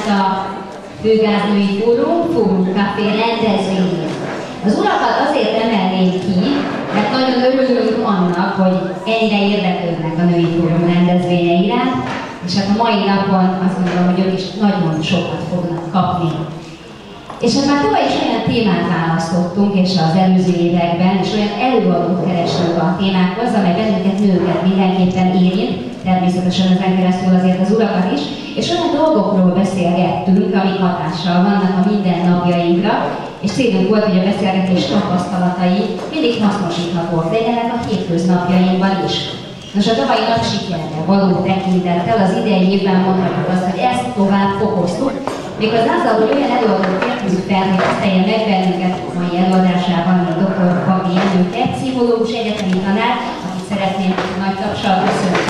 itt a Főgáznői Fórum Café rendezvényén. Az urakat azért emelném ki, mert nagyon örülünk annak, hogy ennyire érdeklődnek a Női Fórum rendezvénye iránt, és hát a mai napon azt gondolom, hogy ők is nagyon sokat fognak kapni. És hát már tavaly is olyan témát választottunk, és az előző években, és olyan előadót kerestünk a témákhoz, amely bennünket, nőket mindenképpen érint, természetesen ezen keresztül azért az urakat is, és olyan dolgokról beszélgettünk, amik hatással vannak a mindennapjainkra, és célunk volt, hogy a beszélgetés tapasztalatai mindig hasznosíthatóak legyenek a hétköznapjainkban is. Nos, a tavalyi nap sikerre való tekintettel az idei évben mondhatjuk azt, hogy ezt tovább fokoztuk, méghozzá azzal, hogy olyan előadót kértünk fel, hogy tiszteljen meg bennünket mai előadásában, a dr. Bagdi Jenőke, pszichológus, egyetemi tanár, akit szeretném nagy tapsal köszönni.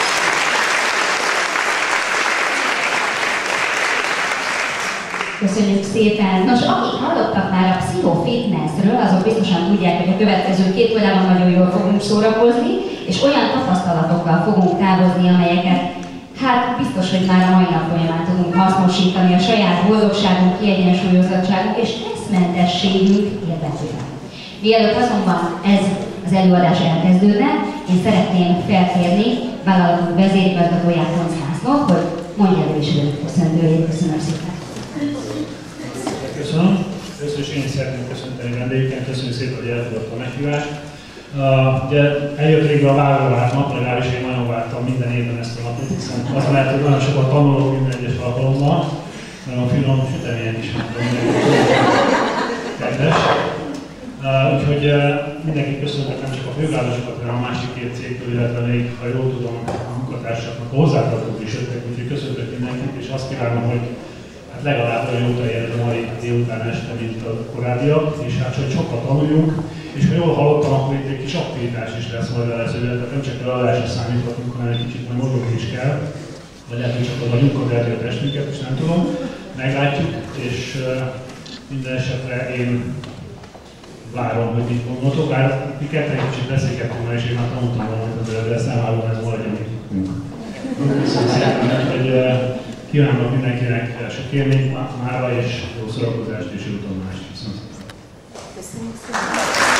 Köszönjük szépen! Nos, akik hallottak már a pszichofitnessről, azok biztosan tudják, hogy a következő 2 órában nagyon jól fogunk szórakozni, és olyan tapasztalatokkal fogunk távozni, amelyeket hát biztos, hogy már a mai nap folyamán tudunk hasznosítani a saját boldogságunk, kiegyensúlyozottságunk és stresszmentességünk érdekében. Mielőtt azonban ez az előadás elkezdődne, én szeretném felkérni vállalatunk vezérigazgatóját, Tonc Lászlót, hogy mondja elő is őt köszöntőjét. Köszönöm szépen! Köszönöm. Először is én is szeretném köszönteni vendégeket, köszönjük szépen, hogy elfogadta a meghívást. Ugye eljött végre a várat nap, legalábbis én nagyon vártam minden évben ezt a napot, hiszen az mellett, hogy nagyon sokat tanulok minden egyes alkalommal, nagyon finom sütemények is mondtam, kedves. Úgyhogy mindenki köszönhet nem csak a fővárosokat, hanem a másik 2 cégtől, illetve még, ha jól tudom, a munkatársaknak, a hozzátartók is jöttek, úgyhogy köszöntök mindenkit, és azt kívánom, hogy hát legalább olyan jót érhet a mai délután este, mint a korábbiak, és hát hogy sokat tanuljunk, és ha jól hallottam, akkor itt egy kis aktivitás is lesz majd előzőre, tehát nem csak eladásra számíthatunk, hanem egy kicsit majd mozogni is kell, vagy lehet, hogy csak a vagyunkat eltő a testünket, és nem tudom, meglátjuk, és minden esetre én várom, hogy mit gondoltok, bár mi ketten kicsit beszélgettünk már, és én már tanultam valamit az előre, ezt nem várom, ez maradjon, amit tudunk. Köszönöm szépen, hogy kívánok mindenkinek sok élményt mára, és jó szórakozást és jó tanulást. Köszönöm szépen. Köszönjük szépen.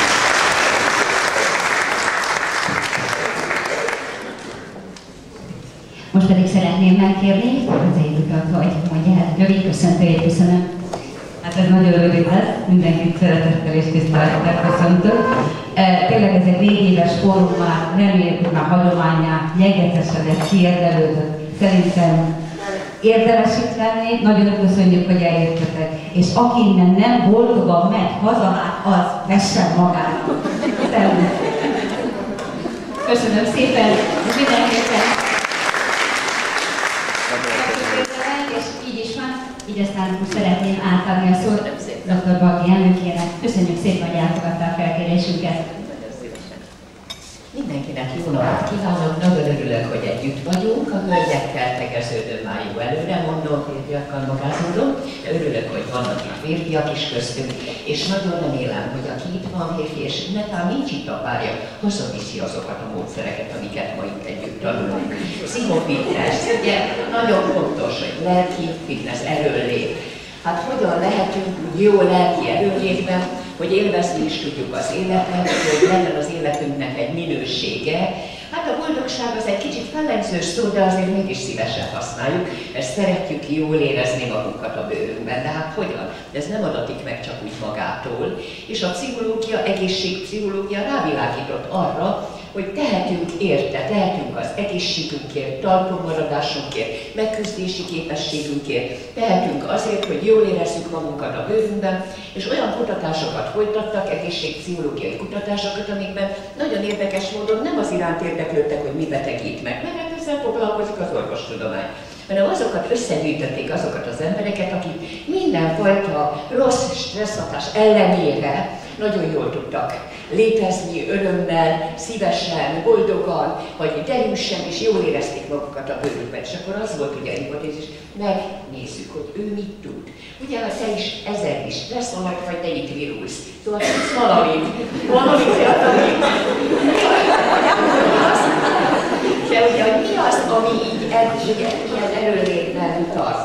Most pedig szeretném megkérni az együket, hogy mondja el rövid köszöntőjét. Köszönöm. Hát ez nagyon rövid lesz, mindenkit szeretettel és tisztelettel köszöntök. Tényleg ez egy 4 éves fórum már nem ért már hagyományá, jegetesedett, kiérdelődött. Szerintem érdemes itt lenni, nagyon köszönjük, hogy eljöttetek. És aki innen nem boldogan megy haza, hát az vessen magának. Köszönöm szépen, és mindenképpen. És így is van, így aztán szeretném átadni a szót dr. Bagdi elnökének. Köszönjük szépen, hogy elfogadta a felkérésünket. Mindenkinek jó napot kívánok, nagyon örülök, hogy együtt vagyunk. A hölgyekkel tegeződöm már jó előre, mondom, férfiakkal magázódom. Örülök, hogy vannak itt férfiak is köztünk, és nagyon remélem, hogy aki itt van férfi, és netán nincs itt a párja, hazaviszi azokat a módszereket, amiket ma itt együtt tanulunk. Pszichofitness, ugye nagyon fontos, hogy lelki fitness, erőllét. Hát hogyan lehetünk jó lelki erőlétben, hogy élvezni is tudjuk az életet, hogy legyen az életünknek egy minősége. Hát a boldogság az egy kicsit fellengzős szó, de azért mégis szívesen használjuk, mert szeretjük jól érezni magunkat a bőrünkben. De hát hogyan? Ez nem adatik meg csak úgy magától. És a pszichológia, egészségpszichológia rávilágított arra, hogy tehetünk érte, tehetünk az egészségünkért, talpon maradásunkért, megküzdési képességünkért, tehetünk azért, hogy jól érezzük magunkat a bőrünkben, és olyan kutatásokat folytattak, egészségpszichológiai kutatásokat, amikben nagyon érdekes módon nem az iránt érdeklődtek, hogy mi betegít meg, mert ezzel foglalkozik az orvostudomány, hanem azokat összegyűjtötték azokat az embereket, akik mindenfajta rossz stresszhatás ellenére nagyon jól tudtak létezni, örömmel, szívesen, boldogan, vagy derűsen, és jól érezték magukat a bőrükben. És akkor az volt ugye a hipotézis, megnézzük, hogy ő mit tud. Ugye, ha te is ezer is stressz van, vagy te itt virulsz. Szóval tudsz valamit fiatalít. De ugye, hogy mi az, ami így ilyen erőlétben tart.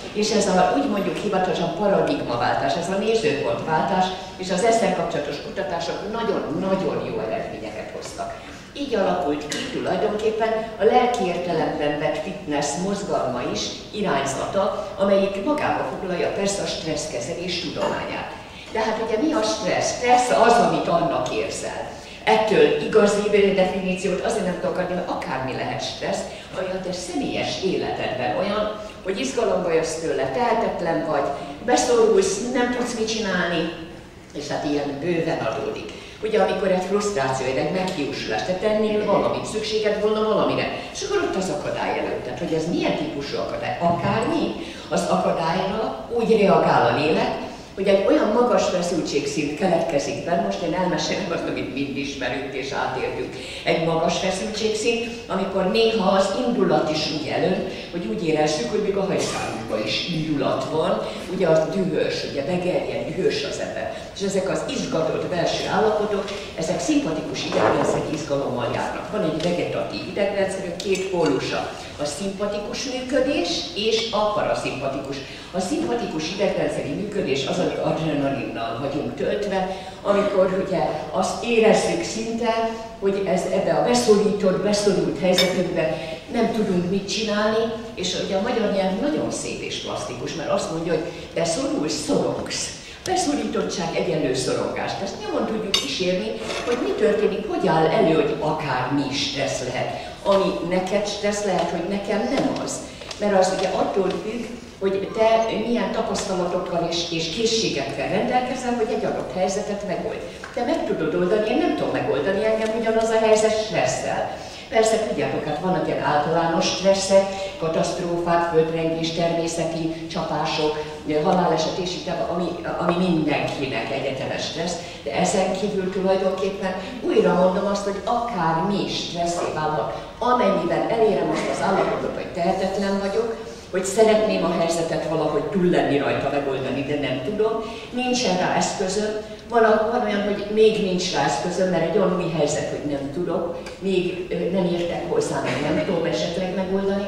És ez a, úgy mondjuk hivatalosan paradigmaváltás, ez a nézőpontváltás, és az ezzel kapcsolatos kutatások nagyon-nagyon jó eredményeket hoztak. Így alakult ki tulajdonképpen a lelki értelemben vett fitness mozgalma is, irányzata, amelyik magába foglalja persze a stresszkezelés tudományát. De hát ugye mi a stressz? Stressz az, amit annak érzel. Ettől igazi definíciót azért nem tudok adni, hogy akármi lehet stressz, olyan te személyes életedben olyan, hogy izgalomba jössz tőle, tehetetlen vagy, beszorulsz, nem tudsz mit csinálni, és hát ilyen bőven adódik. Ugye amikor egy frusztráció, egy meghiúsulás, te tennél valamit, szükséged volna valamire, és akkor ott az akadály előtted, hogy ez milyen típusú akadály, akármi, az akadályra úgy reagál a lélek, hogy egy olyan magas feszültségszint keletkezik benne, most én elmesélem azt, amit mind ismerünk és átéltünk. Egy magas feszültségszint, amikor néha az indulat is úgy előn, hogy úgy érezzük, hogy még a hajszárunkban is indulat van, ugye az dühös, ugye begerjen, dühös az ember. És ezek az izgatott belső állapotok, ezek szimpatikus idegrendszeri izgalommal járnak. Van egy vegetatív idegrendszerünk, két pólusa. A szimpatikus működés és a paraszimpatikus. A szimpatikus idegrendszeri működés az, amikor adrenalinnal vagyunk töltve, amikor ugye azt érezzük szinte, hogy ebbe a beszorult helyzetünkben nem tudunk mit csinálni, és ugye a magyar nyelv nagyon szép és plastikus, mert azt mondja, hogy beszorulsz, szorongsz. Beszorítottság egyenlő szorongás. Ezt nyomon tudjuk kísérni, hogy mi történik, hogy áll elő, hogy akármi stressz lehet. Ami neked stressz lehet, hogy nekem nem az. Mert az ugye attól függ, hogy te milyen tapasztalatokkal és készségekkel rendelkezel, hogy egy adott helyzetet megold. Te meg tudod oldani, én nem tudom megoldani, engem ugyanaz a helyzet stresszel. Persze tudjátok, hát vannak ilyen általános stresszek, katasztrófák, földrengés, természeti csapások, haláleset és így, ami mindenkinek egyetemes stressz, de ezen kívül tulajdonképpen újra mondom azt, hogy akármi stresszé válhat, amennyiben elérem azt az állapotot, hogy tehetetlen vagyok, hogy szeretném a helyzetet valahogy túl lenni rajta, megoldani, de nem tudom, nincsen rá eszközöm, van olyan, hogy még nincs rá eszközöm, mert egy olyan új helyzet, hogy nem tudok, még nem értek hozzá, meg nem tudom esetleg megoldani,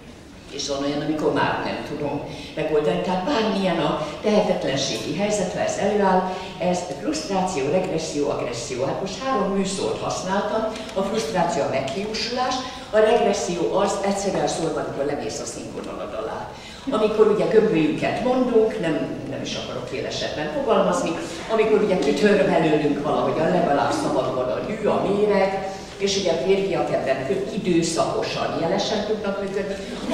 és van olyan, amikor már nem tudom megoldani. Tehát bármilyen a tehetetlenségi helyzet, ha ez előáll, ez frusztráció, regresszió, agresszió. Hát most 3 műszót használtam, a frusztráció a meghiúsulás, a regresszió az egyszerűen szólva, amikor lemész a színvonalad alá. Amikor ugye gömbölyünket mondunk, nem is akarok élesebben fogalmazni, amikor ugye kitör belőlünk valahogy a legalább szabadon a hű, a méreg, és ugye a férfiak ebben időszakosan jelesen tudnak működni.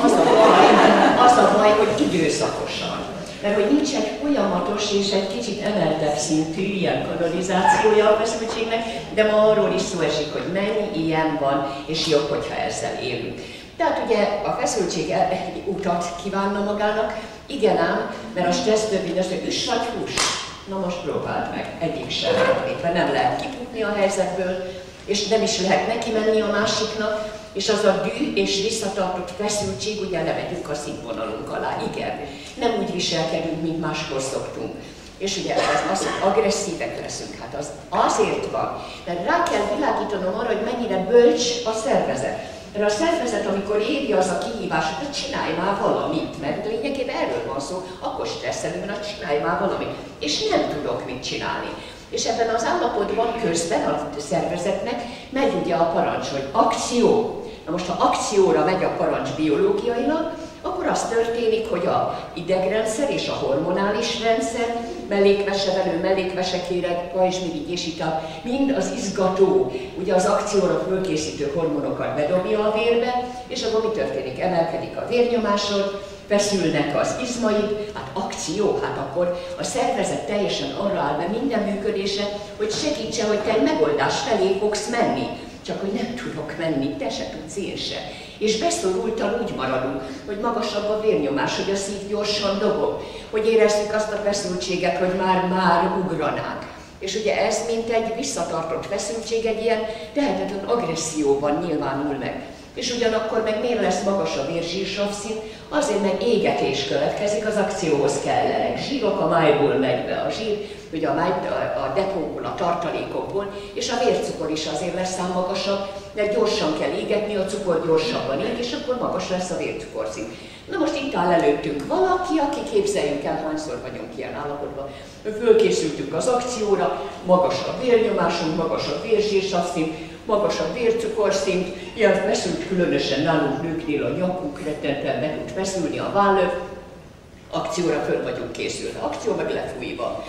Az a baj, hogy időszakosan. Mert hogy nincs egy folyamatos és egy kicsit emeltebb szintű ilyen kanalizációja a feszültségnek, de ma arról is szó esik, hogy mennyi ilyen van, és jobb, hogyha ezzel élünk. Tehát ugye a feszültség egy utat kívánna magának, igen ám, mert a stressz többi az, hogy üss vagy hús. Na most próbáld meg, egyik sem van, nem lehet kifutni a helyzetből, és nem is lehet neki menni a másiknak, és az a dű és visszatartott feszültség, ugye lemegyünk a színvonalunk alá, igen. Nem úgy viselkedünk, mint máskor szoktunk. És ugye az, hogy agresszívek leszünk, hát az azért van, mert rá kell világítanom arra, hogy mennyire bölcs a szervezet. Mert a szervezet, amikor éri az a kihívás, hogy csinálj már valamit, mert lényegében erről van szó, akkor stresszelünk, mert csinálj már valamit, és nem tudok mit csinálni. És ebben az állapotban közben a szervezetnek megy ugye a parancs, hogy akció. Na most, ha akcióra megy a parancs biológiailag, akkor az történik, hogy a idegrendszer és a hormonális rendszer, mellékvesevelő, mellékvesekéreg, pajzsmirigy és itt mind az izgató, ugye az akcióra fölkészítő hormonokat bedobja a vérbe, és akkor mi történik? Emelkedik a vérnyomásod, feszülnek az izmaid, hát akció, hát akkor a szervezet teljesen arra áll be minden működése, hogy segítse, hogy te egy megoldás felé fogsz menni. Csak hogy nem tudok menni, te se tudsz, én se. És beszorultan úgy maradunk, hogy magasabb a vérnyomás, hogy a szív gyorsan dobog, hogy érezzük azt a feszültséget, hogy már ugranánk. És ugye ez, mint egy visszatartott feszültség, egy ilyen tehetetlen agresszióban nyilvánul meg. És ugyanakkor meg miért lesz magas a vérzsírsavszint? Azért meg égetés következik, az akcióhoz kellenek zsírok, a májból megy be a zsír, ugye a depóból, a tartalékokból, és a vércukor is azért lesz ám magasabb, mert gyorsan kell égetni, a cukor gyorsabban ég, és akkor magas lesz a vércukorszint. Na most itt áll előttünk valaki, aki képzeljünk el, hányszor vagyunk ilyen állapotban. Fölkészültünk az akcióra, magas a vérnyomásunk, magas a vérzsírsavszint, magas a vércukorszint, ilyen feszült, különösen nálunk nőknél a nyakuk rettentően be tud feszülni a vállöv, akcióra föl vagyunk készülve, akció meg lefújva.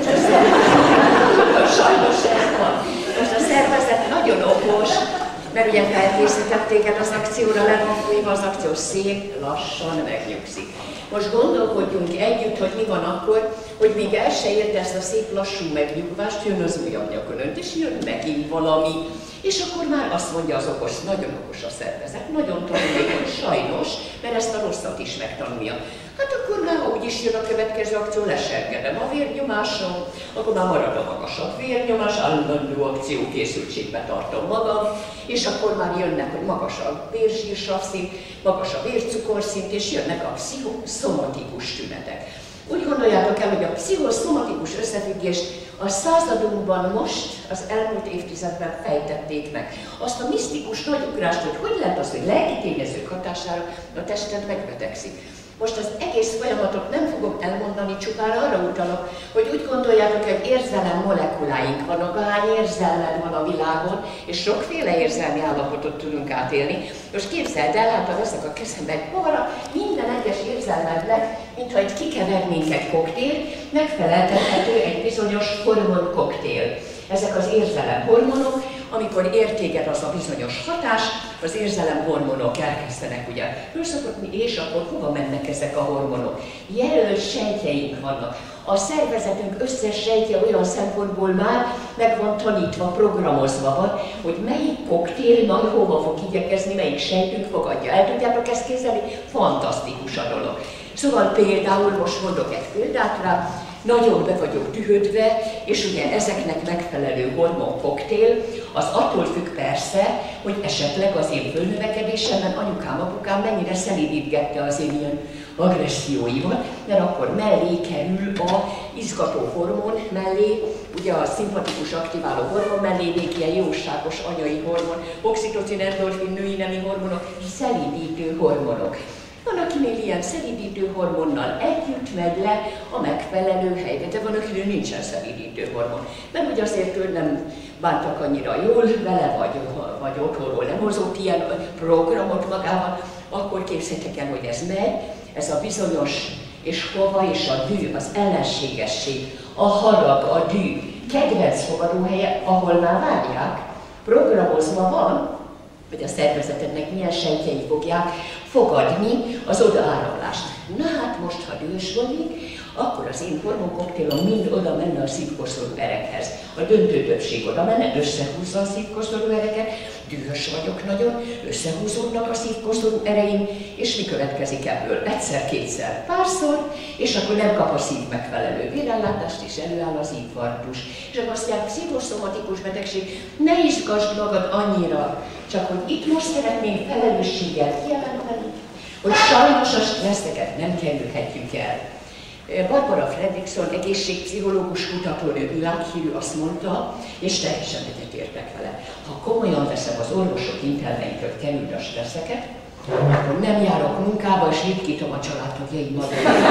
Sajnos ez van. Most a szervezet nagyon okos, mert ugye felkészített téged az akcióra, le van fújva, az akció szép, lassan megnyugszik. Most gondolkodjunk együtt, hogy mi van akkor, hogy még el se érte ezt a szép lassú megnyugvást, jön az újabb nyakonönt, és jön megint valami. És akkor már azt mondja az okos, nagyon okos a szervezet, nagyon tanulékony, sajnos, mert ezt a rosszat is megtanulja. Hát akkor már, ha úgyis jön a következő akció, leserkedem a vérnyomáson, akkor már marad a magasabb vérnyomás, állandó akciókészültségbe tartom magam, és akkor már jönnek, hogy magas a vérzsírsavszint, magas a vércukorszint, és jönnek a pszichoszomatikus tünetek. Úgy gondoljátok el, hogy a pszichoszomatikus összefüggést a századunkban most, az elmúlt évtizedben fejtették meg. Azt a misztikus nagyugrást, hogy lehet az, hogy lelki tényezők hatására a tested megbetegszik. Most az egész folyamatot nem fogom elmondani, csupán arra utalok, hogy úgy gondoljátok, hogy érzelem molekuláink vannak, ahány érzelmed van a világon, és sokféle érzelmi állapotot tudunk átélni. Most képzeld el, hát ha veszek a kezembe egy poharat, minden egyes érzelmednek, mintha egy kikevernénk egy koktél, megfeleltethető egy bizonyos hormonkoktél. Ezek az érzelemhormonok, amikor ér téged az a bizonyos hatás, az érzelemhormonok elkezdenek ugye fölszokni, és akkor hova mennek ezek a hormonok? Jelölt sejtjeink vannak. A szervezetünk összes sejtje olyan szempontból már meg van tanítva, programozva van, hogy melyik koktél majd hova fog igyekezni, melyik sejtünk fogadja. El tudjátok ezt képzelni? Fantasztikus a dolog. Szóval például most mondok egy példát rá, nagyon be vagyok dühödve, és ugye ezeknek megfelelő hormonkoktél, az attól függ persze, hogy esetleg az én fölnövekedésemben anyukám, apukám mennyire szelídítgette az én ilyen agresszióimat, mert akkor mellé kerül a izgató hormon mellé, ugye a szimpatikus aktiváló hormon mellé még ilyen jóságos anyai hormon, oxitocin, endorfin, női nemi hormonok, szelídítő hormonok. Van, akinél ilyen szelídítő hormonnal együtt megy le a megfelelő helyre, de van, akinél nincsen szelídítő hormon. Mert ugye azért ő nem bántak annyira jól vele, vagy otthonról nem hozott ilyen programot magával, akkor képzeljétek el, hogy ez megy, ez a bizonyos és hova, és a dű, az ellenségesség, a harag, a dű, kedvenc fogadóhelye, ahol már várják, programozva van, hogy a szervezetednek milyen sejtjei fogják fogadni az odaáramlást. Na hát most, ha dühös vagyok, akkor az én hormonkoktélom mind oda menne a szívkoszorú erekhez. A döntő többség oda menne, összehúzza a szívkoszorú ereket, dühös vagyok nagyon, összehúzódnak a szívkoszorú ereim, és mi következik ebből? Egyszer-kétszer, párszor, és akkor nem kap a szív megfelelő vérellátást, és előáll az infarktus. És akkor azt mondják, pszichoszomatikus betegség, ne izgasd magad annyira, csak hogy itt most szeretnénk felelősséggel kijelenteni, hogy sajnos a stresszeket nem kerülhetjük el. Barbara Fredrickson, egészségpszichológus kutatónő, világhírű, azt mondta, és teljesen egyetértek vele, ha komolyan veszem az orvosok intelmeit, hogy kerüld a stresszeket, akkor nem járok munkába, és ritkítom a családtagjaimat.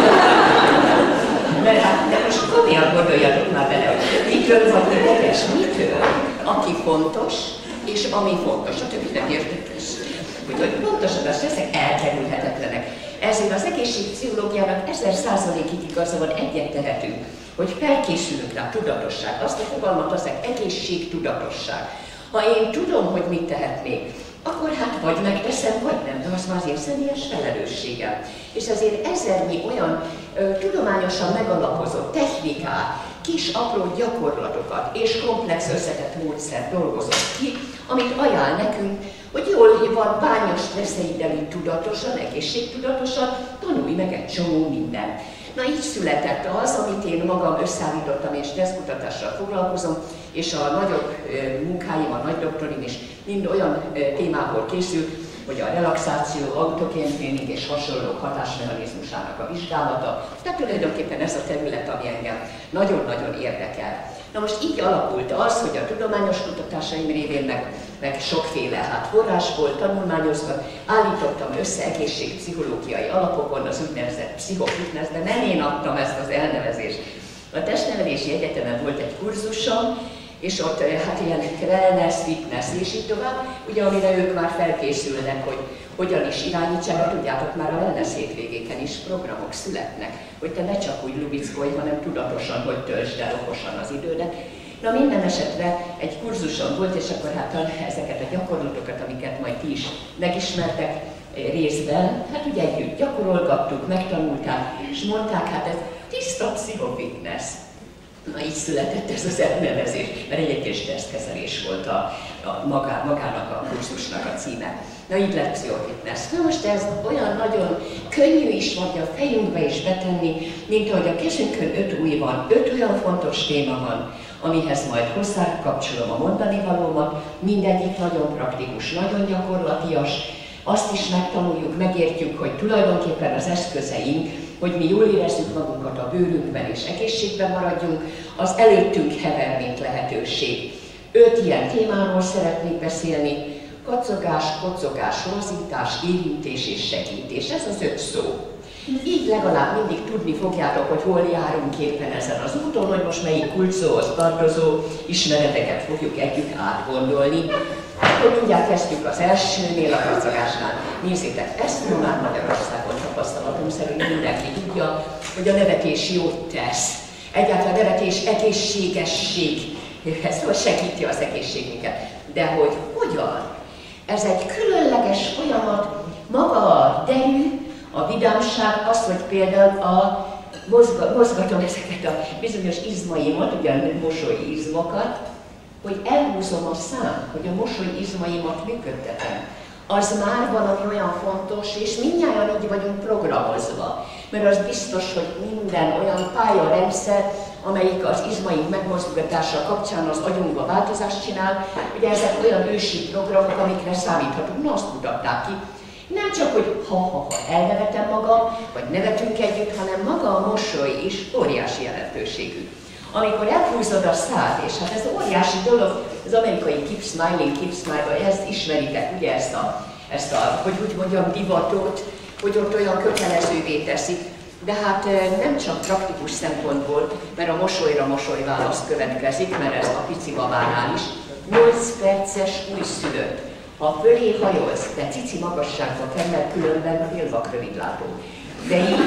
Mert hát, de most komolyan gondoljatok már bele, hogy mitől vagy ideges, mitől, aki fontos, és ami fontos, a többi nem érdekes. Úgyhogy pontosan a stresszek elkerülhetetlenek. Ezért az egészségpszichológiának 1000%-ig igaza van, egyet tehetünk, hogy felkészülünk rá, tudatosság. Azt a fogalmat hozták, egészségtudatosság. Ha én tudom, hogy mit tehetnék, akkor hát vagy megteszem, vagy nem, de az már az én személyes felelősségem. És ezért ezernyi olyan tudományosan megalapozott technikát, kis apró gyakorlatokat és komplex összetett módszert dolgozott ki, amit ajánl nekünk, hogy jól van, bányos stresszeiddel így tudatosan, egészségtudatosan, tanulj meg egy csomó mindent. Na így született az, amit én magam összeállítottam, és stresszkutatással foglalkozom, és a nagyobb munkáim, a nagy doktorim is mind olyan témából készült, hogy a relaxáció, autogén tréning és hasonló hatásmechanizmusának a vizsgálata. Tehát tulajdonképpen ez a terület, ami engem nagyon-nagyon érdekel. Na most így alakult az, hogy a tudományos kutatásaim révén, meg sokféle forrásból tanulmányozva állítottam össze egészségpszichológiai alapokon az úgynevezett pszichofitness, de nem én adtam ezt az elnevezést. A Testnevelési Egyetemen volt egy kurzusom, és ott hát ilyen wellness, fitness és így tovább, ugye amire ők már felkészülnek, hogy hogyan is irányítsák, tudjátok, már a wellness hétvégéken is programok születnek, hogy te ne csak úgy lubickolj, hanem tudatosan, hogy töltsd el okosan az idődet. Na minden esetre egy kurzuson volt, és akkor hát ezeket a gyakorlatokat, amiket majd ti is megismertek részben, hát ugye együtt gyakorolgattuk, megtanulták, és mondták, hát ez tiszta pszichofitness. Na így született ez az elnevezés, mert egyébként stresszkezelés volt magának a kurzusnak a címe. Na így lett pszichofitness. Na most ez olyan nagyon könnyű is vagy a fejünkbe is betenni, mint ahogy a kezünkön 5 ujj van, 5 olyan fontos téma van, amihez majd hozzákapcsolom a mondani valómat, mindegyik nagyon praktikus, nagyon gyakorlatias, azt is megtanuljuk, megértjük, hogy tulajdonképpen az eszközeink, hogy mi jól érezzük magunkat a bőrünkben és egészségben maradjunk, az előttünk hever, mint lehetőség. 5 ilyen témáról szeretnék beszélni: kacogás, kocogás, lazítás, érintés és segítés. Ez az 5 szó. Így legalább mindig tudni fogjátok, hogy hol járunk éppen ezen az úton, hogy most melyik kulcsszóhoz tartozó ismereteket fogjuk együtt átgondolni. Akkor mindjárt kezdjük az elsőnél, a kacagásnál. Nézzétek, ezt ma már Magyarországon tapasztalatom szerint mindenki tudja, hogy a nevetés jót tesz. Egyáltalán a nevetés egészségesség, ez segíti az egészségünket. De hogy hogyan? Ez egy különleges folyamat, maga a derű, a vidámság, az, hogy például mozgatom ezeket a bizonyos izmaimat, ugye a mosolyi izmokat, hogy elhúzom a szám, hogy a mosoly izmaimat működtetem. Az már valami olyan fontos, és mindnyájan így vagyunk programozva. Mert az biztos, hogy minden olyan pályarendszer, amelyik az izmaink megmozgatása kapcsán az agyunkba változást csinál, ugye ezek olyan ősi programok, amikre számíthatunk, na azt mutatták ki. Nem csak, hogy ha elnevetem magam, vagy nevetünk együtt, hanem maga a mosoly is óriási jelentőségű. Amikor elhúzod a szád, és hát ez óriási dolog, az amerikai keep smiling, ezt ismeritek, ugye ezt a hogy úgy mondjam, divatot, hogy ott olyan kötelezővé teszik, de hát nem csak praktikus szempontból, mert a mosolyra mosolyválasz következik, mert ez a pici babánál is. 8 perces újszülött. Ha fölé hajolsz, de cici magasságba kell, mert különben félvak rövidlátó. De így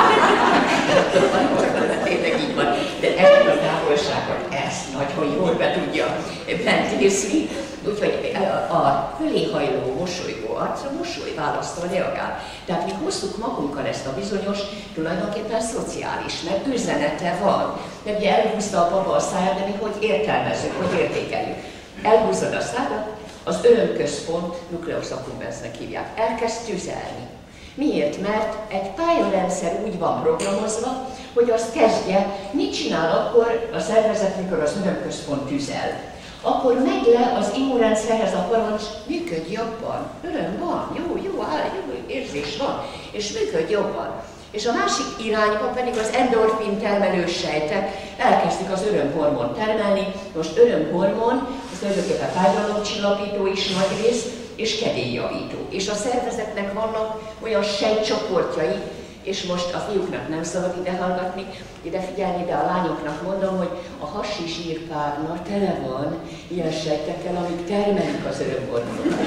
tényleg így van. De ezt a távolságot, ezt nagyon jól be tudja bentézni. Úgyhogy a fölé hajló, mosolygó arc a mosolyválasztól reagál. Tehát mi hozzuk magunkkal ezt a bizonyos, tulajdonképpen szociális, mert üzenete van. Mert ugye elhúzta a baba a száját, de mi hogy értelmezzük, hogy értékeljük. Elhúzod a szádat, az örömközpont, nucleus accumbensnek hívják, elkezd tüzelni. Miért? Mert egy pályarendszer úgy van programozva, hogy azt kezdje, mit csinál akkor a szervezet, mikor az örömközpont tüzel. Akkor megy le az immunrendszerhez a parancs, működj jobban, öröm van, jó érzés van, és működj jobban. És a másik irányba pedig az endorfin termelő sejtek elkezdik az örömhormont termelni. Most örömhormon, az tulajdonképpen fájdalomcsillapító is nagy rész, és kedélyjavító. És a szervezetnek vannak olyan sejtcsoportjai, és most a fiúknak nem szabad ide hallgatni, ide figyelni, de a lányoknak mondom, hogy a hasi zsírpárna tele van ilyen sejtekkel, amik termelik az örömhormonokat.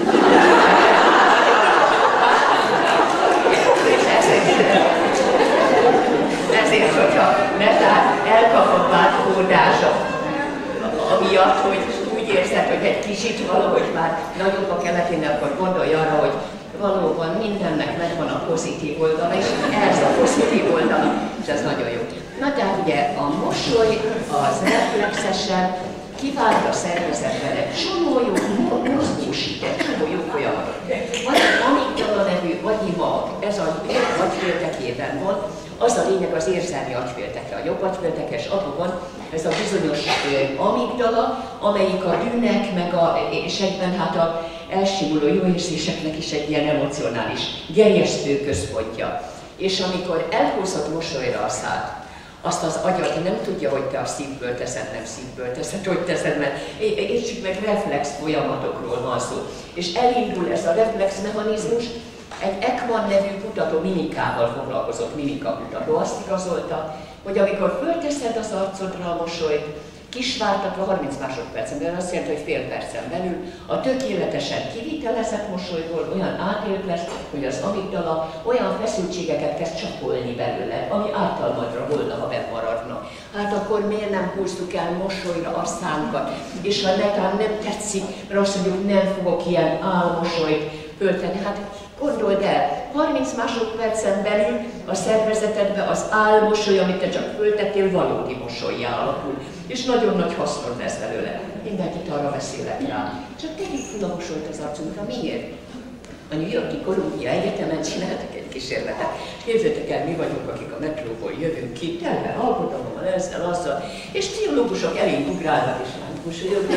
Ezért, hogyha netán elkapott átkódása, amiatt, hogy úgy érzed, hogy egy kicsit valahogy már nagyobbba kellett tenni, akkor gondolj arra, hogy valóban mindennek megvan a pozitív oldala, és ez a pozitív oldala, és ez nagyon jó. Na tehát ugye a mosoly az reflexesen kivált a szervezetben egy csomó jó mozgósít, egy csomó jó folyamatot. Van egy amigdala nevű agyimag, ez a agyféltekében van, az a lényeg az érzelmi agyféltekre. A jobb agyféltekes agyban ez a bizonyos amigdala, amelyik a dűnek, meg és egyben hát elsimuló jó érzéseknek is egy ilyen emocionális, gerjesztő központja. És amikor elhúzod mosolyra a szád, azt az agyad nem tudja, hogy te a szívből teszed, nem szívből teszed, hogy teszed, mert értsük meg, reflex folyamatokról van szó. És elindul ez a reflex mechanizmus, egy Ekman nevű kutató, mimikával foglalkozott, mimikakutató, azt igazolta, hogy amikor fölteszed az arcodra a mosolyt, kisváltatva 30 másodpercen belül, azt jelenti, hogy fél percen belül a tökéletesen kivitelezett mosolyból olyan átélt lesz, hogy az amigdala olyan feszültségeket kezd csapolni belőle, ami ártalmadra volna, ha bemaradna. Hát akkor miért nem húztuk el mosolyra a szánkat? És ha netán nem tetszik, mert azt mondjuk, nem fogok ilyen álmosolyt föltenni. Hát gondold el, 30 másodpercen belül a szervezetedbe az álmosoly, amit te csak föltettél, valódi mosollyá alakul. És nagyon nagy hasznod lesz belőle. Mindenkit arra beszélek rá. Csak tegyük fel a mosolyt az arcunkra. Miért? A New York-i Columbia Egyetemen csináltak egy kísérletet. Képzeljétek el, mi vagyunk, akik a metróból jövünk ki, tele alkotalommal, ezzel, azzal, és pszichológusok elénk ugrálnak, és már mosolyognak.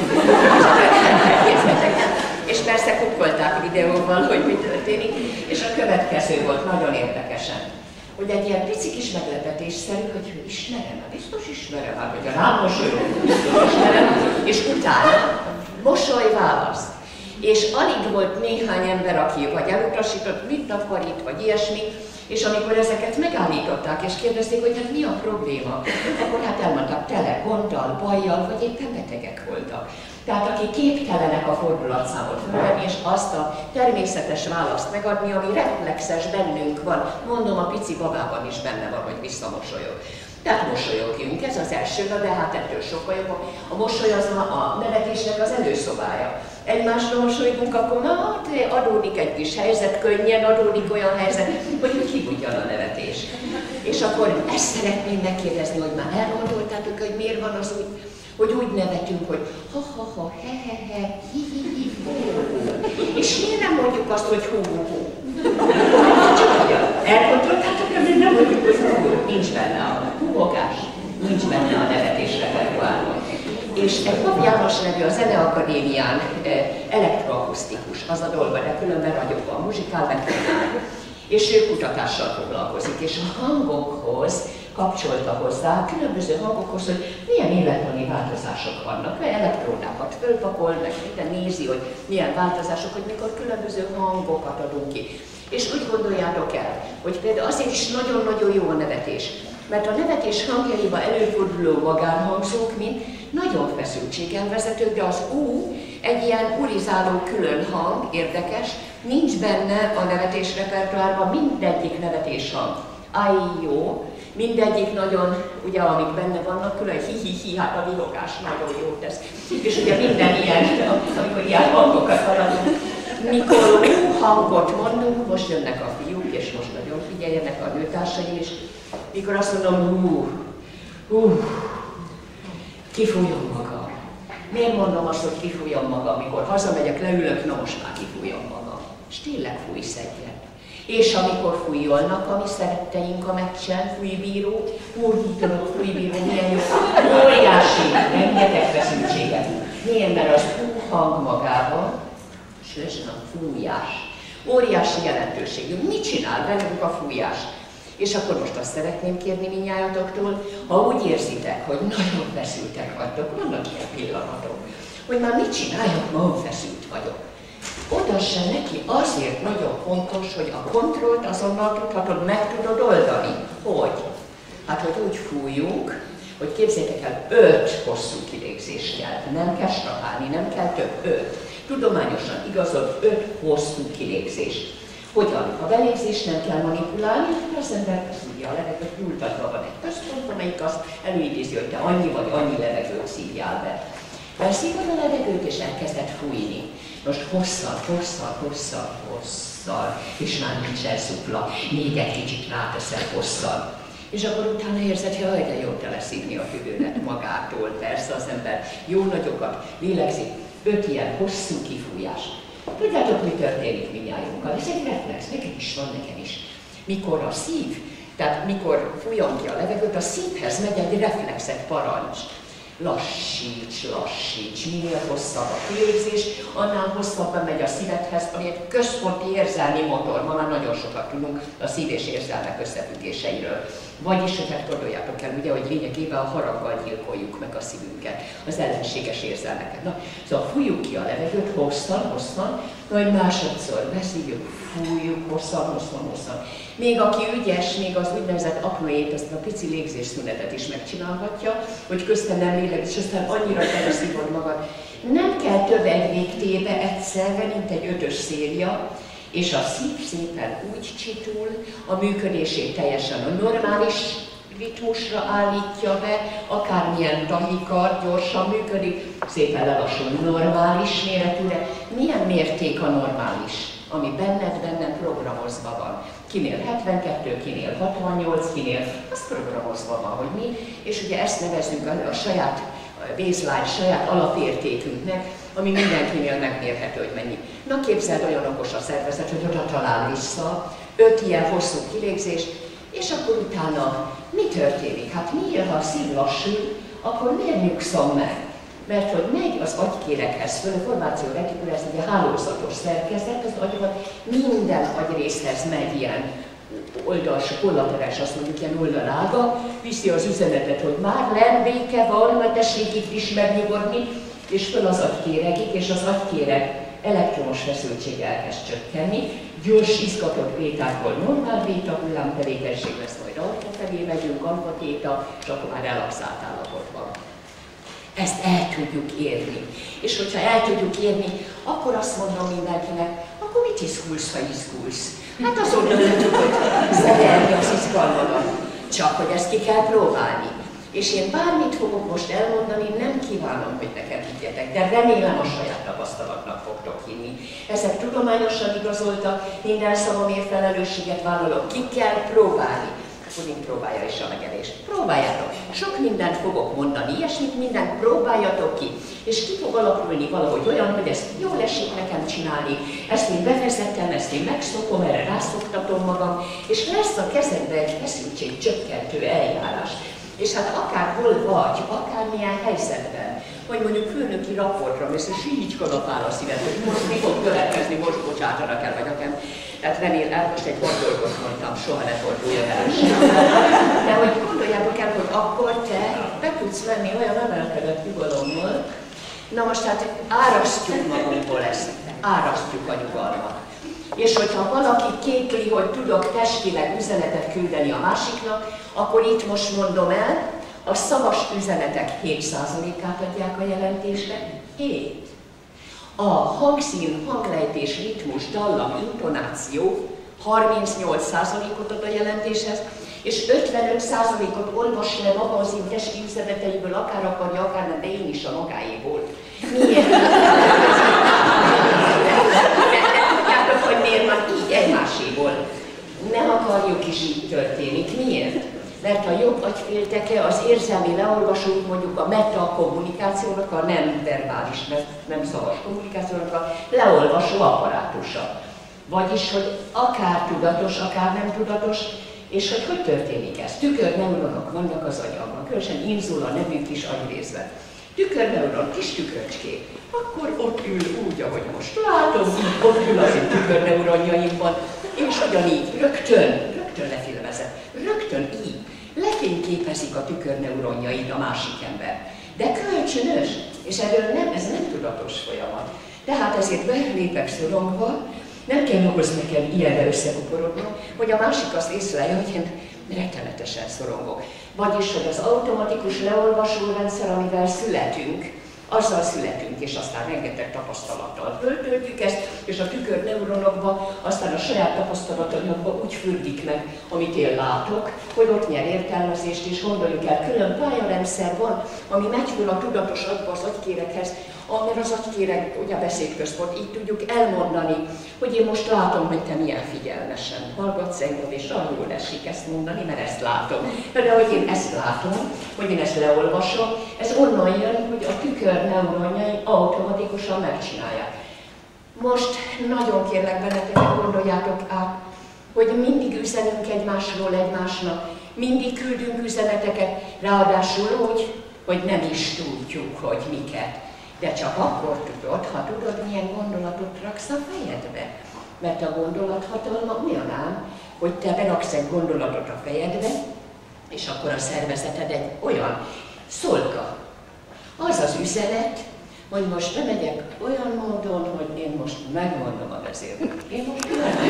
És persze kukkolták videóval, hogy mi történik, és a következő volt nagyon érdekesen, hogy egy ilyen pici kis meglepetésszerű, hogy ismerem, biztos ismerem, hát hogy a rám mosolyog, biztos ismerem, és utána mosoly választ. És alig volt néhány ember, aki vagy elutasított, mit takarít, vagy ilyesmi, és amikor ezeket megállították, és kérdezték, hogy hát mi a probléma, akkor hát elmondták, tele gonddal, bajjal, vagy éppen betegek voltak. Tehát aki képtelenek a fordulatszámot fölvenni, és azt a természetes választ megadni, ami reflexes bennünk van. Mondom, a pici babában is benne van, hogy visszamosolyog. Tehát mosolyogjunk, ez az első, de hát ettől sokkal jobb. A mosoly az a nevetésnek az előszobája. Egymásra mosolygunk, akkor adódik egy kis helyzet, könnyen adódik olyan helyzet, hogy kibudjan a nevetés. És akkor ezt szeretném megkérdezni, hogy már elgondoltátok, hogy miért van az úgy, hogy úgy nevetünk, hogy ha-ha-ha, he-he-he, hi-hi-hi, hú. És miért nem mondjuk azt, hogy hú-hú-hú? Elgondoltátok, hogy nem mondjuk, hogy hú-hú, nincs benne a húgás, nincs benne a nevetés repertoárban. És egy Pap János nevű a Zeneakadémián elektroakusztikus, az a dolga, de különben ragyogva, muzsikál veterinár. És ő kutatással foglalkozik, és a hangokhoz kapcsolta hozzá, különböző hangokhoz, hogy milyen élettani változások vannak. Elektródákat fölpakol, meg minden nézi, hogy milyen változások, hogy mikor különböző hangokat adunk ki. És úgy gondoljátok el, hogy például azért is nagyon-nagyon jó a nevetés, mert a nevetés hangjaiba előforduló magánhangzók, mint nagyon feszültségelvezetők, de az U egy ilyen urizáló külön hang, érdekes, nincs benne a nevetés repertoárban mindegyik nevetés hang. Jó, mindegyik nagyon, ugye amik benne vannak, külön hi-hi-hi, hát a vihogás nagyon jó tesz. És ugye minden ilyen, amikor ilyen hangokat haladunk, mikor hangot mondunk, most jönnek a fiúk, és most nagyon figyeljenek a nőtársaim is, mikor azt mondom, kifújom magam. Miért mondom azt, hogy kifújom magam, mikor hazamegyek, leülök, na most már kifújom magam. És tényleg fújsz egyet. És amikor fújolnak a mi szeretteink a meccsen, fújbíró, fújbíró, milyen jó, óriási, rengeteg feszültséget. Miért? Mert az hang magában, és lesen a fújás. Óriási jelentőségű. Mit csinál velünk a fújás? És akkor most azt szeretném kérni mindnyájatoktól, ha úgy érzitek, hogy nagyon feszültek vagytok, vannak ilyen pillanatok, hogy már mit csináljak, ma feszült vagyok. Oda se neki azért nagyon fontos, hogy a kontrollt azonnal tudhatod, meg tudod oldani. Hogy? Hát, hogy úgy fújjunk, hogy képzeljétek el, 5 hosszú kilégzés kell. Nem kell strapálni, nem kell több, 5. Tudományosan igazod, 5 hosszú kilégzés. Hogyan? A belégzést nem kell manipulálni, az ember szívja a levegőt, nyújtatva van egy központ, amelyik azt előidézi, hogy te annyi vagy annyi levegőt szívjál be. Felszívod a levegőt és elkezded fújni. Most hosszal, és már nincs elszupla, még egy kicsit ráteszel hosszal. És akkor utána érzed, hogy de jó teleszívni a füvőnet magától, persze az ember jó nagyokat lélegzik, 5 ilyen hosszú kifújás. Tudjátok, mi történik mindnyájunkkal? Ez egy reflex, nekem is van, nekem is. Mikor a szív, tehát mikor fújom ki a levegőt, a szívhez megy egy reflex, egy parancs. lassíts, minél hosszabb a kilégzés, annál hosszabban megy a szívedhez, ami egy központi érzelmi motor, ma már nagyon sokat tudunk a szív és érzelmek összefüggéseiről. Vagyis, hogy hát gondoljátok el, ugye, hogy lényegében a haraggal gyilkoljuk meg a szívünket, az ellenséges érzelmeket. Na, szóval fújjuk ki a levegőt hosszan, majd másodszor beszívjuk, fújjuk hosszan. Még aki ügyes, még az úgynevezett apnoét, ezt a pici légzésszünetet is megcsinálhatja, hogy közben nem lélegz, és aztán annyira teleszívod magad. Nem kell több egy végtébe egyszerre, mint egy 5-ös széria, és a szív szépen úgy csitul, a működését teljesen a normális ritmusra állítja be, akármilyen tahikard gyorsan működik, szépen lelassul normális méretűre. Milyen mérték a normális, ami bennem programozva van? Kinél 72, kinél 68, kinél, az programozva van, hogy mi, és ugye ezt nevezzük a saját baseline, saját alapértékünknek, ami mindenkinél megmérhető, hogy mennyi. Na képzeld, olyan okos a szervezet, hogy oda talál vissza 5 ilyen hosszú kilégzést, és akkor utána mi történik? Hát miért, ha a szív lassul, akkor miért nyugszom meg? Mert hogy megy az agykérekhez föl, a formáció retikulum, ez egy hálózatos szerkezet, az agyban minden agyrészhez megy ilyen oldalsó, kollaterális, azt mondjuk ilyen oldalága, viszi az üzenetet, hogy már lendéke van, mert tessék itt is megnyugodni, és föl az agykéregig, és az agykéreg elektromos feszültség elkezd csökkenni, gyors, izgatott bétákból normál béta hullámtevékenység lesz, majd alfa felé megyünk, alfa téta, és akkor már relaxált állapotban. Ezt el tudjuk érni. És hogyha el tudjuk érni, akkor azt mondom mindenkinek, akkor mit izgulsz, ha izgulsz? Hát azon nem tudod zavarni az izgalmadat. Csak hogy ezt ki kell próbálni. És én bármit fogok most elmondani, nem kívánom, hogy nekem higgyetek, de remélem a saját tapasztalatnak fogtok hinni. Ezek tudományosan igazoltak, minden szavamért felelősséget vállalok, ki kell próbálni. Puding próbálja is a megelést. Próbáljátok! Sok mindent fogok mondani, ilyesmit mindent próbáljatok ki. És ki fog alapulni valahogy olyan, hogy ezt jól esik nekem csinálni, ezt én bevezettem, ezt én megszokom, erre rászoktatom magam, és lesz a kezedbe egy feszültség csökkentő eljárás. És hát akárhol vagy, akármilyen helyzetben, hogy mondjuk főnöki raportra mész, és így kalapál a szíved, hogy most mi fog következni, most bocsátanak el, vagy nekem. Tehát remélem, most egy pont dolgot mondtam, soha ne forduljon el. De hogy gondoljátok el, hogy akkor te be tudsz menni olyan emelkedett nyugalommal, na most hát árasztjuk magunkból ezt, árasztjuk a nyugalmat. És hogyha valaki kétli, hogy tudok testileg üzenetet küldeni a másiknak, akkor itt most mondom el, a szavas üzenetek 7%-át adják a jelentésre, 7. A hangszín, hanglejtés, ritmus, dallam, intonáció 38%-ot ad a jelentéshez, és 55%-ot olvas le maga az én testi üzeneteiből, akár akarja, akár nem, de én is a magáéból. Miért? Tudjátok, hogy miért van így egymáséból? Nem akarjuk is így történik. Miért? Mert a jobb agyfélteke az érzelmi leolvasók, mondjuk a metakommunikációnak, a nem verbális, nem szavas kommunikációnak a leolvasó apparátusa. Vagyis, hogy akár tudatos, akár nem tudatos, és hogy történik ez? Tükörneuronok vannak az agyamban, különösen inzula nevű kis agyrészben. Tükörneuron, kis tükröcskék, akkor ott ül úgy, ahogy most látom, ott ül az én tükörneuronjaimban, és ugyanígy rögtön lefilmezett, rögtön így lefényképezik a tükörneuronjait a másik ember. De kölcsönös, és ez nem tudatos folyamat. Tehát ezért belépek szorongva, nem kell ahhoz nekem ilyenre összekuporodnom, hogy a másik azt észlelje, hogy én rettenetesen szorongok. Vagyis, hogy az automatikus leolvasó rendszer, amivel születünk, azzal születünk, és aztán rengeteg tapasztalattal föltöltjük ezt, és a tükörneuronokba, aztán a saját tapasztalatokba úgy fürdik meg, amit én látok, hogy ott nyer értelmezést, és gondoljuk el, külön pályarendszer van, ami megy föl a tudatos agyba az agykérekhez, mert az agykéreg, ugye a beszédközpont, így tudjuk elmondani, hogy én most látom, hogy te milyen figyelmesen hallgatsz engem, és arról esik ezt mondani, mert ezt látom. De hogy én ezt látom, hogy én ezt leolvasom, ez onnan jön, hogy a tükörneuronjai automatikusan megcsinálják. Most nagyon kérlek benneteket, gondoljátok át, hogy mindig üzenünk egymásról egymásnak, mindig küldünk üzeneteket, ráadásul úgy, hogy nem is tudjuk, hogy miket. De csak akkor tudod, ha tudod, milyen gondolatot raksz a fejedbe. Mert a gondolathatalma olyan ám, hogy te beraksz egy gondolatot a fejedbe, és akkor a szervezeted egy olyan szolga. Az az üzenet, hogy most bemegyek olyan módon, hogy én most megmondom a vezérnek. Én most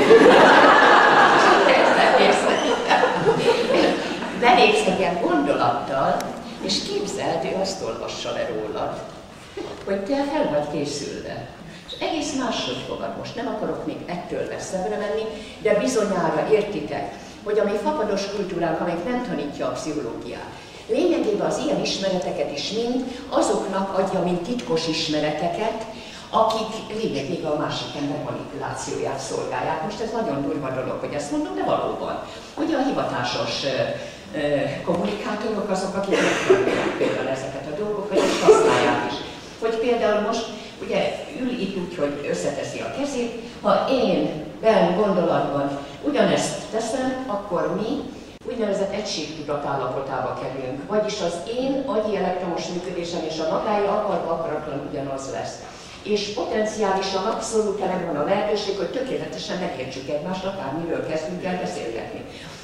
belépsz egy ilyen gondolattal, és képzeld, ő azt olvassa le rólad, hogy te fel vagy készülve. És egész máshogy fogad. Most nem akarok még ettől messzebbre menni, de bizonyára értitek, hogy a mi fapados kultúránk, amelyik nem tanítja a pszichológiát, lényegében az ilyen ismereteket is mind azoknak adja, mint titkos ismereteket, akik lényegében a másik ember manipulációját szolgálják. Most ez nagyon durva dolog, hogy ezt mondom, de valóban. Ugye a hivatásos kommunikátorok azok, akik megtanulják például ezeket a dolgokat, és használják is. Hogy például most ugye ül itt úgy, hogy összeteszi a kezét, ha én benn gondolatban ugyanezt teszem, akkor mi úgynevezett egységtudatállapotába kerülünk. Vagyis az én agyi elektromos működésem és a magája akarva akaratlan ugyanaz lesz. És potenciálisan abszolút megvan a lehetőség, hogy tökéletesen megértsük egymást, akármiről kezdünk el beszélgetni.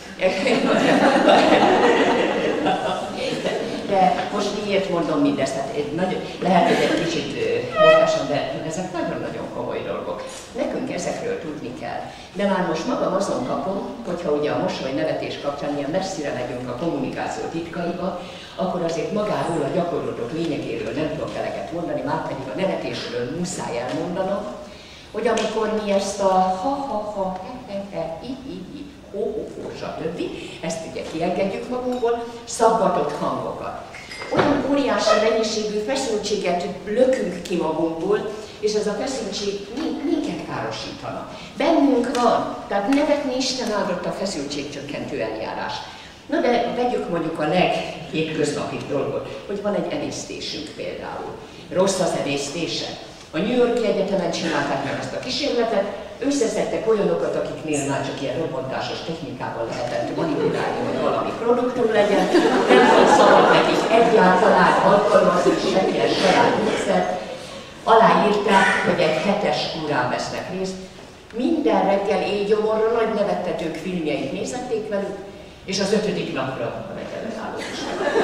De most miért mondom mindezt? Hát lehet, hogy egy kicsit mókásan, de ezek nagyon-nagyon komoly dolgok. Nekünk ezekről tudni kell. De már most magam azon kapom, hogyha ugye a mosoly-nevetés kapcsán ilyen messzire megyünk a kommunikáció titkaiba, akkor azért magáról a gyakorlatok lényegéről nem tudok eleget mondani, már pedig a nevetésről muszáj elmondanom, hogy amikor mi ezt a ha-ha-ha, hi-hi-hi, ho-ho-ho, stb. Ezt ugye kiengedjük magunkból, szabvatott hangokat. Olyan óriási mennyiségű feszültséget lökünk ki magunkból, és ez a feszültség minket károsítana. Bennünk van, tehát nevetni Isten áldott a feszültségcsökkentő eljárás. Na de vegyük mondjuk a leghétköznapibb dolgot, hogy van egy emésztésünk például. Rossz az emésztése. A New York-i Egyetemen csinálták meg ezt a kísérletet, összeszedtek olyanokat, akiknél már csak ilyen robbantásos technikával lehetett manipulálni, hogy valami produktum legyen, nem volt szabad nekik egyáltalán alkalmazni semmilyen saját módszert. Aláírták, hogy egy 7-es kúrán vesznek részt, minden reggel éjgyomorra nagy nevettetők filmjeit nézették velük, és az 5. napra a megellenálló is.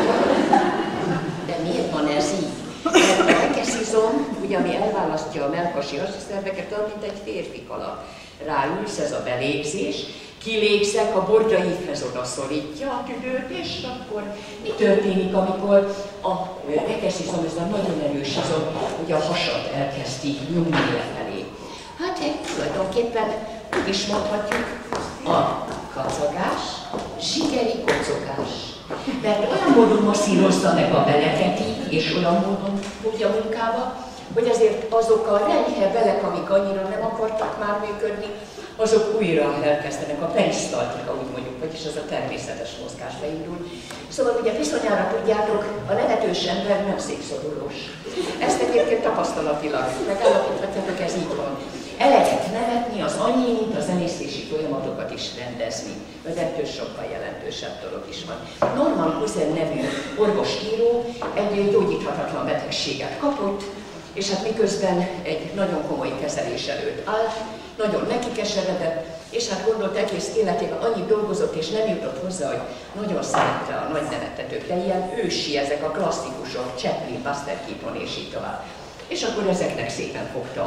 De miért van ez így? Mert a rekeszizom, ugye, ami elválasztja a mellkasi szerveket, mint egy férfi kalap. Ráülsz, ez a belégzés, kilégzek, a bordaívhez oda szorítja a tüdőt, és akkor mi történik, amikor a rekeszizom, ez a nagyon erős izom, ugye a hasad elkezdi nyomni lefelé. Hát tulajdonképpen úgy is mondhatjuk, a kacagás, zsigeri kocogás. Mert olyan módon masszírozza meg a beleket így, és olyan módon fogja munkába, hogy ezért azok a renyhe belek, amik annyira nem akartak már működni, azok újra elkezdenek, a perisztaltika, úgy mondjuk, vagyis az a természetes mozgás beindul. Szóval ugye bizonyára tudjátok, a nevetős ember nem székszorulós. Ezt egyébként tapasztalatilag megállapíthatjátok, ez így van. Eleget nevetni az annyi, mint az emésztési folyamatokat is rendezni. Az ettől sokkal jelentősebb dolog is van. Norman Cousin nevű orvosíró egy gyógyíthatatlan betegséget kapott, és hát miközben egy nagyon komoly kezelés előtt állt, nagyon nekikeseredett, és hát gondolt egész életében annyit dolgozott, és nem jutott hozzá, hogy nagyon szerette a nagy nevettetők, de ilyen ősi, ezek a klasszikusok, Chaplin, Buster Keaton és így tovább. És akkor ezeknek szépen fogta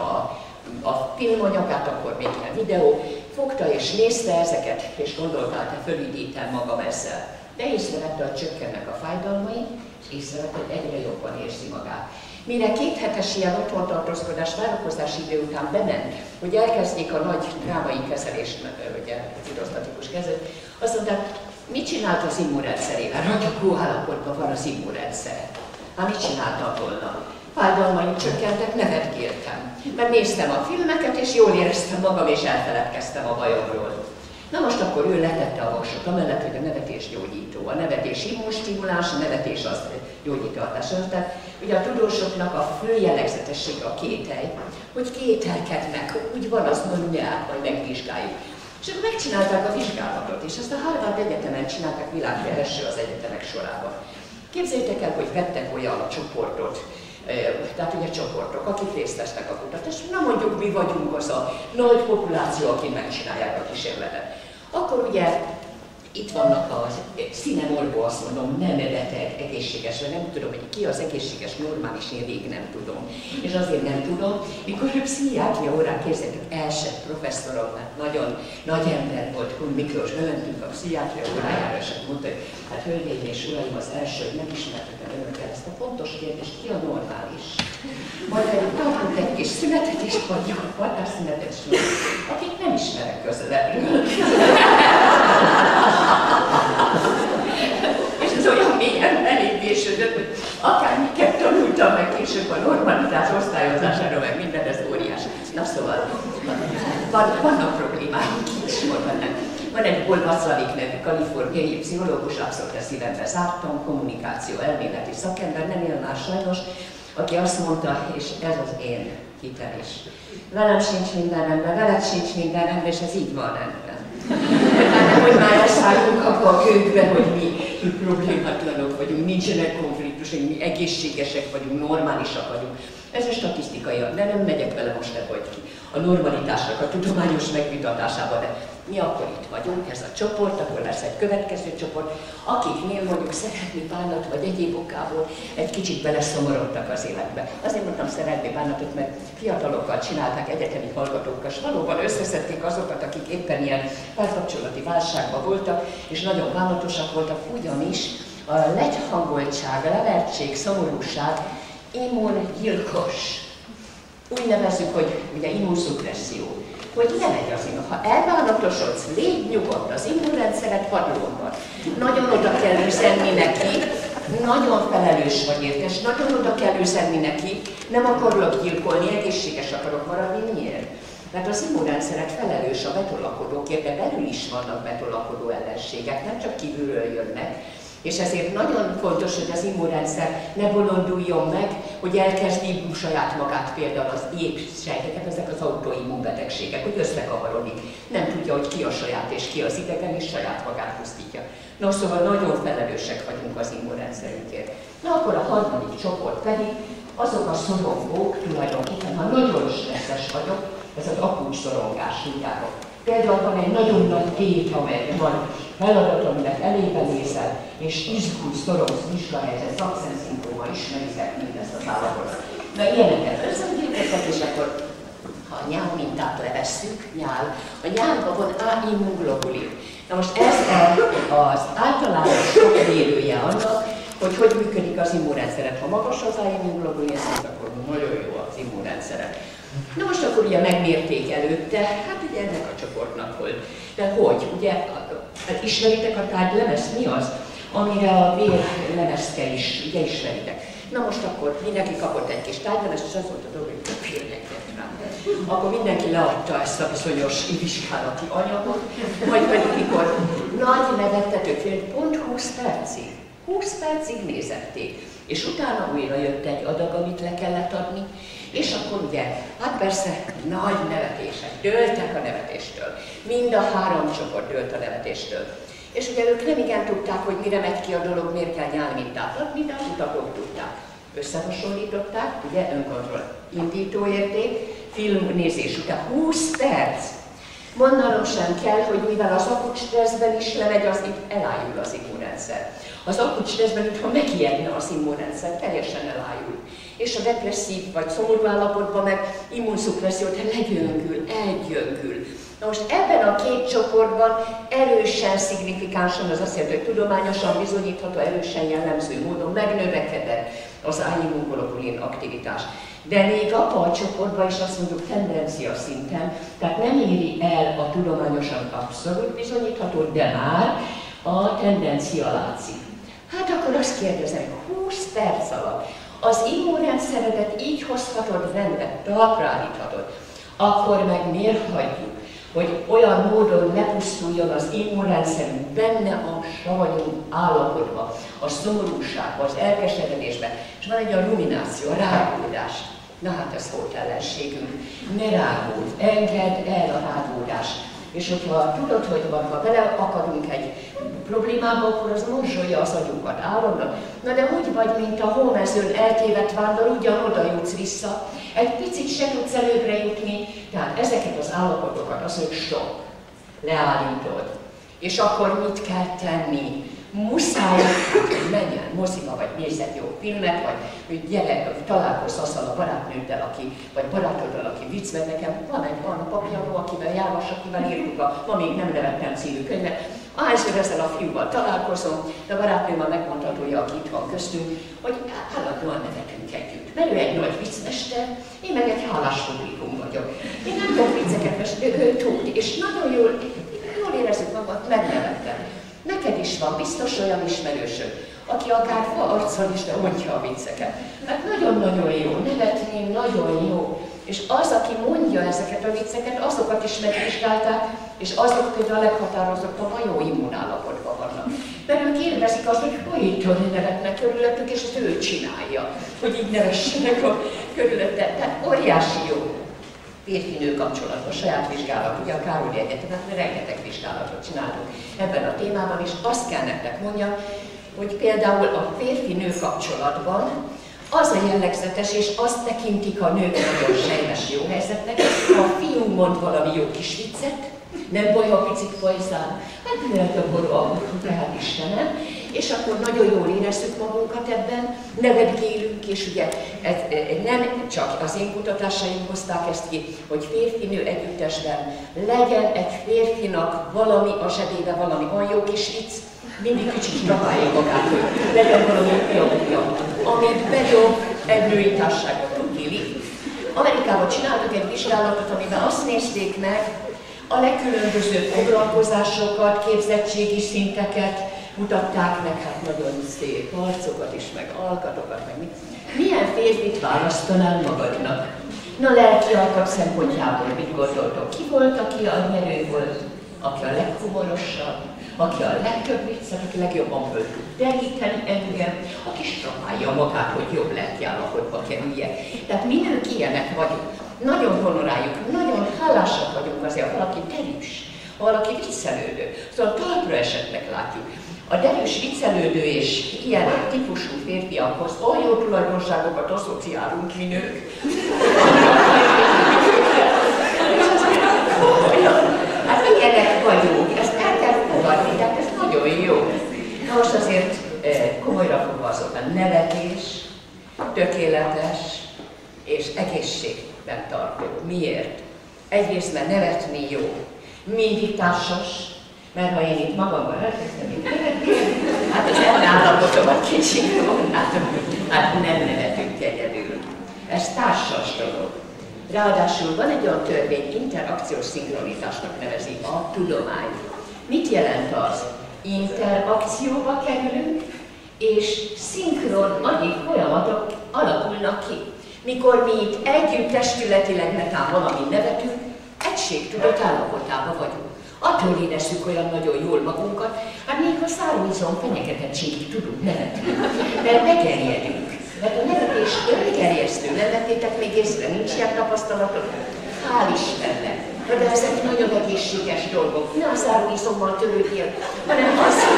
a filmanyagát, akkor még ilyen videó, fogta és nézte ezeket, és gondolta, hogy fölüdítem magam ezzel. De észrevette, hogy csökkennek a fájdalmai, és észrevette, hogy egyre jobban érzi magát. Mire 2 hetes ilyen otthontartózkodás, várakozási idő után bement, hogy elkezdjék a nagy drámai kezelést, ugye citostatikus kezelést, azt mondták, mit csinált az immunrendszerével? Ragyogó állapotban van az immunrendszer. Hát mit csináltam volna? Fájdalmaim csökkentek, nevetgéltem. Mert néztem a filmeket, és jól éreztem magam, és elfeledkeztem a bajomról. Na most akkor ő letette a voksot, amellett, hogy a nevetés gyógyító. A nevetés immunstimuláns, a nevetés az gyógyító hatása. Tehát ugye a tudósoknak a fő jellegzetessége a kételj, hogy kételkednek, úgy van, azt mondják, majd megvizsgáljuk. És akkor megcsinálták a vizsgálatot, és ezt a Harvard Egyetemen csinálták világ első az egyetemek sorában. Képzeljétek el, hogy vettek olyan csoportot, tehát ugye csoportok, akik részt vesznek a kutatásban, na mondjuk mi vagyunk az a nagy populáció, aki megcsinálják a kísérletet. Akkor ugye itt vannak a színemorból, azt mondom, nem beteg, egészséges, nem tudom, hogy ki az egészséges, normális, én rég nem tudom. És azért nem tudom, mikor a pszichiátria órán képzeljük, Elsett professzorom, hát nagyon nagy ember volt, Kun Miklós, bementünk a pszichiátria órájára, és mondta, hogy hát hölgyeim és uraim, az első, hogy megismertetem önökkel ezt a fontos kérdést, ki a normális. Majd tartunk egy kis szünetet, és mondjuk határszünetet, akik nem ismerek közelebbről. És ez olyan mélyen elégésődött, hogy akármiket tanultam meg később a normalitás osztályozására, meg minden, ez óriási. Na szóval, vannak problémáink is, mondanám. Van egy Paul Watzlawick nevű kaliforniai pszichológus, abszolút a szívembe zártam, kommunikáció elméleti szakember, nem él már sajnos, aki azt mondta, és ez az én hitem is. Velem sincs minden rendben, veled sincs minden rendben, és ez így van rendben. Nem, hogy már elszállunk abba a könyvbe, hogy mi problémátlanok vagyunk, nincsenek konfliktusok, mi egészségesek vagyunk, normálisak vagyunk. Ez a statisztikai, de nem megyek vele most ebbe, hogy a normalitásnak a tudományos megvitatásába, de mi akkor itt vagyunk, ez a csoport, akkor lesz egy következő csoport, akiknél mondjuk szeretni bánat vagy egyéb okából egy kicsit beleszomorodtak az életbe. Azért mondtam szeretni bánatot, mert fiatalokkal csinálták, egyetemi hallgatókkal, és valóban összeszedték azokat, akik éppen ilyen párkapcsolati válságban voltak, és nagyon bánatosak voltak, ugyanis a legyhangoltság, a levertség, szomorúság immungyilkos. Úgy nevezzük, hogy ugye immunszupresszió. Hogy ne megy az immun. Ha elbánatosodsz, légy nyugodt, az immunrendszeret padlón van. Nagyon oda kell üzenni neki, nagyon felelős vagy értes, nagyon oda kell üzenni neki, nem akarok gyilkolni, egészséges akarok maradni, miért? Mert az immunrendszeret felelős a betolakodókért, de belül is vannak betolakodó ellenségek, nem csak kívülről jönnek. És ezért nagyon fontos, hogy az immunrendszer ne bolonduljon meg, hogy elkezdi saját magát, például az épsejteket, ezek az autoimmunbetegségek, hogy összekavarodik. Nem tudja, hogy ki a saját és ki az idegen, és saját magát pusztítja. No, szóval nagyon felelősek vagyunk az immunrendszerünkért. Na akkor a harmadik csoport pedig azok a szorongók, tulajdonképpen, ha nagyon stresszes vagyok, ez az akut szorongás, tudjátok. Például van egy nagyon nagy gép, amelyben van feladat, aminek elébe nézel, és izgulsz, szorongsz, vizsgahelyzet, szakszenzintróma, ismeritek mindezt az állapotot. Na ilyeneket összegyűjtöttek, és akkor ha a nyál mintát levesszük, a nyálban van A-immunoglobulin. Na most ez az általános mérője annak, hogy működik az immunrendszeret. Ha magas az A-immunoglobulin szint, akkor nagyon jó az immunrendszeret. Na most akkor ugye megmérték előtte, hát ugye ennek a csoportnak volt. De hogy? Ugye ismeritek a tárgylemezt? Mi az? Amire a vérlemezke is, ugye ismeritek. Na most akkor mindenki kapott egy kis tárgylemezt, és az volt a dolog, hogy félreért rám. Akkor mindenki leadta ezt a bizonyos vizsgálati anyagot, majd pedig mikor nagy nevettetők fél, pont 20 percig. 20 percig nézették. És utána újra jött egy adag, amit le kellett adni, és akkor ugye, hát persze nagy nevetések, dőltek a nevetéstől. Mind a három csoport dőlt a nevetéstől. És ugye ők nem igen tudták, hogy mire megy ki a dolog, miért kell nyálmintát adni, de a kutakok tudták. Összehasonlították, ugye önkontroll indítóérték, filmnézés után 20 perc. Mondanom sem kell, hogy mivel az akut stresszben is lemegy, az itt elájul az immunrendszer. Az akut stresszben, mintha megijedne az immunrendszer, teljesen elájul. És a depresszív vagy szomorú állapotban meg immunszupressziót legyöngül, elgyöngül. Na most ebben a két csoportban erősen, szignifikánsan, az azt jelenti, hogy tudományosan bizonyítható, erősen jellemző módon megnövekedett az A-immunoglobulin aktivitás. De még abban a csoportban is azt mondjuk tendencia szinten, tehát nem éri el a tudományosan abszolút bizonyítható, de már a tendencia látszik. Hát akkor azt kérdezem, 20 perc alatt az immunrendszeredet így hozhatod rendbe, talpra állíthatod, akkor meg miért hagyjuk, hogy olyan módon ne pusztuljon az immunrendszerünk benne a savanyú állapotba, a szomorúságba, az elkeseredésbe, és van egy a rumináció, a rágódás. Na hát ez volt ellenségünk. Ne rágódj, engedd el a rágódást. És hogyha tudod, hogy ha bele akadunk egy problémába, akkor az morzsolja az agyunkat állandóan. Na de úgy vagy, mint a hómezőn eltévedt vándor, ugyanoda jutsz vissza, egy picit se tudsz előbbre jutni, tehát ezeket az állapotokat az, hogy stop, leállítod. És akkor mit kell tenni? Muszáj, hogy menjen moziba, vagy nézzen jó filmet, vagy gyere, találkozz azzal a barátnőddel, vagy barátoddal, aki vicc, mert nekem van egy papíró, akivel járvas, akivel írtuk a Ma még nem nevettem című könyvet. Ahányszor ezzel a fiúval találkozom, de a barátnőmmel megmondhatója, aki itt van köztünk, hogy állandóan nevetünk együtt. Mert ő egy nagy viccmester, én meg egy hálás publikum vagyok. Én nem tudok vicceket mesélni, ő tud, és nagyon jól érezzük magunkat, megnevettem. Neked is van biztos olyan ismerősöd, aki akár arccal is, de mondja a vicceket. Mert nagyon-nagyon jó, nevetni nagyon jó. És az, aki mondja ezeket a vicceket, azokat is megvizsgálták, és azok például a leghatározottan a jó immunállapotban vannak. Mert ők élvezik azt, hogy folyton nevetnek körülöttük, és ezt ő csinálja, hogy így nevessenek a körülöttet. Tehát óriási jó. Férfi-nő kapcsolatban, saját vizsgálat, ugye a Károlyi Egyetemen rengeteg vizsgálatot csináltunk ebben a témában, és azt kell nektek mondjam, hogy például a férfi-nő kapcsolatban az a jellegzetes, és azt tekintik a nők nagyon sejmes jó helyzetnek, ha a fiú mond valami jó kis viccet, nem baj, ha picit pajzán, hát lehet akkor tehát Istenem, és akkor nagyon jól érezzük magunkat ebben, nevetgélünk, és ugye ez nem csak az én kutatásaim hozták ezt ki, hogy férfi-nő együttesben legyen egy férfinak valami a zsebébe, valami olyan jó kis vicc, mindig kicsit trapálja magát, hogy legyen valami fiamúja, amit bedob egy női társaságot. Tudni, Amerikában csináltak egy vizsgálatot, amiben azt nézték meg, a legkülönbözőbb foglalkozásokat, képzettségi szinteket mutatták meg, hát nagyon szép arcokat is, meg alkatokat, meg mit. Milyen férfit választanál magadnak? Na, lelki alkat szempontjából mit gondoltok? Ki volt, aki a nyerő volt? Aki a leghumorosabb? Aki a legtöbb viccet, aki legjobban föl tud deríteni engem, aki strapálja magát, hogy jobb lelki állapotba kerülje. Tehát mi nők ilyenek vagyunk. Nagyon honoráljuk, nagyon hálásak vagyunk azért, ha valaki derűs, ha valaki viccelődő. Szóval talpra esetnek látjuk. A derűs, viccelődő és ilyen típusú férfiakhoz olyan jó tulajdonságokat asszociálunk mi nők. Hát ilyenek vagyunk, ezt el kell fogadni, tehát ez nagyon jó. Na most azért komolyra fogva azonban nevetés, tökéletes és egészségben tartó. Miért? Egyrészt, mert nevetni jó. Mindig társas, mert ha én itt magamban elkezdem itt nevetni, hát az ellenállapotomat kicsit mondatom, hát nem nevetünk egyedül. Ez társas dolog. Ráadásul van egy olyan törvény, interakciós szinkronitásnak nevezi a tudomány. Mit jelent az? Interakcióba kerülünk, és szinkron agyi folyamatok alakulnak ki. Mikor mi itt együtt testületileg netán valami nevetünk, egységtudat állapotában vagyunk. Attól érezzük olyan nagyon jól magunkat, hát még a száróizom fenyegetettségig tudunk nevetni, mert megerjedünk. Mert a nevetés öngerjesztő, nem vettétek még észre, nincs ilyen tapasztalatok? Hál' Istennek! De ezek nagyon egészséges dolgok. Ne a záróizommal törődjél, hanem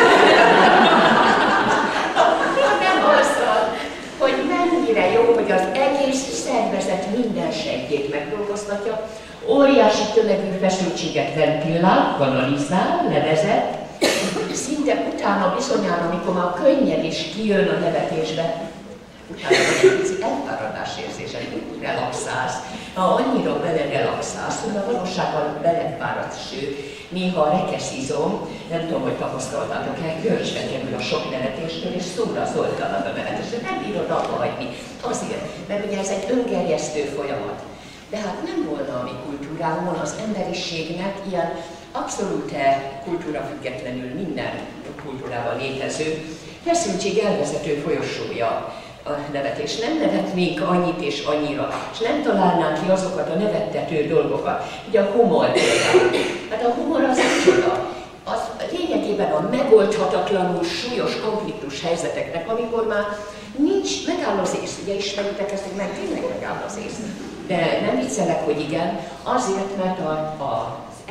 azzal, hogy mennyire jó, hogy az egész szervezet minden sejtjét megdolgoztatja, óriási tömegű feszültséget ventilál, kanalizál, levezet, szinte utána bizonyára, amikor már a könnyedés kijön a nevetésbe, utána egy pici elfáradás érzése, úgy relaxálsz, ha annyira belerelaxálsz, hogy a valóságban belefáradsz, sőt, néha a rekeszizom, nem tudom, hogy tapasztaltátok-e, görcsbe kerül a sok nevetéstől, és szóra szóltalan a nevetésről, nem bírod abba hagyni. Azért, mert ugye ez egy öngerjesztő folyamat. De hát nem volna a mi kultúránkon az emberiségnek ilyen abszolút kultúra függetlenül minden kultúrában létező feszültség elvezető folyosója a nevetés. Nem nevetnénk annyit és annyira, és nem találnánk ki azokat a nevettető dolgokat. Ugye a humor például. Hát a humor az micsoda? Az lényegében a megoldhatatlanul súlyos konfliktus helyzeteknek, amikor már nincs, megáll az ész. Ugye ismeritek ezt, hogy meg tényleg megáll az ész. De nem viccelek, hogy igen, azért, mert az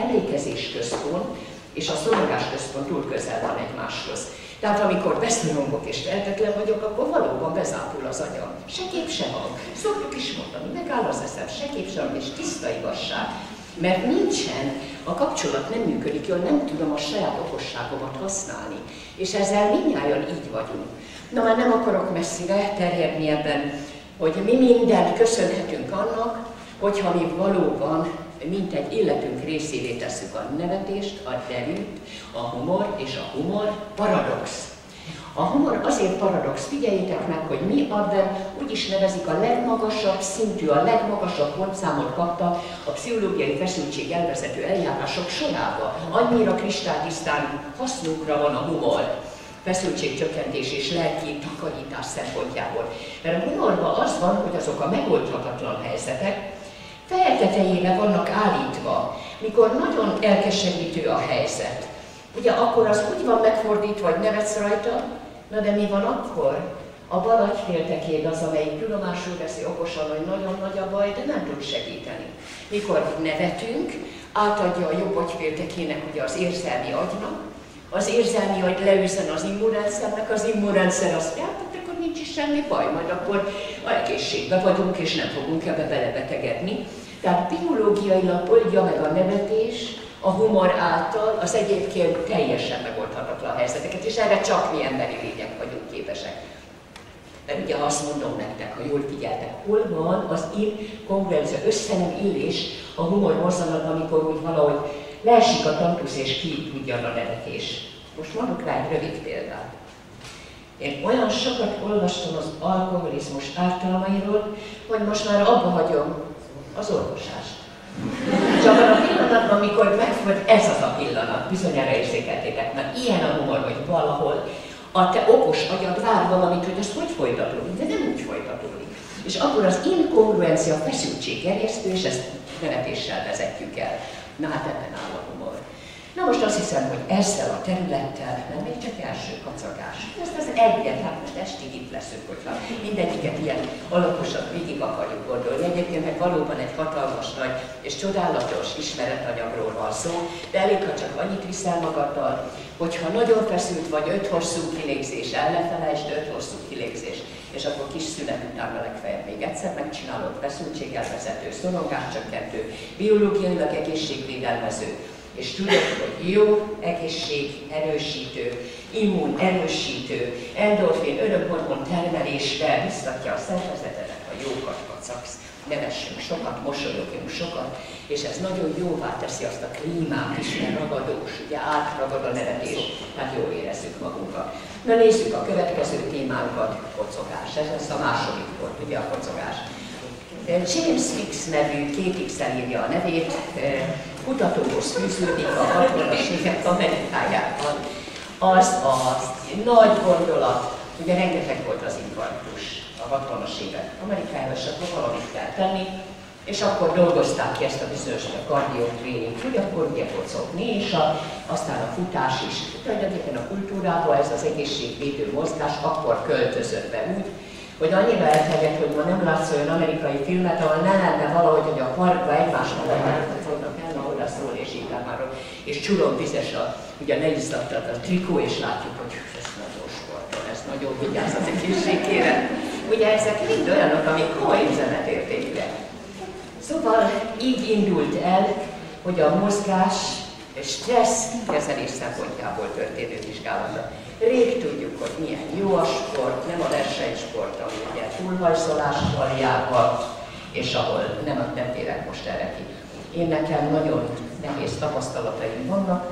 emlékezés központ és a szorongás központ túl közel van egymáshoz. Tehát amikor beszorongok és feltetlen vagyok, akkor valóban bezápul az agyam. Se kép, se hang. Szoktuk is mondani, megáll az eszem, se kép, se hang, és tiszta igazság. Mert nincsen, a kapcsolat nem működik jól, nem tudom a saját okosságomat használni. És ezzel mindnyájan így vagyunk. Na már nem akarok messzire terjedni ebben, hogy mi mindent köszönhetünk annak, hogyha mi valóban mint egy életünk részévé tesszük a nevetést, a derűt, a humor, és a humor paradox. A humor azért paradox, figyeljétek meg, hogy mi abban úgy is nevezik, a legmagasabb szintű, a legmagasabb pontszámot kapta a pszichológiai feszültség elvezető eljárások sorába. Annyira kristálytisztán hasznunkra van a humor, feszültségcsökkentés és lelki takarítás szempontjából. Mert a humorban az van, hogy azok a megoldhatatlan helyzetek feltetejére vannak állítva, mikor nagyon elkeserítő a helyzet. Ugye akkor az úgy van megfordítva, hogy nevetsz rajta, na de mi van akkor? A bal agyféltekéd az, amelyik tudomásul veszi okosan, hogy nagyon nagy a baj, de nem tud segíteni. Mikor nevetünk, átadja a jobb agyféltekének ugye az érzelmi agynak, az érzelmi agy leüzen az immunrendszernek, az immunrendszer azt mondja, hát akkor nincs is semmi baj, majd akkor egészségben vagyunk, és nem fogunk ebbe belebetegedni. Tehát biológiailag oldja meg a nevetés a humor által az egyébként teljesen megoldhatatlan helyzeteket, és erre csak mi emberi lények vagyunk képesek. Mert ugye azt mondom nektek, ha jól figyeltek, hol van az inkongruencia, összenem illés a humor mozzanatban, amikor úgy valahogy leesik a tantusz és kiudjan a nevetés. Most mondok rá egy rövid példát. Én olyan sokat olvastam az alkoholizmus ártalmairól, hogy most már abba hagyom az orvosást. Csak abban a pillanatban, amikor megfogad, ez az a pillanat, bizonyára érzékeltétek, mert ilyen a humor, hogy valahol a te okos agyad vár valamit, hogy ez hogy folytatódik, de nem úgy folytatódik. És akkor az inkongruencia feszültséggerjesztő, és ezt nevetéssel vezetjük el. Na hát ebben áll a humor. Na most azt hiszem, hogy ezzel a területtel, nem még csak első kacagás. Ezt az egyet, hát most estig itt leszünk, hogyha mindegyiket ilyen alaposan végig akarjuk gondolni. Egyébként meg valóban egy hatalmas nagy és csodálatos ismeretanyagról van szó, de elég, ha csak annyit viszel magaddal, hogyha nagyon feszült vagy 5 hosszú kilégzés, el ne felejtsd 5 hosszú kilégzés, és akkor kis szünet után legfeljebb még egyszer megcsinálod, feszültségelvezető, szorongáscsökkentő, biológiailag egészségvédelmező, és tudod, hogy jó, egészség erősítő, immun erősítő, endorfin, örömhormon termelésre biztatja a szervezetedet, ha jókat kacagsz, nevessünk sokat, mosolyogjunk sokat, és ez nagyon jóvá teszi azt a klímát is, mert ragadós, ugye átragad a nevetés, tehát jól érezzük magunkat. Na nézzük a következő témánkat, kocogás. Ez lesz a második pont, ugye a kocogás. James Fix nevű, 2X-el írja a nevét, kutatóhoz fűződik a 60-as évek Amerikájában. Az a nagy gondolat, ugye rengeteg volt az infarktus a 60-as évek Amerikájában, és akkor valamit kell tenni, és akkor dolgozták ki ezt a bizonyos kardiotréningt, hogy akkor ugye kocogni, és aztán a futás is. Tulajdonképpen a kultúrában ez az egészségvédő mozgás akkor költözött be úgy, hogy annyira elterjedt, hogy ma nem látsz olyan amerikai filmet, ahol ne lenne valahogy, hogy a parkba egymás mellett fognak el, ahol a szól és ítámáról, és csuromvizes ugye ne izzadtad a trikó, és látjuk, hogy ez nagyon sportol, ez nagyon vigyáz az egészségére. Ugye ezek mind olyanok, amik komoly üzenetértékűek. Szóval így indult el, hogy a mozgás stressz kezelés szempontjából történő vizsgálata. Rég tudjuk, hogy milyen jó a sport, nem a versenysport, ami ugye túlhajszolással járva, és ahol nem térek most erre ki. Én nekem nagyon nehéz tapasztalataim vannak,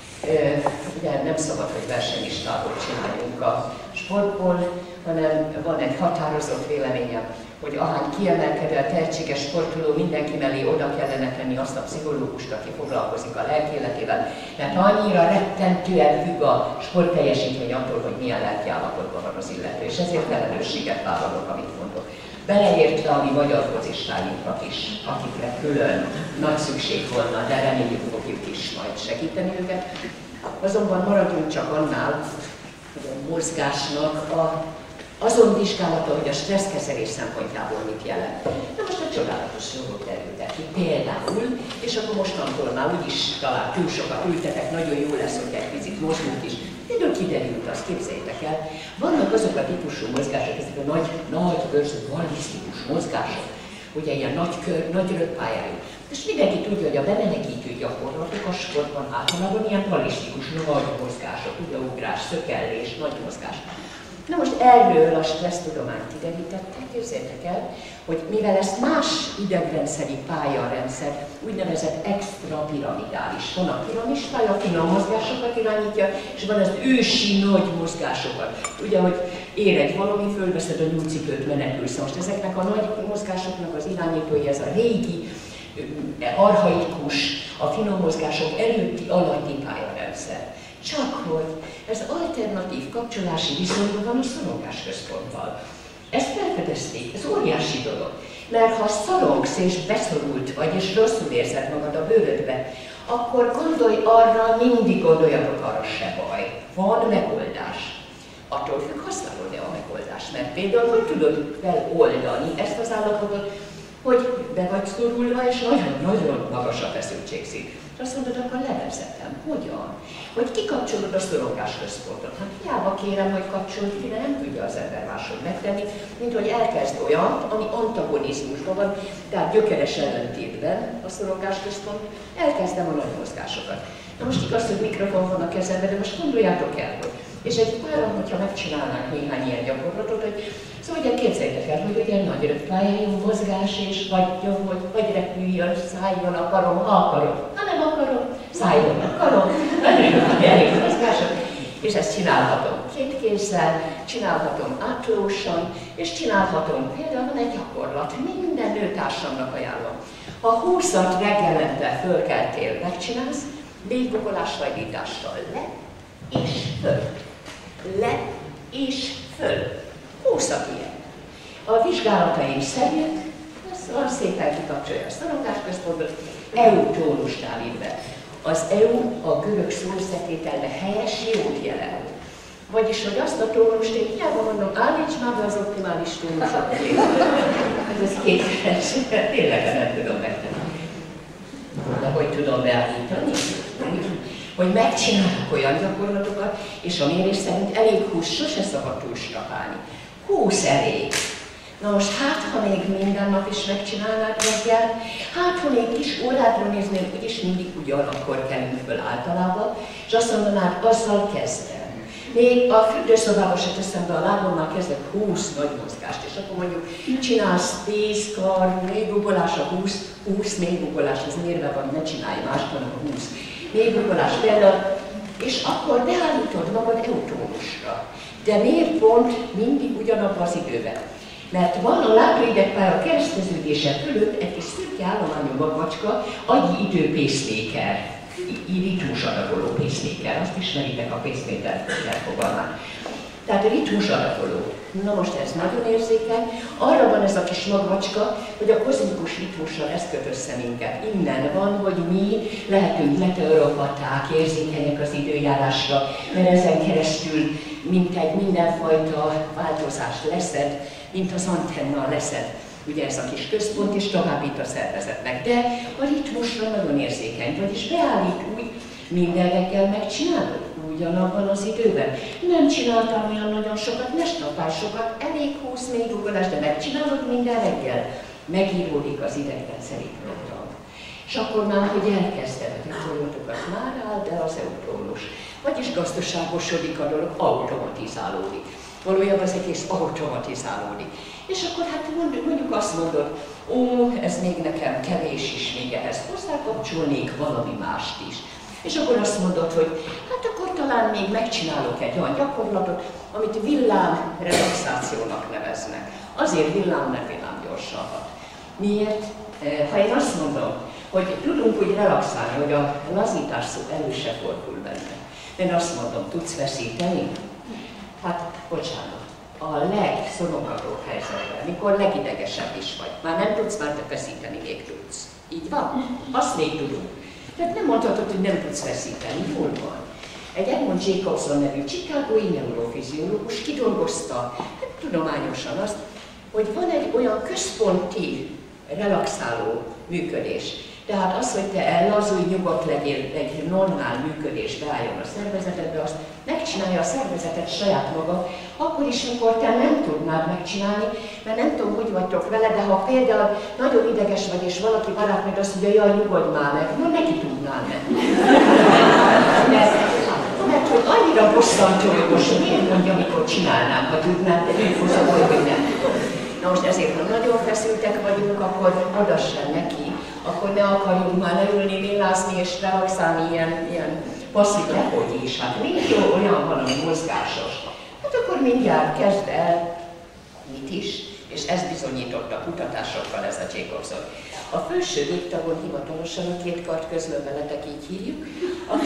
ugye nem szabad, hogy versenyistávot csináljunk a sportból, hanem van egy határozott véleményem, hogy ahány kiemelkedő a tehetséges sportoló, mindenki mellé oda kellene tenni azt a pszichológust, aki foglalkozik a lelkéletével, mert annyira rettentően függ a sportteljesítmény attól, hogy milyen lelkiállapotban van az illető, és ezért felelősséget vállalok, amit mondok. Beleértve a mi magyar focistáinkat is, akikre külön nagy szükség volna, de reméljük fogjuk is majd segíteni őket. Azonban maradjunk csak annál, hogy a mozgásnak azon vizsgálata, hogy a stresszkezelés szempontjából mit jelent. De most a csodálatos dolgok derültek ki. Például, és akkor mostantól már úgyis talán túl sokat ültetek, nagyon jó lesz, hogy egy picit mozgunk is. Például kiderült, azt képzeljétek el, vannak azok a típusú mozgások, ezek a nagy körző, ballisztikus mozgások, ugye ilyen nagy röppályájú. És mindenki tudja, hogy a bemenekítő gyakorlatok a sportban általában ilyen ballisztikus, nagy mozgások, ugye ugrás, szökellés, nagy mozgás. Na most erről a stressztudomány kiderítette, képzeljétek el, hogy mivel ezt más idegrendszeri pályarendszer, úgynevezett extrapiramidális, van a piramis pálya, a finom mozgásokat irányítja, és van az ősi nagy mozgásokat. Ugye, hogy ér egy valami, fölveszed a nyúlcipőt, menekülsz. Most ezeknek a nagy mozgásoknak az irányítója, ez a régi, archaikus, a finom mozgások előtti, alatti pályarendszer. Csak hogy ez alternatív kapcsolási viszonyban van a szorongásközponttal. Ezt felfedezték, ez óriási dolog. Mert ha szorongsz és beszorult vagy, és rosszul érzed magad a bőrödbe, akkor gondolj arra, mindig gondoljatok arra, se baj. Van megoldás. Attól függ, használod-e a megoldást. Mert például, hogy tudod feloldani ezt az állapotot, hogy be vagy szorulva, és nagyon-nagyon magas a feszültségszint. És azt mondod, akkor levezetem. Hogyan? Hogy kikapcsolod a szorongásközpontot. Hát hiába kérem, hogy kapcsolod ki, de nem tudja az ember máshogy megtenni, mint hogy elkezd olyan, ami antagonizmusban van, tehát gyökeres ellentétben a szorongásközpont, elkezdem a nagy mozgásokat. Na most igaz, hogy mikrofon van a kezemben, de most gondoljátok el, hogy és egy páran, hogyha megcsinálnánk néhány ilyen gyakorlatot, hogy szóval ugye képzeljétek el, hogy egy nagy röppályájú mozgás, és vagy repüljön, szálljon a karom, ha akarom, ha nem akarom, szálljon a karom, elég mozgások, és ezt csinálhatom két kézzel, csinálhatom átlósan, és csinálhatom, például van egy gyakorlat, minden nőtársamnak ajánlom. Ha 20-at reggelente fölkeltél, megcsinálsz, végigugolás vagy ítással le, és föl. Le és föl. 20 ilyen. A vizsgálataim szerint, ez szépen kikapcsolja a szorongásközpontot, EU tónust állít be. Az EU a görög szószetételbe helyes jót jelent. Vagyis, hogy azt a tónust én hiába mondom, állíts már be az optimális tónusot. Ez kétszeres, tényleg nem tudom megtenni. De hogy tudom beállítani? Hogy megcsinálok olyan gyakorlatokat, és a mérés szerint elég 20, sose szabad túlstrapálni. 20 elég. Na most ha még minden nap is megcsinálnád reggel, ha még kis órádra néznél, úgyis mindig ugyanakkor kelünk föl általában, és azt mondanád, azzal kezdem. Még a fürdőszobában se teszem be a lábommal, kezdek 20 nagy mozgást, és akkor mondjuk csinálsz 10 kar, mélyugolás a 20 mélyugolás, ez mérve van, ne csinálj mást, hanem a 20. Mélyugolás például, és akkor beállítod magad eutónusra. De miért pont mindig ugyanabban az időben? Mert van a lábridegpálya kereszteződése fölött egy kis szürke állományú magvacska, agyi idő pacemaker, ritmusadagoló pacemaker, azt ismeritek a pacemaker fogalmát. Tehát ritmusadagoló. Na most ez nagyon érzékeny, arra van ez a kis magvacska, hogy a kozmikus ritmussal ez köt össze minket. Innen van, hogy mi lehetünk meteoropaták, érzékenyek az időjárásra, mert ezen keresztül mintegy mindenfajta változást leszed, mint az antenna leszed. Ugye ez a kis központ, és továbbít a szervezetnek. De a ritmusra nagyon érzékeny, vagyis beállít úgy, minden reggel megcsinálod ugyanabban az időben. Nem csináltál olyan nagyon sokat, ne strapálj sokat, elég 20 mélyugolás, de megcsinálod minden reggel. Megíródik az idegrendszeri program. És akkor már, hogy elkezded a gyakorlatokat, már áll be az eutónus. Vagyis gazdaságosodik a dolog, automatizálódik. Valójában az egész automatizálódik. És akkor hát mondjuk azt mondod, ó, ez még nekem kevés is, még ehhez hozzákapcsolnék valami mást is. És akkor azt mondod, hogy hát akkor talán még megcsinálok egy olyan gyakorlatot, amit villámrelaxációnak neveznek. Azért villám, ne villámgyorsalhat. Miért? Ha én azt mondom, hogy tudunk úgy relaxálni, hogy a lazítás szó elő se fordul benne. Én azt mondom, tudsz veszíteni? Hát, bocsánat, a legszorongatóbb helyzetben, mikor legidegesebb is vagy, már nem tudsz, már te veszíteni még tudsz. Így van? Azt még tudunk. Tehát nem mondhatod, hogy nem tudsz veszíteni, jól van. Egy Edmund Jacobson nevű chicagói neurofiziológus kidolgozta, hát tudományosan azt, hogy van egy olyan központi relaxáló működés. Tehát az, hogy te ellazulj, nyugodt legyél, egy normál működés beálljon a szervezetedbe, azt megcsinálja a szervezetet saját maga, akkor is, amikor te nem tudnád megcsinálni, mert nem tudom, hogy vagytok vele, de ha például nagyon ideges vagy, és valaki barátnőd azt mondja, jaj, nyugodj már meg, no neki tudnál menni. Mert hogy annyira bosszantó jogos, hogy miért mondja, amikor csinálnám, ha tudnám, de ő hozzá, hogy nem tudom. Na most ezért, ha nagyon feszültek vagyunk, akkor odassen neki, akkor ne akarjunk már leülni, villázni és relaxálni ilyen passzív lehogy is. Hát még olyan valami mozgásos. Hát akkor mindjárt kezd el mit is, és ezt bizonyította kutatásokkal ez a Jacobson. A felső végtagon hivatalosan a két kart közlöm veletek, így hívjuk. A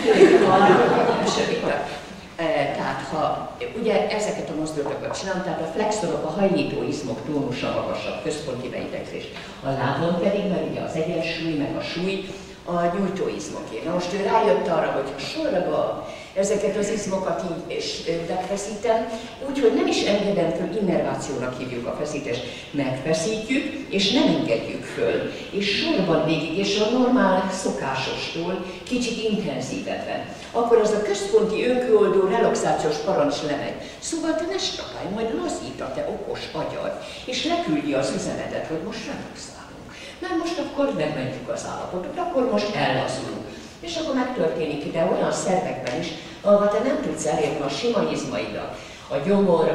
felső végtag. Tehát ha ugye ezeket a mozdulatokat csinálom, tehát a flexorok, a hajlító izmok tónusa magasabb, központi beidegzés. A lábon pedig, mert ugye az egyensúly, meg a súly, a nyújtóizmoké. Na most ő rájött arra, hogy ha sorba ezeket az izmokat így és megfeszítem, úgyhogy nem is engedem föl, innervációnak hívjuk a feszítést, megfeszítjük, és nem engedjük föl. És sorban végig, és a normál szokásostól kicsit intenzívebben. Akkor az a központi önkőoldó relaxációs parancs lemegy. Szóval te ne strapálj, majd lazít a te okos agyad, és leküldi az üzenetet, hogy most relaxálunk. Mert most akkor megmentjük az állapotot, akkor most ellazulunk. És akkor megtörténik ide olyan szervekben is, ahol te nem tudsz elérni a sima izmaidat, a gyomor,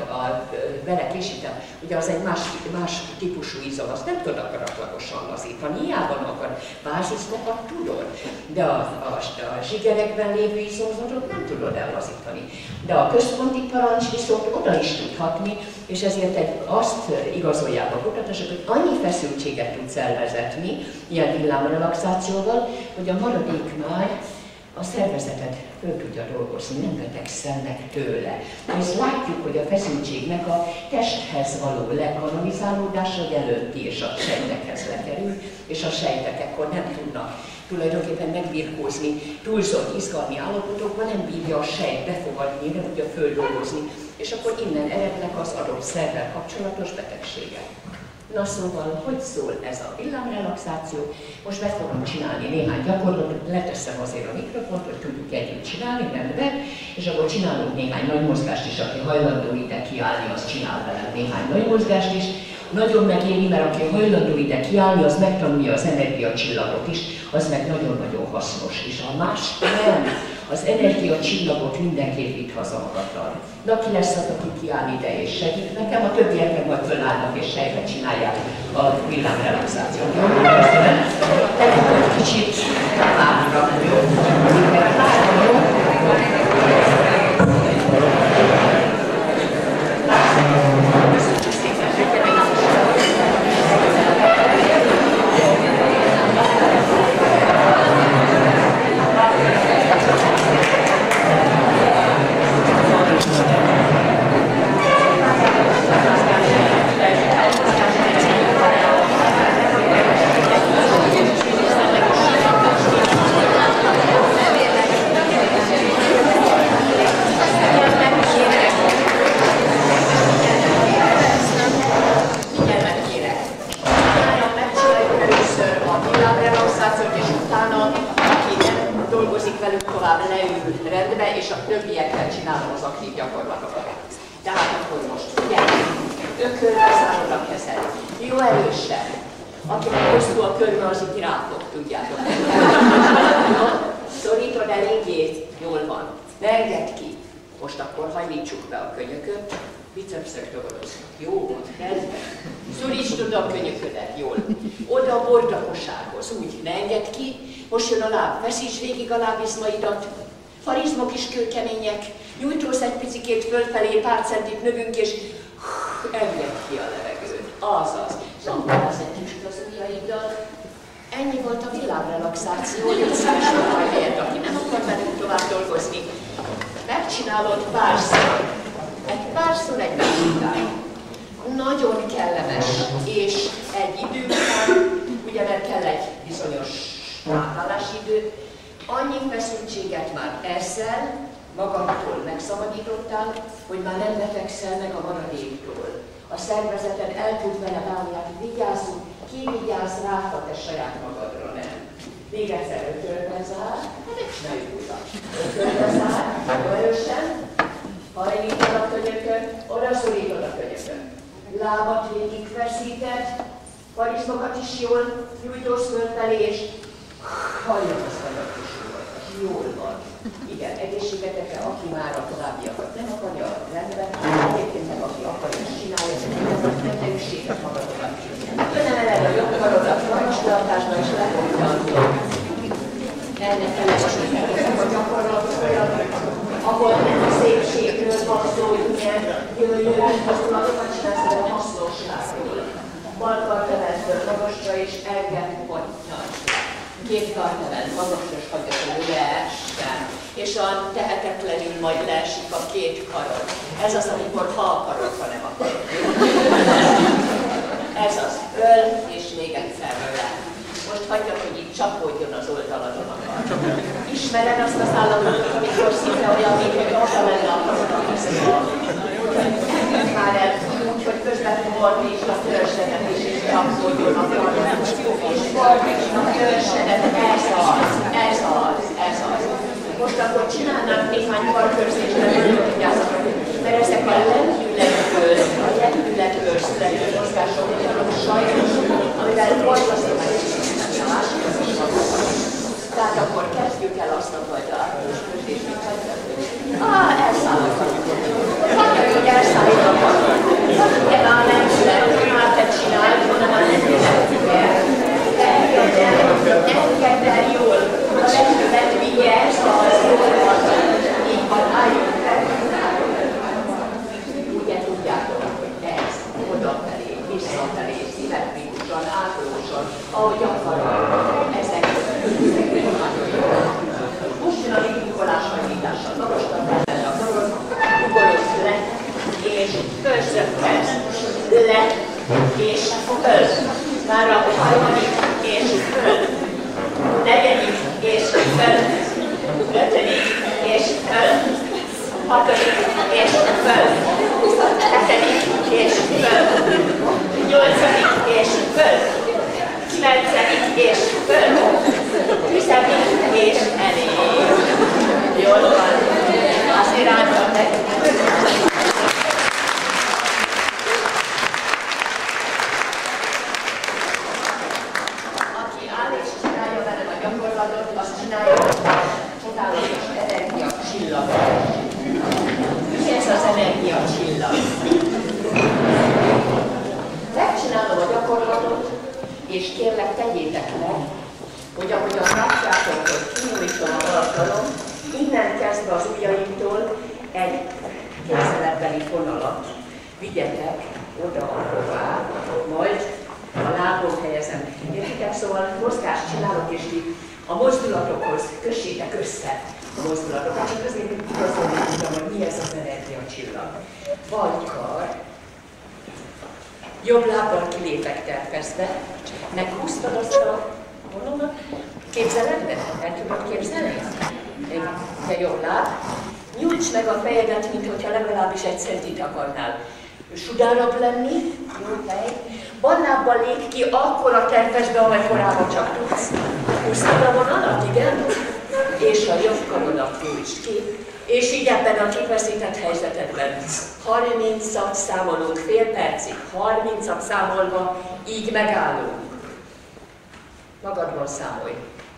a belek és itt, ugye az egy más típusú izom, azt nem tudod akaratlagosan lazítani, hiába akar bázismokat tudod, de a zsigerekben lévő izomzatot nem tudod ellazítani. De a központi parancs viszont oda is tudhatni, és ezért azt igazolják a kutatások, hogy annyi feszültséget tudsz elvezetni, ilyen villámrelaxációval, hogy a maradék már a szervezetet föl tudja dolgozni, nem betegszel meg tőle. És látjuk, hogy a feszültségnek a testhez való lekanalizálódása előtti és a sejtekhez lekerül, és a sejtek ekkor nem tudnak tulajdonképpen megbirkózni túlzott izgalmi állapotokban, nem bírja a sejt befogadni, nem tudja földolgozni, és akkor innen erednek az adott szervvel kapcsolatos betegségek. Na szóval, hogy szól ez a villámrelaxáció? Most meg fogom csinálni néhány gyakorlatot, leteszem azért a mikrofont, hogy tudjuk együtt csinálni, rendben, és akkor csinálunk néhány nagy mozgást is, aki hajlandó ide kiállni, az csinál velem néhány nagy mozgást is. Nagyon megéri, mert aki hajlandó ide kiállni, az megtanulja az energiacsillagot is, az meg nagyon-nagyon hasznos. És a más nem, az energiacsillagot mindenképp vitt haza magadtal. Na ki lesz az, aki kiáll ide és segít nekem, a többiek meg majd fölállnak és helyben csinálják a villámrelaxációt. Jó, köszönöm. Egy kicsit hátra. Most jön a láb, feszíts végig a lábizmaidat, farizmok is kőkemények, nyújtózz egy picikét fölfelé, pár centit növünk, és engedd ki a levegőt. Azaz. Zombálsz egy kicsit az ujjaiddal. Ennyi volt a villámrelaxáció, hogy szívesen majd helyet, aki nem akar velünk tovább dolgozni. Megcsinálod párszor. Egy párszor egymás után. Nagyon kellemes, és egy idő után, ugye mert kell egy bizonyos átállási idő, annyi feszültséget már ezzel magadtól megszabadítottál, hogy már nem betegszel meg a maradéktól. a szervezeted el tud vele válni, hát vigyázzunk, ki vigyázz rá, ha te saját magadra nem. Még egyszer ökörbe zár, hát egy csináljuk újra. Ökörbe zár, nagyon erősen, hajlítod a könyököt, oda szorítod a könyököt. Lábat végig feszíted, karizmokat is jól nyújtósz fölfelé, és halljon azt a nyakusúvat, jól van. Igen, egészségetekre, aki már a továbbiakat nem akarja, rendben, egyébként meg aki akarja, csinálja, nem neűséget magadokat. Önemeled a jobb karodat, magastartásba és lefoglalni. Ennek felességek a gyakorlatok, ahol nem a szépségről van szó, hogy milyen gyönyörű mozdulatokat csinálsz, de a hasznosságról. Bal karteventől magasra és engem pontyal. Két kartevent magasra és hagyja leessen. És a tehetetlenül majd leesik a két karod. Ez az, amikor ha akarod, ha nem akarod. Ez az öl, és még egyszer le. Most hagyjad, hogy így csapódjon az oldaladon a kar. Ismered azt az állatot, amikor szinte olyan, mint hogy oda lenne a karod a vízbe. Már el úgy, hogy közben fordítsd a törzsedet is, és csapódjon a kar. És fordítsd a törzsedet, ez az. Most akkor csinálnánk néhány karkörzést, mert tudjátok, mert ezek a lendületből születő mozgások, olyanok sajnos, amivel borzasztóan tehát akkor kezdjük el azt a fajta közést, mit hagyjuk. Elszállok. Hagyjuk, hogy elszállítok. Igen, a lendület, hogy már te csinálj, hanem a lendület. Engedd el jól. A lendület vigyázz, az jól van. Így van, álljunk fel. Ugye tudjátok, hogy ez odafelé, visszafelé, szimmetrikusan, átlósan, ahogy akarod, ezek nagyon jó. Most jön a légugolás hajlítással. Magastartás benne a karod, ugolódsz le, és fölszökkelsz. Le, és föl. Már a harmadik, és föl. Negyedik, és föl. Ötödik, és föl. Hatodik, és föl. Hetedik, és föl. Nyolcadik, és föl. Kilencedik, és föl. Tizedik, és elég. Jól van. Az irányba meg. Aki áll és csinálja velem a gyakorlatot, azt csinálja csodálatos energiacsillag. Mi ez az energiacsillag? Megcsinálom a gyakorlatot, és kérlek tegyétek le, hogy ahogyan látjátok, hogy kinyújtom a balkarom, innen kezdve az ujjaimtól egy kézzeletbeli vonalat vigyetek oda, ahová, majd a lábon helyezem. Értitek? Szóval mozgást csinálok, és így a mozdulatokhoz kössétek össze a mozdulatokat. Csak azért igazolni tudom, hogy mi ez az energiacsillag. Bal kar, jobb lábbal kilépek terpeszbe, meghúztad azt a vonalat, képzeled be? El tudod képzelni? De jobb láb. Nyújts meg a fejedet, mintha legalábbis egy centit akarnál sudárabb lenni, jó fej. Bal lábbal lép ki akkor a terpeszbe, amekkorában csak tudsz. Húztad a vonalat, igen? És a jobb karodat nyújtsd ki. És így ebben a kifeszített helyzetedben 30-at számolunk fél percig, 30-at számolva, így megállunk. Magadból számolj.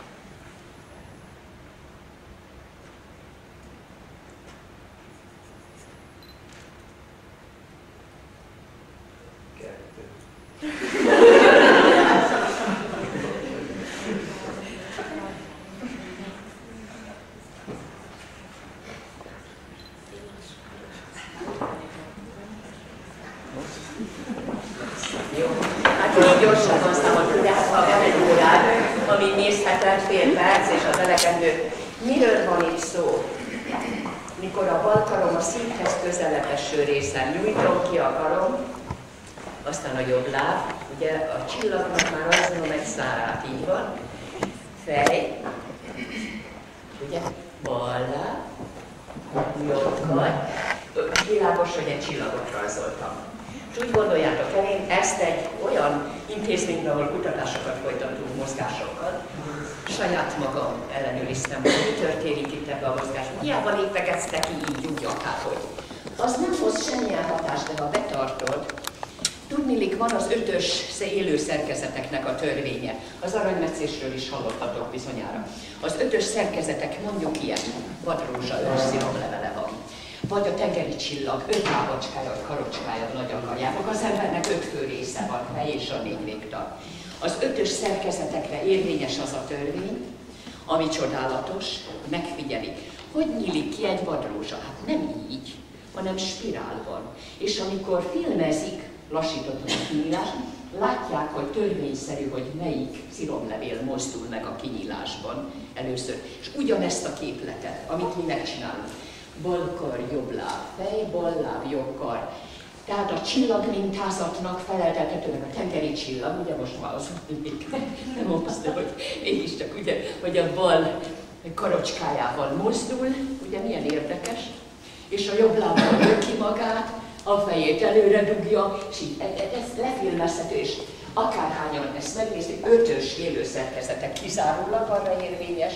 Gyorsabban számolunk, de hát ha van egy órád, ami nézheted fél perc és az elegendő. Miről van itt szó? Mikor a bal karom a szívhez közelebb eső részen nyújtom ki a karom, aztán a jobb láb, ugye a csillagnak már rajzolom egy szárát, így van. Fej, ugye, bal láb, jobb kar, világos, hogy egy csillagot rajzoltam. És úgy gondoljátok el, én ezt egy olyan intézményben, ahol kutatásokat folytatunk mozgásokkal, saját magam ellenőriztem, hogy mi történik itt ebben a mozgásban. Hiába lépegeztek ki így, úgy akárhogy. Az nem hoz semmilyen hatást, de ha betartod, tudniillik van az 5-ös élő szerkezeteknek a törvénye. Az aranymetszésről is hallottatok bizonyára. Az 5-ös szerkezetek mondjuk ilyen, vadrózsa, őrsziromlevele van. Vagy a tengeri csillag, 5 lábacskája, vagy karocskája nagy akarjátok. Az embernek 5 fő része van, hely és a 4 végtag. Az 5-ös szerkezetekre érvényes az a törvény, ami csodálatos, megfigyelik, hogy nyílik ki egy vadrózsa. Hát nem így, hanem spirálban. És amikor filmezik, lassítottan a kinyílást, látják, hogy törvényszerű, hogy melyik sziromlevél mozdul meg a kinyílásban először. És ugyanezt a képletet, amit mi megcsinálunk. Bal kar, jobb láb, fej, bal láb, jobb kar. Tehát a csillagmintázatnak feleltethetőnek a tengeri csillag, ugye most már az nem okozta, hogy mégiscsak ugye, hogy a bal karocskájával mozdul, ugye milyen érdekes, és a jobb lábbal lő ki magát, a fejét előre dugja, és így ez lefilmezhető, és akárhányan ezt megnézik, 5-ös élőszerkezetek kizárólag arra érvényes.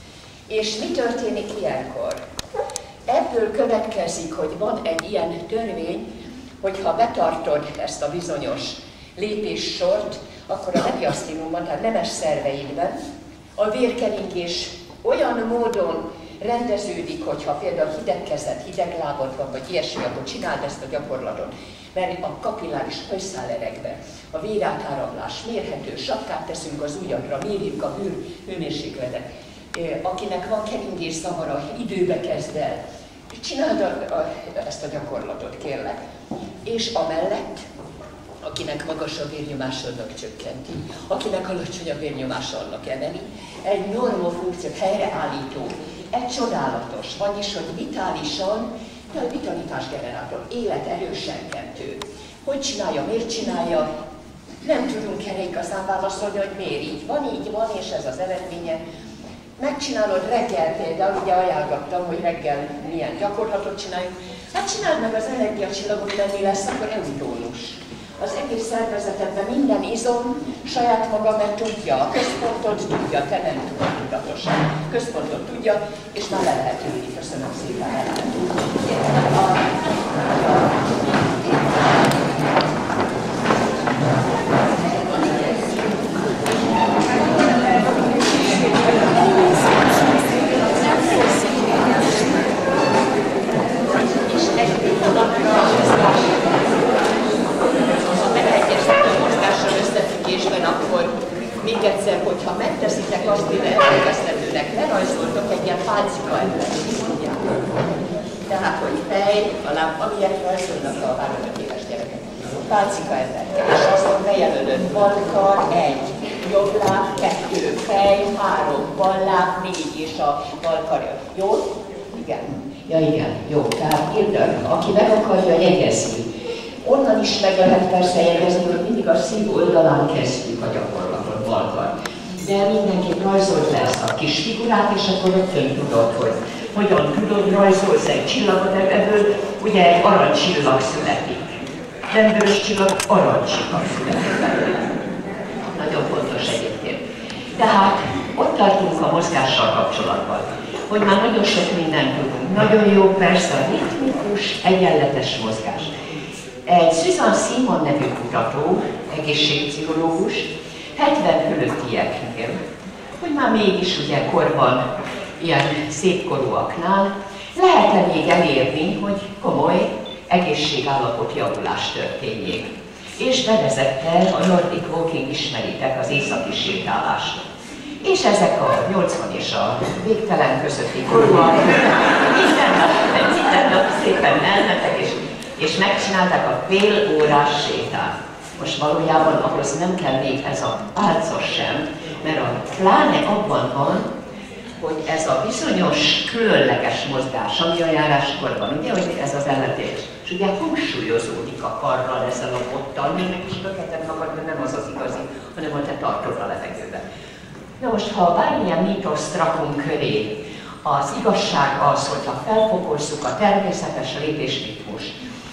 És mi történik ilyenkor? Ebből következik, hogy van egy ilyen törvény, hogyha betartod ezt a bizonyos lépéssort, akkor a mediasztinumban, tehát nemes szerveidben a vérkeringés olyan módon rendeződik, hogyha például hideg kezed, hideg lábad van, vagy ilyesmi, akkor csináld ezt a gyakorlatot. Mert a kapilláris hajszálerekbe a vérátáramlás mérhető, sapkát teszünk az ujjakra, mérjük a hőmérsékletet. Akinek van keringés zavara, időbe kezd el. Csináld ezt a gyakorlatot, kérlek. És amellett, akinek magas a vérnyomása, annak csökkenti, akinek alacsony a vérnyomása, annak emeli, egy normálfunkciót helyreállító, egy csodálatos, vagyis, hogy vitálisan, de a vitalitásgenerátor, életerősen kentő. Hogy csinálja, miért csinálja, nem tudunk erre igazán válaszolni, hogy miért így van, és ez az eredménye. Megcsinálod reggel például, ugye ajánlottam, hogy reggel milyen gyakorlatot csináljunk. Hát csináld meg az energiacsillagot, lenni lesz, akkor eutónus. Az egész szervezetedben minden izom saját maga, mert tudja, a központot tudja, te nem tudod tudatosan. Központot tudja, és már le lehet ülni. Köszönöm szépen, le lehet ülni. Akkor még egyszer, hogyha megteszitek azt, hogy elkezdhetőnek, lerajzoltok egy ilyen pálcika embert. Tehát, hogy fej, a láb, amilyet rajzolnak a 3-5 éves gyerekek. Pálcika embert. És azon bejelölöd bal kar 1, jobb láb 2, fej 3, bal láb 4 és a bal karja. Jó? Igen. Ja igen, jó. Tehát írd, aki meg akarja jegyezni. Onnan is meg lehet persze jegyezni, hogy mindig a szív oldalán kezdjük a gyakorlatot, balkar. De mindenképp rajzold le ezt a kis figurát, és akkor rögtön tudod, hogy hogyan tudod, rajzolsz egy csillagot, ebből ugye egy aranycsillag születik. Nem vörös csillag, aranycsillag születik. Nagyon fontos egyébként. Tehát ott tartunk a mozgással kapcsolatban, hogy már nagyon sok mindent tudunk. Nagyon jó persze a ritmikus, egyenletes mozgás. Egy Susan Simon nevű kutató, egészségpszichológus, 70 fölöttieknél, hogy már mégis ugye korban, ilyen szépkorúaknál lehet-e még elérni, hogy komoly egészségállapot javulás történjék. És bevezette a Nordic Walking, ismeritek, az északi sétálást. És ezek a 80 és a végtelen közötti korúak minden nap szépen elmentek, és megcsinálták a fél órás sétát. Most valójában ahhoz nem kell még ez a pálcos sem, mert a pláne abban van, hogy ez a bizonyos különleges mozgás, ami a járáskorban, ugye, hogy ez az ellentétes, és ugye hangsúlyozódik a karral ezzel a bottal, még meg is löketed magad, de nem az az igazi, hanem hogy te tartod a levegőben. Na most, ha bármilyen mítoszt rakunk köré, az igazság az, hogyha felfokozzuk a természetes lépésritmust, a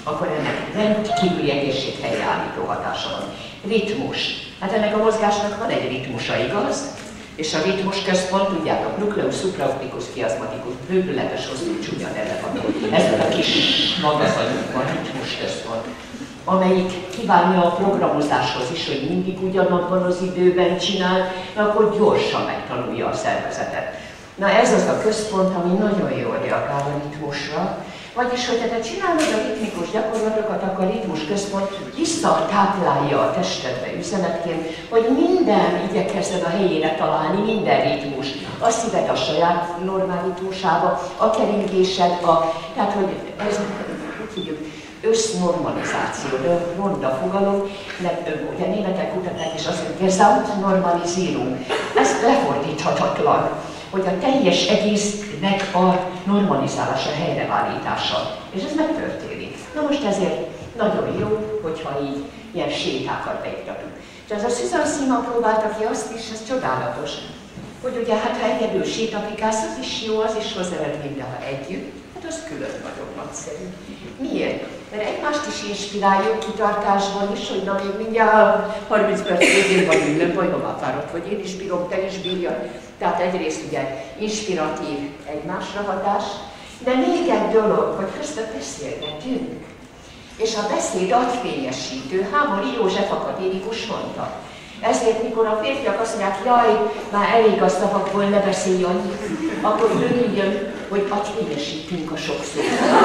akkor ennek rendkívüli egészséghelyreállító hatása van. Ritmus. Hát ennek a mozgásnak van egy ritmusa, igaz? És a ritmus központ, tudjátok, nucleus supraopticus chiasmaticus, bőrületes hosszú csúnya neve van. Ez a kis magazanyunkban ritmus központ, amelyik kívánja a programozáshoz is, hogy mindig ugyanabban az időben csinál, akkor gyorsan megtanulja a szervezetet. Na ez az a központ, ami nagyon jól reagál a ritmusra, vagyis, hogyha te csinálod a ritmikus gyakorlatokat, akkor a ritmus központ visszatáplálja a testedbe üzenetként, hogy minden igyekezzen a helyére találni, minden ritmus. A szíved a saját normál ritmusába, a keringésed, tehát hogy ez, úgy hívjuk, össznormalizáció, de ronda fogalom, ugye németek kutatják, és azt mondja, Gesamtnormalisierung. Ez lefordíthatatlan, hogy a teljes egésznek a normalizálása, helyreállítása. És ez megtörténik. Na most ezért nagyon jó, hogyha így ilyen sétákat beiktatunk. És ez a Susan Simon próbálta ki azt is, ez csodálatos, hogy ugye hát ha egyedül sétaplikálsz, az is jó, az is hoz eredmény, de ha együtt, hát az külön nagyon nagyszerű. Miért? Mert egymást is inspiráljuk kitartásban is, hogy na még mindjárt 30 perc végén vagyunk, nem baj, ha már fáradt vagy, én is bírom, te is bírja. Tehát egyrészt ugye inspiratív egymásra hatás, de még egy dolog, hogy közben beszélgetünk. És a beszéd agyfényesítő, Hámori József akadémikus mondta. Ezért, mikor a férfiak azt mondják, jaj, már elég a szavakból, ne beszélj annyit, akkor örüljön, hogy agyfényesítünk a sok szót.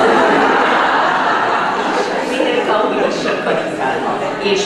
Minél amúgy sokkal utálva. És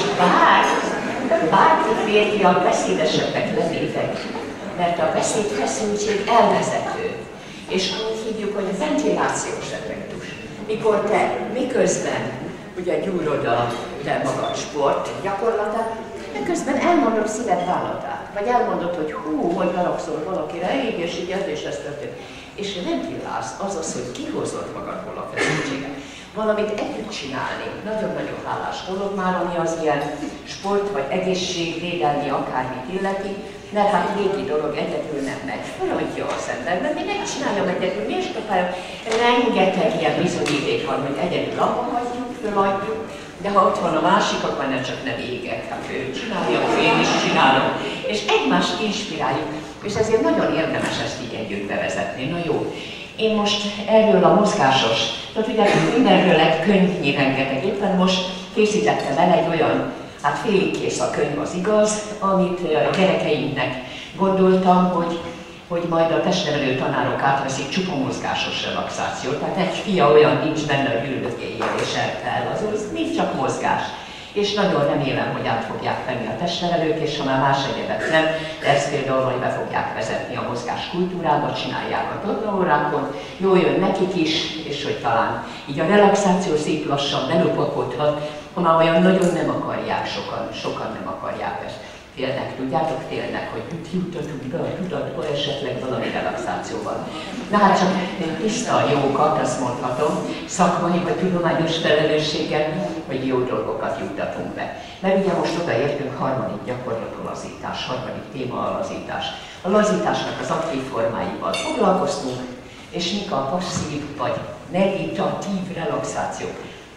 bárki férfiak beszédesebbek lennétek, mert a beszédfeszültség elvezető. És úgy hívjuk, hogy a ventilációs effektus. Mikor te miközben ugye gyúrod a te magad sport gyakorlatát, miközben elmondod szíved bánatát, vagy elmondod, hogy hú, hogy haragszol valakire, és így ez és ez történt. És ventilálsz, azaz, hogy kihozod magadból a feszültséget. Valamit együtt csinálni, nagyon-nagyon hálás dolog már, ami az ilyen sport vagy egészségvédelmi akármit illeti, mert hát régi dolog egyedül nem megy, feladja az ember, mert mi megcsinálja egyedül, mi is kapálja, rengeteg ilyen bizonyíték van, hogy egyedül abba hagyjuk, feladjuk, de ha ott van a másik, akkor nem csak nem égek, hát ő csinálja, én is csinálom, és egymást inspiráljuk, és ezért nagyon érdemes ezt így együtt bevezetni, na jó. Én most erről a mozgásos, tehát ugye mindenről egy könyvnyi rengeteg, éppen most készítettem el egy olyan, hát félig kész a könyv, az igaz, amit a gyerekeinknek gondoltam, hogy majd a testnevelő tanárok átveszik csupa mozgásos relaxációt. Tehát egy fia olyan nincs benne, hogy üldögéljél és elvazulsz, nincs csak mozgás. És nagyon remélem, hogy át fogják venni a testnevelők, és ha már más egyebet nem, de ezt például majd be fogják vezetni a mozgás kultúrába, csinálják a tornaórákon, jól jön nekik is, és hogy talán így a relaxáció szép lassan belopakodhat, ha már olyan nagyon nem akarják, sokan nem akarják ezt. Félnek, tudjátok, félnek, hogy juttatunk be a tudatba esetleg valami relaxációval. Na hát csak tiszta jókat, azt mondhatom, szakmai vagy tudományos felelősséggel, hogy jó dolgokat juttatunk be. Mert ugye most odaértünk, harmadik gyakorlat a lazítás, harmadik téma a lazítás. A lazításnak az aktív formáival foglalkoztunk, és mik a passzív vagy meditatív relaxációk.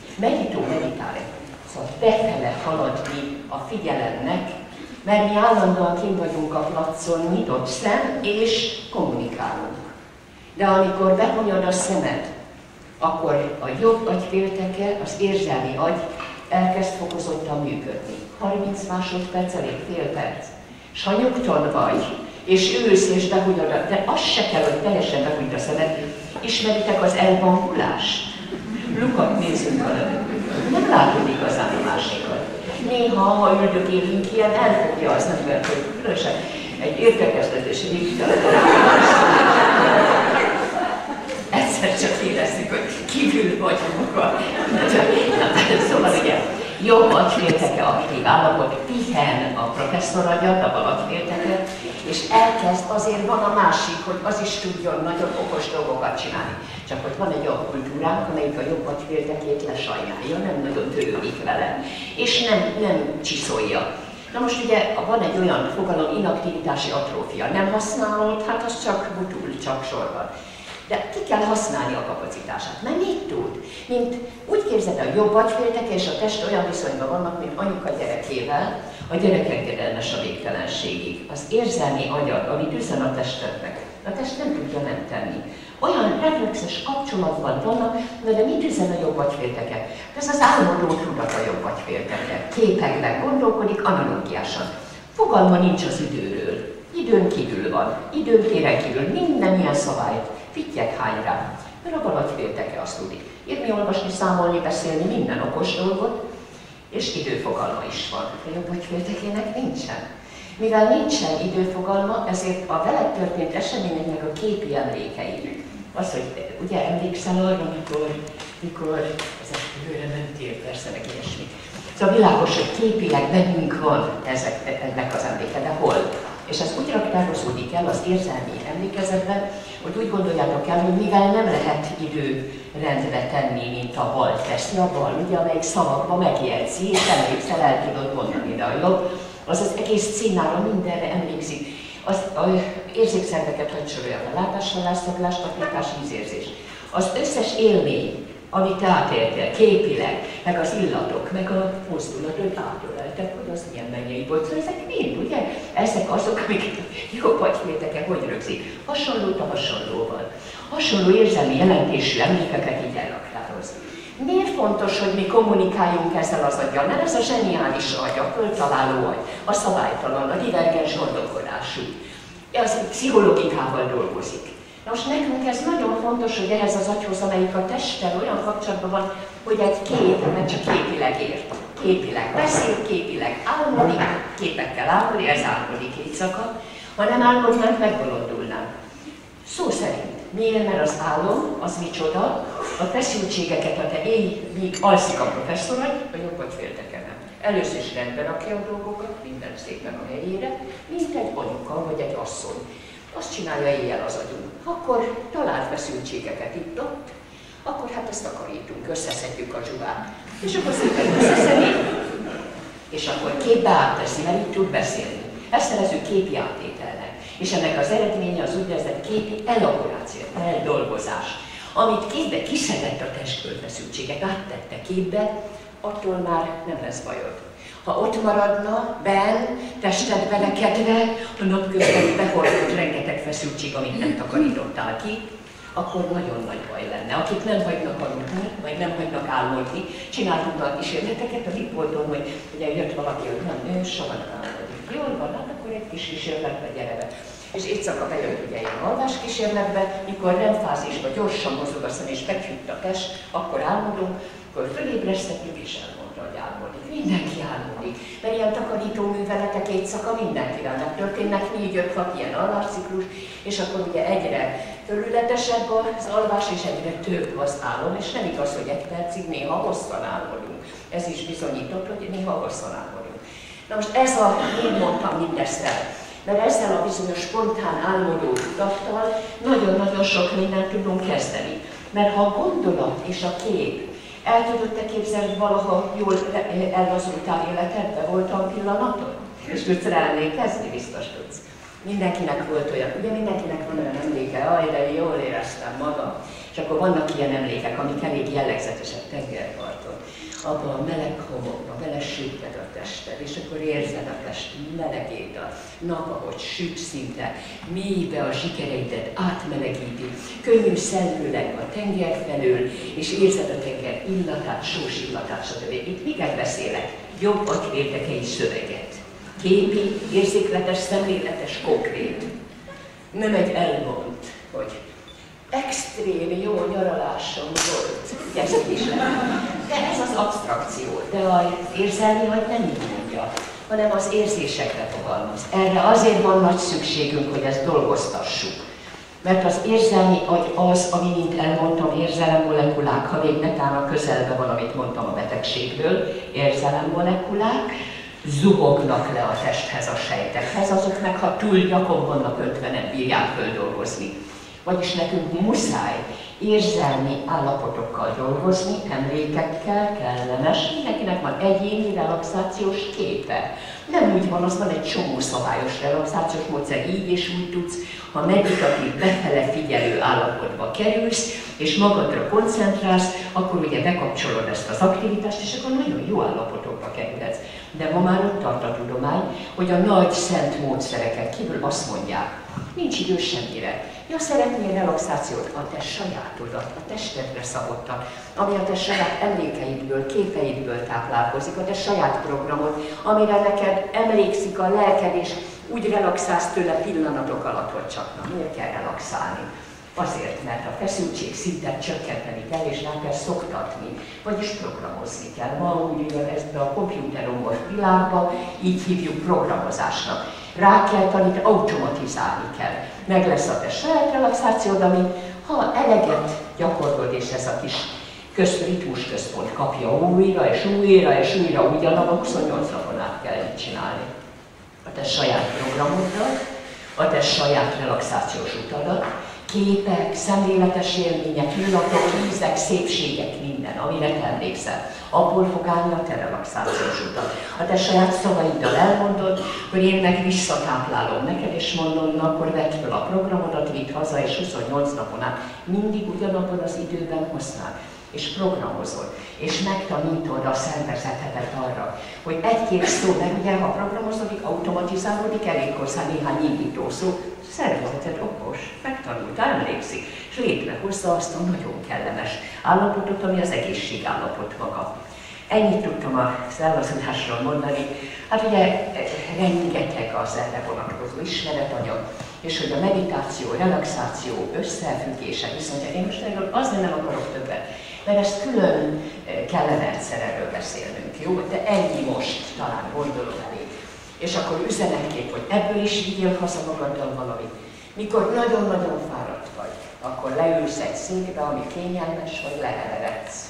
Meditálni, szóval befele haladni a figyelemnek, mert mi állandóan kint vagyunk a placon, nyitott szem, és kommunikálunk. De amikor behonyod a szemed, akkor a jobb agyfélteke, az érzelmi agy elkezd fokozottan működni. 30 másodperc elég, fél perc. És ha nyugton vagy, és ülsz és behunyod, de az se kell, hogy teljesen behújt a szemed. Ismeritek az elbangulást? Lukat nézzünk valami. Nem látod igazán a másikat. Néha, ha üldögélünk ilyen, elfogja az embert, hogy különösen egy értekezletes végtelen. Egyszer csak érezzük, hogy kívül vagyunk. Szóval ugye jobb agyfélteke aktív állapot, pihen a professzor agyat, a bal agyfélteke, és elkezd, azért van a másik, hogy az is tudjon nagyon okos dolgokat csinálni. Csak hogy van egy olyan kultúránk, amelyik a jobb agyféltekét lesajnálja, nem nagyon törődik vele, és nem csiszolja. Na most ugye van egy olyan fogalom, inaktivitási atrófia. Nem használod, hát az csak butul, csak sorban. De ki kell használni a kapacitását, mert mit tud? Mint úgy képzeld, a jobb agyfélteke és a test olyan viszonyban vannak, mint anyuka gyerekével, a gyerek engedelmes a végtelenségig. Az érzelmi agyad, amit üzen a testednek, a test nem tudja nem tenni. Olyan reflexes kapcsolatban vannak, de mit üzen a jobb agyfélteke? Ez az álmodó tudat a jobb agyfélteke. Képekben gondolkodik, analógiásan. Fogalma nincs az időről. Időn kívül van, időn téren kívül, minden ilyen szabályt fittyek hány rá. Mert a bal agyfélteke azt tudik. Írni, olvasni, számolni, beszélni, minden okos dolgot, és időfogalma is van. A jobb agyféltekének nincsen. Mivel nincsen időfogalma, ezért a veled történt eseményeknek a képi emlékei. Az, hogy ugye emlékszel arra, mikor ezekről mentél, persze, meg ilyesmi. Szóval világos, hogy képileg bennünk van ennek az emléke, de hol? És ez úgy raktározódik el az érzelmi emlékezetben, hogy úgy gondoljátok el, hogy mivel nem lehet időrendbe tenni, mint a bal teszi, a bal, ugye, amelyik szavakba megjegyzi, és emlékszel, el tudod mondani, de a jobb, az egész színára mindenre emlékszik. Az érzékszerveket hogy sorolja a látás, hallás, szaglás, tapintás, ízérzés. Az összes élmény, amit te átértél képileg, meg az illatok, meg a mozdulatok átöleltek, hogy az milyen mennyei volt. Ezek mind, ugye? Ezek azok, amiket a jobb agyfélteke hogy rögzik. Hasonlót a hasonlóval. Hasonló érzelmi jelentésű emlékeket így elraktároz. Miért fontos, hogy mi kommunikáljunk ezzel az aggyal? Mert ez a zseniális agy, a föltaláló agy, a szabálytalan, a divergens gondolkodású. Az pszichológikával dolgozik. Na most nekünk ez nagyon fontos, hogy ehhez az agyhoz, amelyik a testtel olyan kapcsolatban van, hogy egy kép, mert csak képileg ért. Képileg beszél, képileg álmodik, képekkel álmodik, ez álmodik éjszaka. Ha nem álmodnánk, megbolondulnánk. Szó szerint. Miért? Mert az álom, az micsoda, a feszültségeket, ha te míg alszik a professzor, a jobb agyfélteke nem. Először is rendben rakja a dolgokat, minden szépen a helyére, mint egy anyuka vagy egy asszony. Azt csinálja éjjel az agyunk. Akkor talált feszültségeket itt-ott, akkor hát ezt takarítunk, összeszedjük a zsuvát. És akkor szépen összeszedi, és akkor képbe átteszi, mert így tud beszélni. Ezt nevezzük képi áttételnek. És ennek az eredménye az úgynevezett képi elaboráció, eldolgozás. Amit képbe kiszedett a testből feszültségek, áttette képbe, attól már nem lesz bajod. Ha ott maradna, benn, tested belekedve, a napközben behordott rengeteg feszültség, amit nem takarítottál ki, akkor nagyon nagy baj lenne. Akik nem hagynak aludni, vagy nem hagynak álmodni, csináltunk a kísérleteket a Lippoldon, hogy ugye jött valaki, hogy nem, ő soha nem álmodik. Jól van, hát akkor egy kis kísérletbe, gyere be. És éjszaka bejött ugye ilyen alvás kísérletbe, mikor REM-fázisba gyorsan mozog a szem és meghűlt a test, akkor álmodunk, akkor fölébresztettük és elmondta, hogy álmodik. Mindenki álmodik, mert ilyen takarító műveletek éjszaka mindenkivel megtörténnek, 4-5-6 ilyen alvásciklus, és akkor ugye egyre területesebb az alvás, és egyre több az álom, és nem igaz, hogy 1 percig, néha hosszan álmodunk. Ez is bizonyított, hogy néha hosszan álmodunk. Na most ez a, én mondtam mindezt el, mert ezzel a bizonyos spontán álmodó tudattal nagyon-nagyon sok mindent tudunk kezdeni. Mert ha a gondolat és a kép, el tudod te képzelni, valaha jól ellazultál életedben, voltam pillanaton? És tudsz rá emlékezni? Biztos tudsz. Mindenkinek volt olyan, ugye mindenkinek van olyan emléke, aj, de jól éreztem magam. És akkor vannak ilyen emlékek, amik elég jellegzetesek tengerparton. Abban a meleg homokban belesütted a tested, és akkor érzed a test melegét, a nap, ahogy süt szinte, mélybe a zsikereidet átmelegíti, könnyű szellőleg a tenger felől, és érzed a tenger illatát, sós illatát, stb. Itt miket beszélek? Jobb agyféltekei szöveget. Képi, érzékletes, szemléletes, konkrét. Nem egy elmond, hogy extrém jó nyaralásom volt. Ugye ez is lehet. De ez az absztrakció, de az érzelmi agy nem így mondja, hanem az érzésekre fogalmaz. Erre azért van nagy szükségünk, hogy ezt dolgoztassuk. Mert az érzelmi agy az, ami, mint elmondtam, érzelemmolekulák, ha még netán a közelben van, amit mondtam a betegségből, érzelemmolekulák, zuhognak le a testhez, a sejtekhez, azok meg, ha túl gyakon vannak öntve, nem bírják földolgozni. Vagyis nekünk muszáj érzelmi állapotokkal dolgozni, emlékekkel, kellemes, mindenkinek van egyéni relaxációs képe. Nem úgy van, az van egy csomó szabályos relaxációs módszer, így és úgy tudsz, ha meditatív, befele figyelő állapotba kerülsz, és magadra koncentrálsz, akkor ugye bekapcsolod ezt az aktivitást, és akkor nagyon jó állapotokba kerülhetsz. De ma már ott tart a tudomány, hogy a nagy szent módszereket kívül azt mondják, nincs idő semmire. Ja, szeretnél relaxációt? A te sajátodat, a testedre szabottat, ami a te saját emlékeidből, képeidből táplálkozik, a te saját programod, amire neked emlékszik a lelked, és úgy relaxálsz tőle pillanatok alatt, hogy csak na, miért kell relaxálni? Azért, mert a feszültség szintet csökkenteni kell, és rá kell szoktatni, vagyis programozni kell. Ma úgy ezt a komputeromos világban így hívjuk programozásnak. Rá kell tanítani, automatizálni kell. Meg lesz a te saját relaxációd, amit ha eleget gyakorlod, és ez a kis ritmusközpont kapja újra és újra és újra, ugyanabban 28 napon át kell így csinálni. A te saját programodat, a te saját relaxációs utadat, képek, szemléletes élmények, illatok, ízek, szépségek, minden, amire te emlékszel. Abból fog állni a te relaxációs utat. A te saját szavaiddal elmondod, hogy én meg visszatáplálom neked, és mondom, na, akkor vedd fel a programodat, vidd haza, és 28 napon át mindig ugyanabban az időben használd. És programozod, és megtanítod a szervezetedet arra, hogy egy-két szó, mert ugye ha programozódik, automatizálódik, elég hozzá néhány indító szó, szervezeted okos, megtanult, emlékszik, és létrehozza azt a nagyon kellemes állapotot, ami az egészségállapot maga. Ennyit tudtam az elvazulásról mondani. Hát ugye rengeteg az erre vonatkozó ismeretanyag, és hogy a meditáció, relaxáció összefüggése, viszont én most azért nem akarok többet, mert ezt külön kellene egyszer erről beszélnünk, jó? De ennyi most talán gondolom elég. És akkor üzenetként, hogy ebből is vigyél haza magaddal valamit. Mikor nagyon-nagyon fáradt vagy, akkor leülsz egy székbe, ami kényelmes, vagy leheveredsz.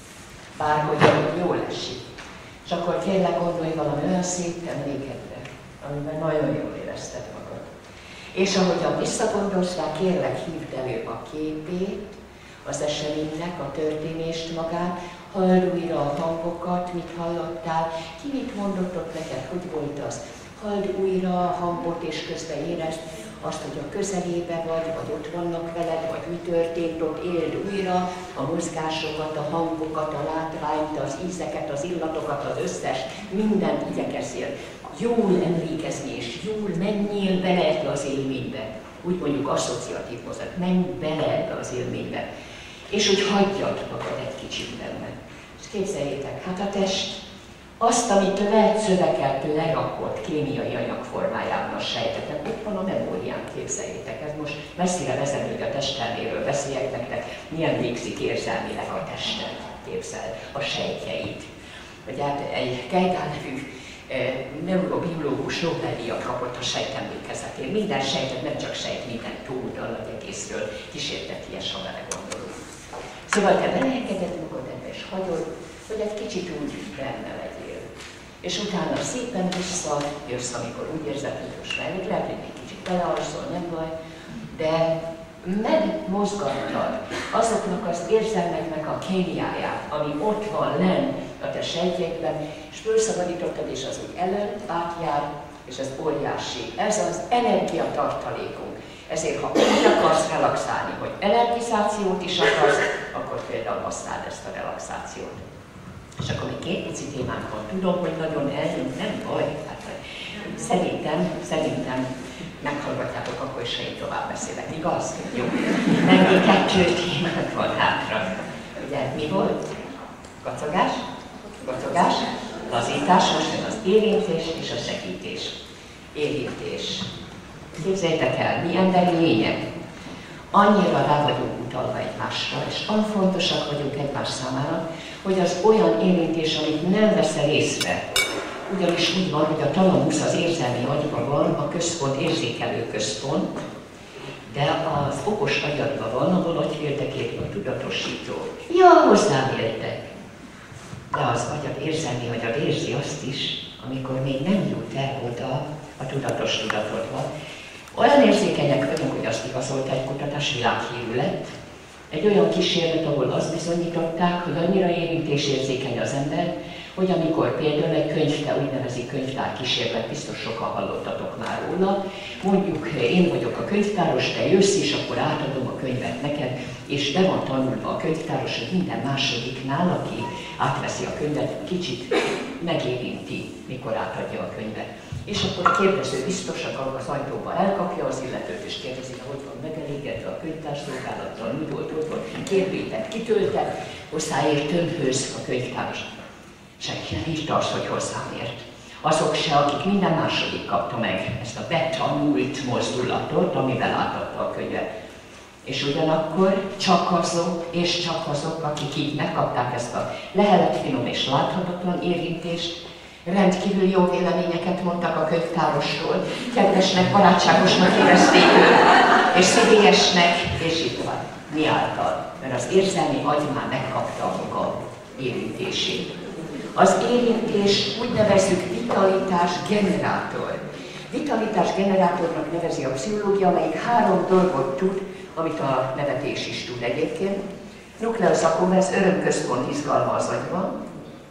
Bárhogy jól esik. És akkor kérlek gondolj valami olyan szép emlékedre, amiben nagyon jól érezted magad. És ahogyan visszagondolsz rá, kérlek hívd elő a képét, az eseménynek, a történést magát, halld újra a hangokat, mit hallottál, ki mit mondott ott neked, hogy volt az. Halld újra a hangot, és közben érezd azt, hogy a közelébe vagy ott vannak veled, vagy mi történt ott, éld újra a mozgásokat, a hangokat, a látványt, az ízeket, az illatokat, az összes, mindent igyekezzél jól emlékezni, és jól menjél bele ebbe az élménybe. Úgy mondjuk asszociatív mozgat, menj bele ebbe az élménybe. És úgy hagyjad magad egy kicsit benne. És képzeljétek, hát a test azt, amit leszövekeltő lerakott kémiai anyag formájában a sejteknek, ott van a memórián, képzeljétek. Ez most messzire vezet, hogy a testelméről beszéljek nektek, milyen végzik érzelmileg a tested, képzel, a sejtjeit. Hogy hát egy Keitel nevű neurobiológus Nobel-díjat kapott a sejtemlékezetén. Minden sejtet, nem csak sejt, minden tódal az egészről kísérteties, ha vele gondolunk. Szóval te beleengeded magad ebbe, és hagyod, hogy egy kicsit úgy benne legyél. És utána szépen visszajössz, amikor úgy érzed, hogy most elég, lehet, hogy egy kicsit belealszol, nem baj, de megmozgattad azoknak az érzelmeknek a kémiáját, ami ott van lenn a te sejtjeidben, és fölszabadítottad, és az úgy előtt átjár, és ez óriási. Ez az energiatartalékunk. Ezért, ha úgy akarsz relaxálni, hogy energizációt is akarsz, akkor például használd ezt a relaxációt. És akkor még két pici témánk van. Tudom, hogy nagyon elnyújt, nem baj. Hát, szerintem meghallgatjátok, akkor is, ha én tovább beszélek. Igaz? Jó. Meg még kettő témánk van hátra. Ugye mi volt? Kacagás? Kacagás? Lazítás, most jön az érintés és a segítés. Érintés. Képzeljétek el, mi emberi lények. Annyira rá vagyunk utalva egymásra, és olyan fontosak vagyunk egymás számára, hogy az olyan érintés, amit nem veszel észre. Ugyanis úgy van, hogy a talamusz az érzelmi agyban van, a központ érzékelő központ, de az okos agyadban van, ahol agyféltekét a tudatosító. Ja, hozzám értek. De az agyad, érzelmi agyad érzi azt is, amikor még nem jut el oda a tudatos tudatodba, Olyan érzékenyek vagyunk, hogy azt igazolta egy kutatás, világhírű lett. Egy olyan kísérlet, ahol azt bizonyították, hogy annyira érintésérzékeny az ember, hogy amikor például egy könyvtár, úgynevezik könyvtár kísérlet, biztos sokan hallottatok már róla, mondjuk én vagyok a könyvtáros, te jössz és akkor átadom a könyvet neked, és be van tanulva a könyvtáros, hogy minden másodiknál, aki átveszi a könyvet, kicsit megérinti, mikor átadja a könyvet. És akkor a kérdező biztosan az ajtóba elkapja az illetőt, és kérdezi, hogy van megelégedve a könyvtárszolgálattal, mi volt, hogy volt, kérdőívet kitöltett, hozzáért többhöz a könyvtáros. Senki nem írta azt, hogy hozzám ért. Azok se, akik minden második kapta meg ezt a betanult mozdulatot, amivel átadta a könyvet. És ugyanakkor csak azok, akik így megkapták ezt a leheletfinom és láthatatlan érintést, rendkívül jó véleményeket mondtak a könyvtárosról, kedvesnek, barátságosnak érezték őt, és szívélyesnek, és így van. Mi által? Mert az érzelmi agy már megkapta a maga érintését. Az érintés úgy nevezzük vitalitás generátor. Vitalitás generátornak nevezi a pszichológia, amelyik 3 dolgot tud, amit a nevetés is tud egyébként. Nucleus accumbens, örömközpont izgalma az agyban,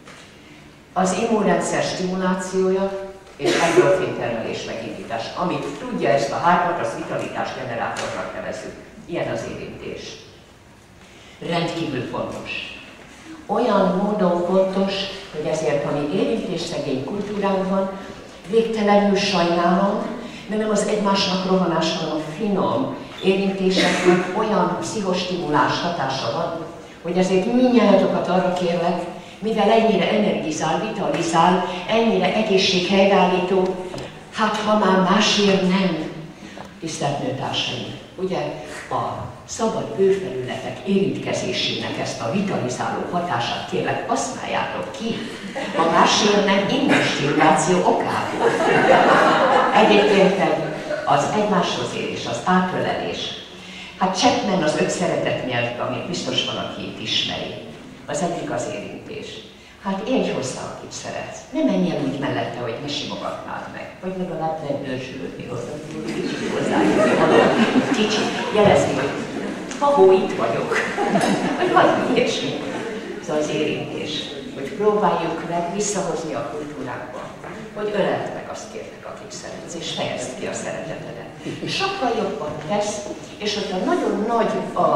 az immunrendszer stimulációja és endorfin termelés megindítás. Amit tudja ezt a 3-at, az vitalitás generátornak nevezzük. Ilyen az érintés. Rendkívül fontos. Olyan módon fontos, hogy ezért, ami érintésszegény kultúránkban, végtelenül sajnálom, mert nem az egymásnak rohanás, hanem a finom érintéseknek olyan pszichostimuláns hatása van, hogy ezért mindnyájatokat arra kérlek, mivel ennyire energizál, vitalizál, ennyire egészséghelyreállító, hát ha már másért nem, tisztelt nőtársaim, ugye a szabad bőrfelületek érintkezésének ezt a vitalizáló hatását kérlek, használjátok ki, ha másért nem immunstimuláció okából. Egyébként az egymáshoz érés, az átölelés. Hát Chapman az 5 szeretett nyelv, amit biztos van, aki itt ismeri. Az egyik az érintés. Hát érj hozzá, akit szeretsz. Ne menj el úgy mellette, hogy ne simogatnád meg. Vagy legalább rendőrsülődni hozzá, kicsit hozzájönni valami, kicsit jelezni, hogy ha itt vagyok. Vagy valami ilyesmi. Ez az érintés. Hogy próbáljuk meg visszahozni a kultúrákba. Hogy öleld meg azt kértek, akit szeretsz, és fejezd ki a szeretetedet. Sokkal jobban tesz, és hogyha nagyon nagy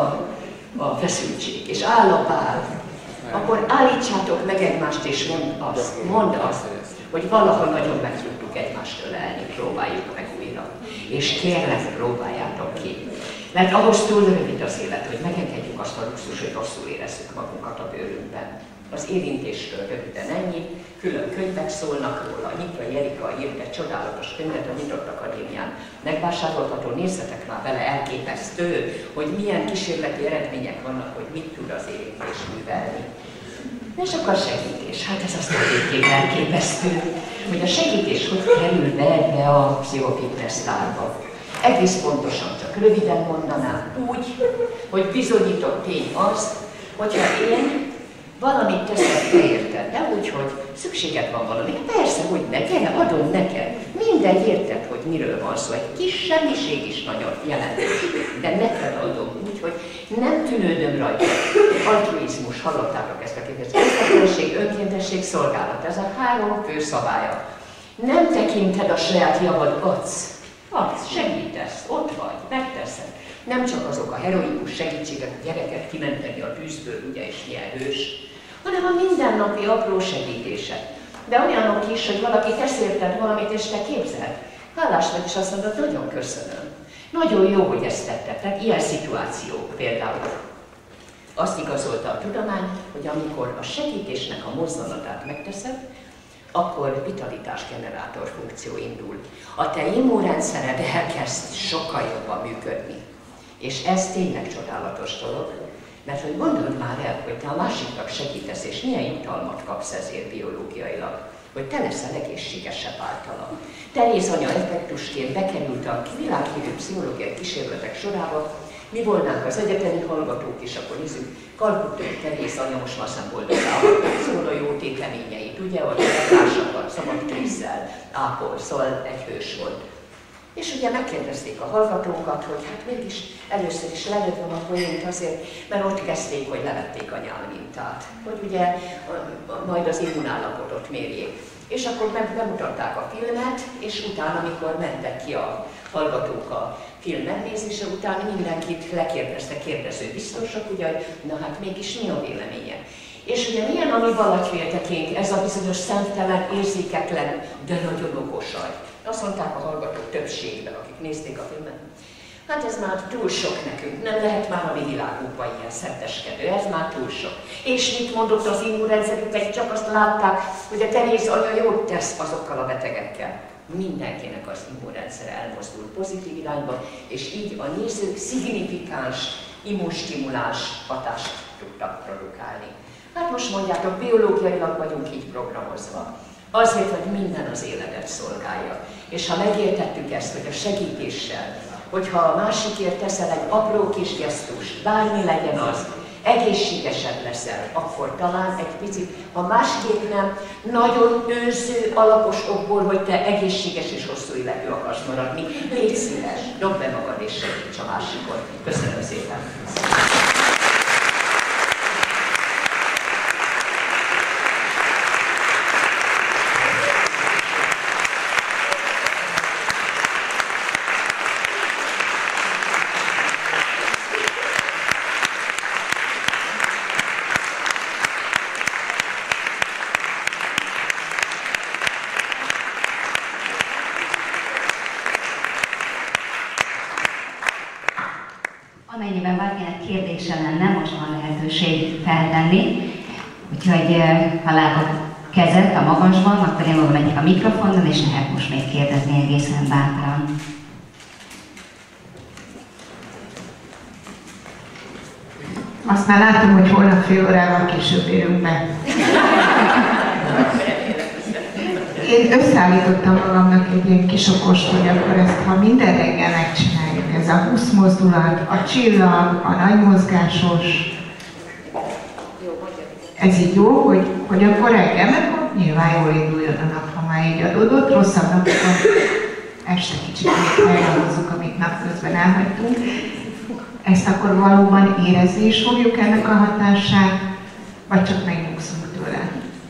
a feszültség, és áll a bál, akkor állítsátok meg egymást, és mondd azt, hogy valaha nagyon meg tudtuk egymást ölelni, próbáljuk meg újra. És kérlek, próbáljátok ki. Mert ahhoz túl rövid az élet, hogy megengedjük azt a luxus, hogy rosszul érezzük magunkat a bőrünkben. Az érintésről röviden ennyi, külön könyvek szólnak róla. Nyitra Jerika írt egy csodálatos könyvet a Nyitott Akadémián. Megvásárolható, nézzetek már bele, elképesztő, hogy milyen kísérleti eredmények vannak, hogy mit tud az érintés művelni. És akkor a segítés, hát ez azt egyébként elképesztő, hogy a segítés hogy kerül be ebbe a pszichofitness tárba. Egész pontosan, csak röviden mondanám úgy, hogy bizonyított tény az, hogyha én valamit teszek, te érted, de úgy, hogy szükséged van valami. Persze, hogy ne, gyere, adom neked. Mindegy, érted, hogy miről van szó. Egy kis semmiség is nagyon jelentős, de neked adom úgy, hogy nem tűnődöm rajta. Altruizmus, hallottátok ezt a képest. Önkéntesség, önkéntesség, szolgálat. Ez a 3 fő szabálya. Nem tekinted a saját javad, adsz, segítesz, ott vagy, megteszed. Nem csak azok a heroikus segítségek, a gyereket kimenteni a tűzből, ugye, és milyen hős, hanem a mindennapi apró segítések. De olyanok is, hogy valaki tesz érted valamit, és te képzeld. Hálás vagy, és azt mondod, nagyon köszönöm. Nagyon jó, hogy ezt tettetek. Ilyen szituációk például. Azt igazolta a tudomány, hogy amikor a segítésnek a mozzanatát megteszed, akkor vitalitásgenerátor funkció indul. A te immunrendszered elkezd sokkal jobban működni. És ez tényleg csodálatos dolog, mert hogy gondold már el, hogy te a másiknak segítesz, és milyen jutalmat kapsz ezért biológiailag, hogy te leszel egészségesebb általa. Teréz anya effektusként bekerült a világhírű pszichológiai kísérletek sorába, mi volnánk az egyetemi hallgatók, és akkor nézzük, Kalkuttai Teréz anya most már szemboldozállapot, szól a jó téteményeit, ugye, hogy a társakkal, szabad kézzel, ápol, szóval egy hős volt. És ugye megkérdezték a hallgatókat, hogy hát mégis először is lelövöm a poént azért, mert ott kezdték, hogy levették a nyálmintát, hogy ugye majd az immunállapotot mérjék. És akkor bemutatták a filmet, és utána, amikor mentek ki a hallgatók a film megnézése után, mindenkit lekérdezte kérdezőbiztosak, ugye, hogy na hát mégis mi a véleménye. És ugye milyen a mi Balatféltekénk, ez a bizonyos szemtelen, érzéketlen, de nagyon okos aj. Azt mondták a hallgatók többségben, akik nézték a filmet. Hát ez már túl sok nekünk, nem lehet már a mi világunkban ilyen szenteskedő, ez már túl sok. És mit mondott az immunrendszerük, meg csak azt látták, hogy a Teréz anya jót tesz azokkal a betegekkel. Mindenkinek az immunrendszer elmozdul pozitív irányba, és így a nézők szignifikáns, immunstimuláns hatást tudtak produkálni. Hát most mondjátok, biológiailag vagyunk így programozva. Azért, hogy minden az életet szolgálja. És ha megértettük ezt, hogy a segítéssel, hogyha a másikért teszel egy apró kis gesztust, bármi legyen az, egészségesebb leszel, akkor talán egy picit, ha másképp nem, nagyon őrző, alapos okból, hogy te egészséges és hosszú életű akarsz maradni. Légy szíves, dobd be magad és segíts a másikon. Köszönöm szépen! Amennyiben bárkinek kérdése lenne, most van lehetőség feltenni. Úgyhogy ha látok kezet a magasban, akkor én magam megyek a mikrofonnal, és lehet most még kérdezni egészen bátran. Azt már látom, hogy holnap fél órával később érünk be. Én összeállítottam magamnak egy ilyen kisokost, hogy akkor ezt, ha minden reggel megcsináljuk, ez a 20 mozdulat, a csillag, a nagy mozgásos, ez így jó, hogy akkor reggel, mert nyilván jól induljon a nap, ha már így adódott, rosszabb napokon este kicsit még elhozzuk, amit napközben elhagytunk. Ezt akkor valóban érezni is fogjuk ennek a hatását, vagy csak megnyugszunk tőle?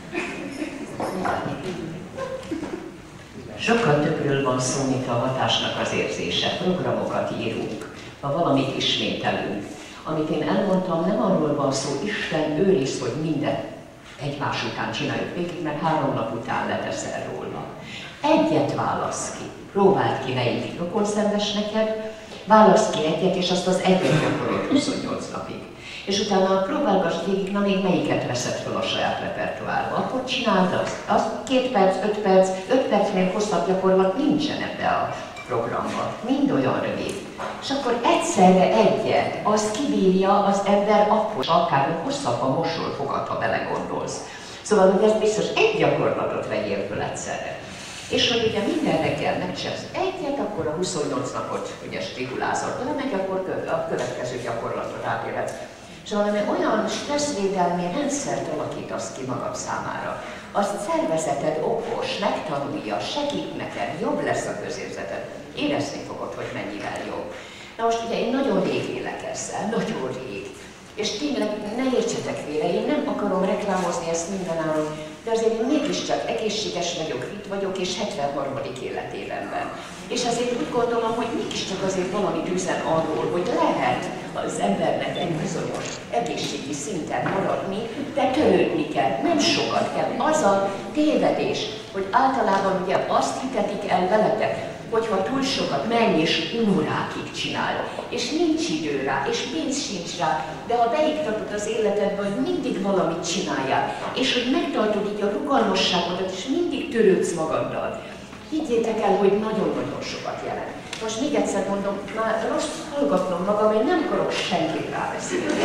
Sokkal többről van szó, mint a hatásnak az érzése. Programokat írunk, ha valamit ismételünk. Amit én elmondtam, nem arról van szó, Isten őriz, hogy mindent egymás után csináljuk végig, mert 3 nap után leteszel róla. Egyet válasz ki, próbáld ki, melyik rokonszenves neked, válasz ki egyet, és azt az egyet gyakorolod 28 napig. És utána próbálgass végig, na még melyiket veszed fel a saját repertoárba. Akkor csináld azt 2 perc, 5 percnél hosszabb gyakorlat nincsen ebbe a programba. Mind olyan rövid. És akkor egyszerre egyet, azt kibírja az ember akkor, akár hosszabban mosol fogad, ha belegondolsz. Szóval, hogy ez biztos egy gyakorlatot vegyél föl egyszerre. És hogy ugye minden reggel megcsinálsz egyet, akkor a 28 napot ugye stimulázod, meg akkor a következő gyakorlatot átélhetsz. És valami olyan stresszvédelmi rendszert alakítasz ki magad számára, az szervezeted okos, megtanulja, segít neked, jobb lesz a közérzeted, érezni fogod, hogy mennyivel jobb. Na most ugye én nagyon rég élek ezzel, nagyon rég. És tényleg ne értsetek félre, én nem akarom reklámozni ezt mindenáron, de azért én mégiscsak egészséges vagyok, fit vagyok, és 73. életévemben. És azért úgy gondolom, hogy mégiscsak azért valamit üzen arról, hogy lehet az embernek egy bizonyos egészségi szinten maradni, de törődni kell, nem sokat kell. Az a tévedés, hogy általában ugye azt hitetik el veletek, hogyha túl sokat menj és órákig csinál, és nincs idő rá, és pénz sincs rá, de ha beiktatod az életedbe, hogy mindig valamit csináljál, és hogy megtartod így a rugalmasságodat, és mindig törődsz magaddal, higgyétek el, hogy nagyon-nagyon sokat jelent. Most még egyszer mondom, már rossz hallgatnom magam, én nem akarok senkit rábeszélni.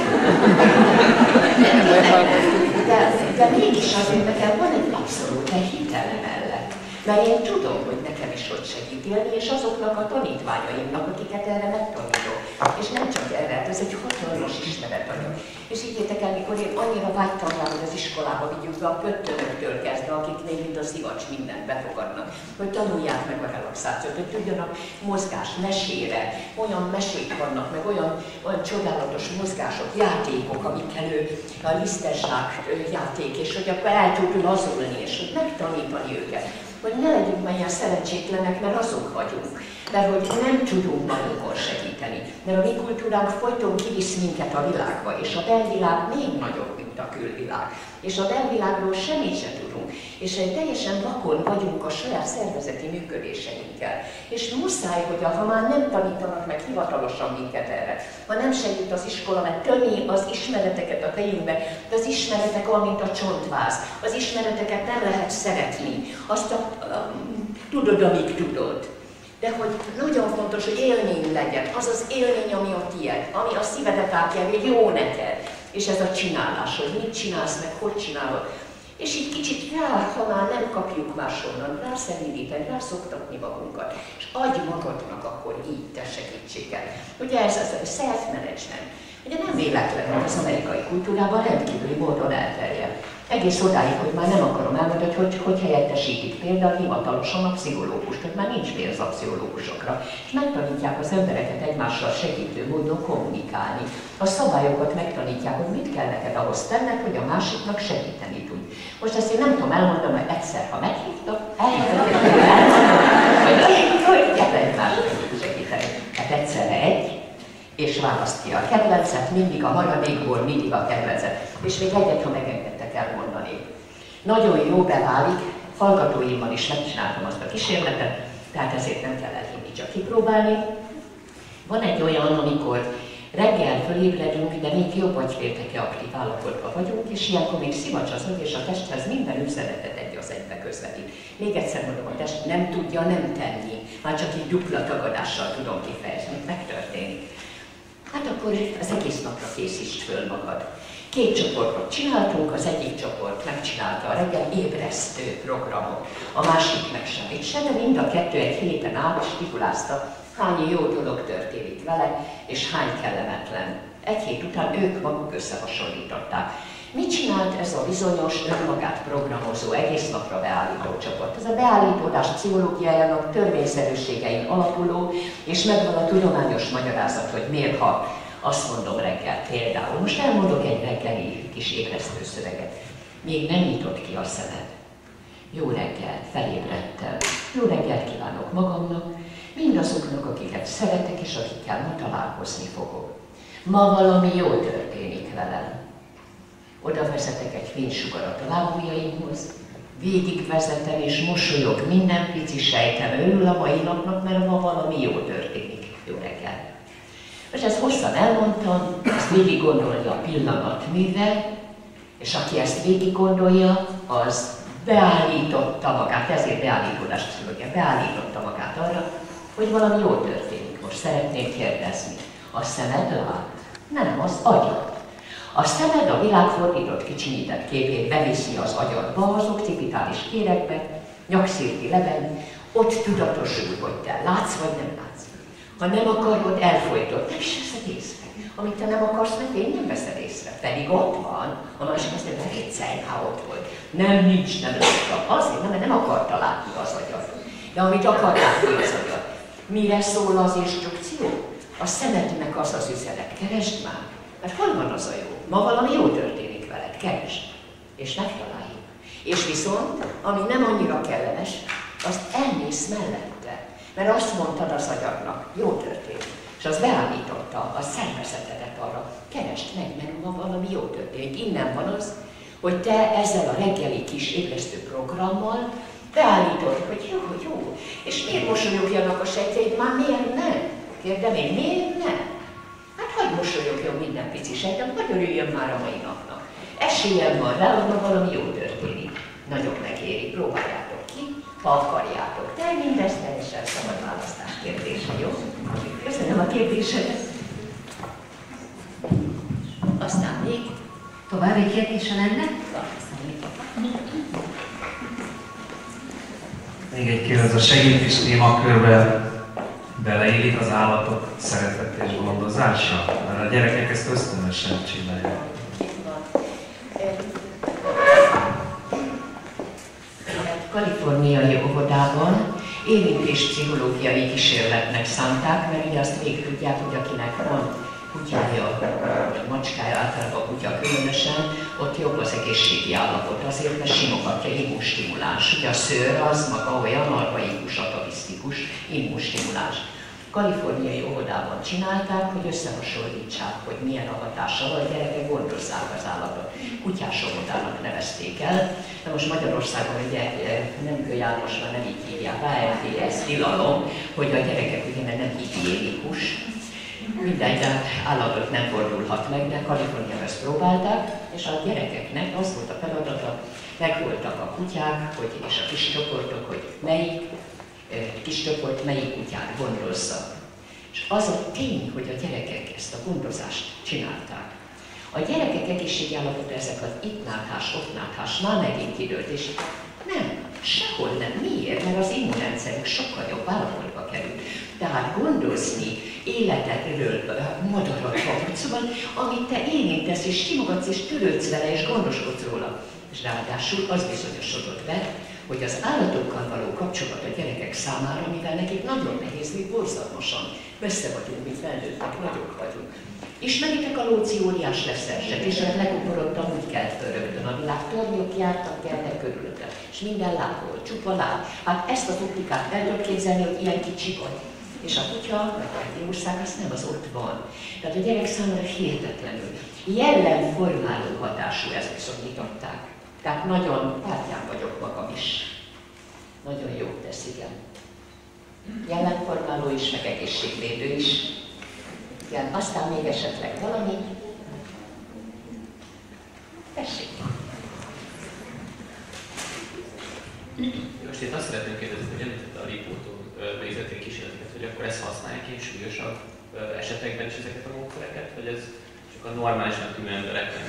De mégis azért nekem van egy abszolút hitel mellett. Mert én tudom, hogy nekem is hogy segít élni, és azoknak a tanítványaimnak, akiket erre megtanítok. És nem csak erre, ez egy hatalmas ismeretanyag. És higgyétek el, mikor én annyira vágytam rá, hogy az iskolába vigyük be a pöttömöktől kezdve, akiknél mint a szivacs mindent befogadnak, hogy tanulják meg a relaxációt, hogy tudjanak mozgás, mesére, olyan mesék vannak, meg olyan csodálatos mozgások, játékok, amikkel ő a lisztesák játék, és hogy akkor el tud lazulni, és hogy megtanítani őket. Hogy ne legyünk már ilyen szerencsétlenek, mert azok vagyunk. Mert hogy nem tudunk magunkon segíteni. Mert a mi kultúránk folyton kivisz minket a világba, és a belvilág még nagyobb, mint a külvilág. És a belvilágról semmit sem tudunk. És teljesen vakon vagyunk a saját szervezeti működéseinkkel. És muszáj, hogy ha már nem tanítanak meg hivatalosan minket erre, ha nem segít az iskola, mert tömi az ismereteket a fejünkbe, de az ismeretek olyan, mint a csontváz. Az ismereteket nem lehet szeretni. Azt tudod, amíg tudod. De hogy nagyon fontos, hogy élmény legyen, az az élmény, ami a tiéd, ami a szívedet átjárja, hogy jó neked. És ez a csinálás, hogy mit csinálsz, meg hogy csinálod. És így kicsit rá, ha már nem kapjuk máshonnan, rászelídíteni, rászoktatni magunkat. És adj magadnak akkor így te segítséget. Ugye ez a self-management. Ugye nem véletlen, hogy az amerikai kultúrában rendkívüli módon elterjed. Egész odáig, hogy már nem akarom elmondani, hogy helyettesítik például hivatalosan a pszichológust, hogy már nincs pénz a pszichológusokra. És megtanítják az embereket egymással segítő módon kommunikálni. A szabályokat megtanítják, hogy mit kell neked ahhoz tenned, hogy a másiknak segíteni tudj. Most ezt én nem tudom elmondani, hogy egyszer, ha meghívtak, hogy kell egymásnak segíteni. Hát egyszerre egy, és választ ki a kedvencet, mindig a maradékból, mindig a kedvencet. És még egyet, ha megengedtek elmondani. Nagyon jó beválik, hallgatóimmal is megcsináltam azt a kísérletet, tehát ezért nem kell elhinni, csak kipróbálni. Van egy olyan, amikor reggel fölébredünk, de még jobb agyfélteke aktív állapotban vagyunk, és ilyenkor még szivacs az agy, és a testhez minden üzenetet egy az egybe közvetít. Még egyszer mondom, a test nem tudja nem tenni, már csak így dupla tagadással tudom kifejezni, megtörténik. Hát akkor az egész napra készítsd föl magad. 2 csoportot csináltunk, az egyik csoport megcsinálta a reggel ébresztő programot, a másik meg semmit se, de mind a kettő egy héten át stipulázta, hány jó dolog történik vele, és hány kellemetlen. Egy hét után ők maguk összehasonlították. Mit csinált ez a bizonyos önmagát programozó, egész napra beállító csoport? Ez a beállítódás pszichológiájának törvényszerűségein alapuló, és megvan a tudományos magyarázat, hogy miért hat. Azt mondom reggel például. Most elmondok egy reggeli kis ébresztő szöveget. Még nem nyitott ki a szemed. Jó reggelt, felébredtem. Jó reggelt kívánok magamnak, mindazoknak, akiket szeretek, és akikkel ma találkozni fogok. Ma valami jó történik velem. Oda vezetek egy fénysugarat a lábujjaimhoz, végigvezetem és mosolyog minden pici sejtem, örül a mai napnak, mert ma valami jó történik. Jó reggel. És ezt hosszan elmondtam, ezt végig gondolja a pillanatműve, és aki ezt végig gondolja, az beállította magát, ezért beállítódás pszichológia, beállította magát arra, hogy valami jó történik. Most szeretném kérdezni, a szemed lát? Nem, az agyad. A szemed a világfordított kicsinyített képét beviszi az agyadba, az occipitális kéregbe, nyakszírti lebeny, ott tudatosul, hogy te látsz vagy nem látsz. Ha nem akarod, elfojtod, nem is veszed észre. Amit te nem akarsz, mert én nem veszed észre. Pedig ott van, a másik azt mondja, hogy egyszer, ott volt. Nem, nincs, nem láttam. Azért nem, mert nem akarta látni az agyat. De amit akar látni az agyat. Mire szól az instrukció? A szemednek az az üzenet. Keresd már. Mert hol van az a jó? Ma valami jó történik veled. Keresd. És megtaláljuk. És viszont, ami nem annyira kellemes, azt elmész mellette. Mert azt mondtad az agyadnak, jó történik. És az beállította a szervezetedet arra, keresd meg, mert ma valami jó történik. Innen van az, hogy te ezzel a reggeli kis ébresztő programmal beállítod, hogy jó. És miért mosolyogjanak a sejtjeid? Már miért nem? Kérdem én, miért nem? Hát hagyj mosolyogjon minden pici sejtem, hogy örüljön már a mai napnak. Esélyem van rá, hogy ma valami jó történik. Nagyon megéri, próbáljátok ki, ha akarjátok. De mindez teljesen szabad választás kérdése, jó? Köszönöm a kérdésedet. Aztán még további kérdése lenne? Még egy kérdés, a segítés témakörbe beleillik az állatok szeretete és gondozása? Mert a gyerekek ezt ösztönösen csinálják. Kaliforniai óvodában érintéspszichológiai kísérletnek szánták, mert ugye azt még tudják, hogy akinek van kutyája, vagy macskája, általában a kutya különösen, ott jobb az egészségi állapot, azért, mert simogatja, immunstimuláns. Ugye a szőr az maga olyan archaikus, atavisztikus immunstimuláns. Kaliforniai óvodában csinálták, hogy összehasonlítsák, hogy milyen a hatása, a gyerekek gondozzák az állatot. Kutyás óvodának nevezték el. De most Magyarországon ugye nem János, már nem így hívják, AFD, ez tilalom, hogy a gyerekek ugye nem higiénikus. Mindegy, de állatot nem fordulhat meg, de Kaliforniában ezt próbálták, és a gyerekeknek az volt a feladata, megvoltak a kutyák, és a kis csoportok, hogy melyik kis csoport melyik kutyát gondozza. És az a tény, hogy a gyerekek ezt a gondozást csinálták. A gyerekek egészségi állapota ezek az itt náthás, ott náthás, már megint kidőlt, és nem, sehol nem. Miért? Mert az immunrendszerük sokkal jobb állapotba kerül. Tehát gondozni életedről, madarakról, szóval amit te érintesz, és simogatsz, és törődsz vele, és gondoskodsz róla. És ráadásul az bizonyosodott be, hogy az állatokkal való kapcsolat a gyerekek számára, mivel nekik nagyon nehéz, még borzalmasan messze vagyunk, mint felnőttek, nagyok vagyunk. Ismeritek a Lóci óriás leszerzset, és a legugorodtam, úgy kelt föl rögtön. A világ tornyok jártak, keltek körülötte, és minden láb volt, csupa láb. Hát ezt az optikát el tudod képzelni, hogy ilyen kicsi vagy. És a kutya, meg a jószág, az nem, az ott van. Tehát a gyerek számára hihetetlenül jellemformáló hatású, ezt bizonyították. Tehát nagyon pártján vagyok magam is. Nagyon jót tesz, igen. Jellemformáló is, meg egészségvédő is. Igen, aztán még esetleg valami. Tessék! Most én azt szeretném kérdezni, hogy említette a riportó végzetén kísérleteket, hogy akkor ezt használják ki súlyosabb esetekben is ezeket a módszereket, vagy ez csak a normálisan tűnő embereknek?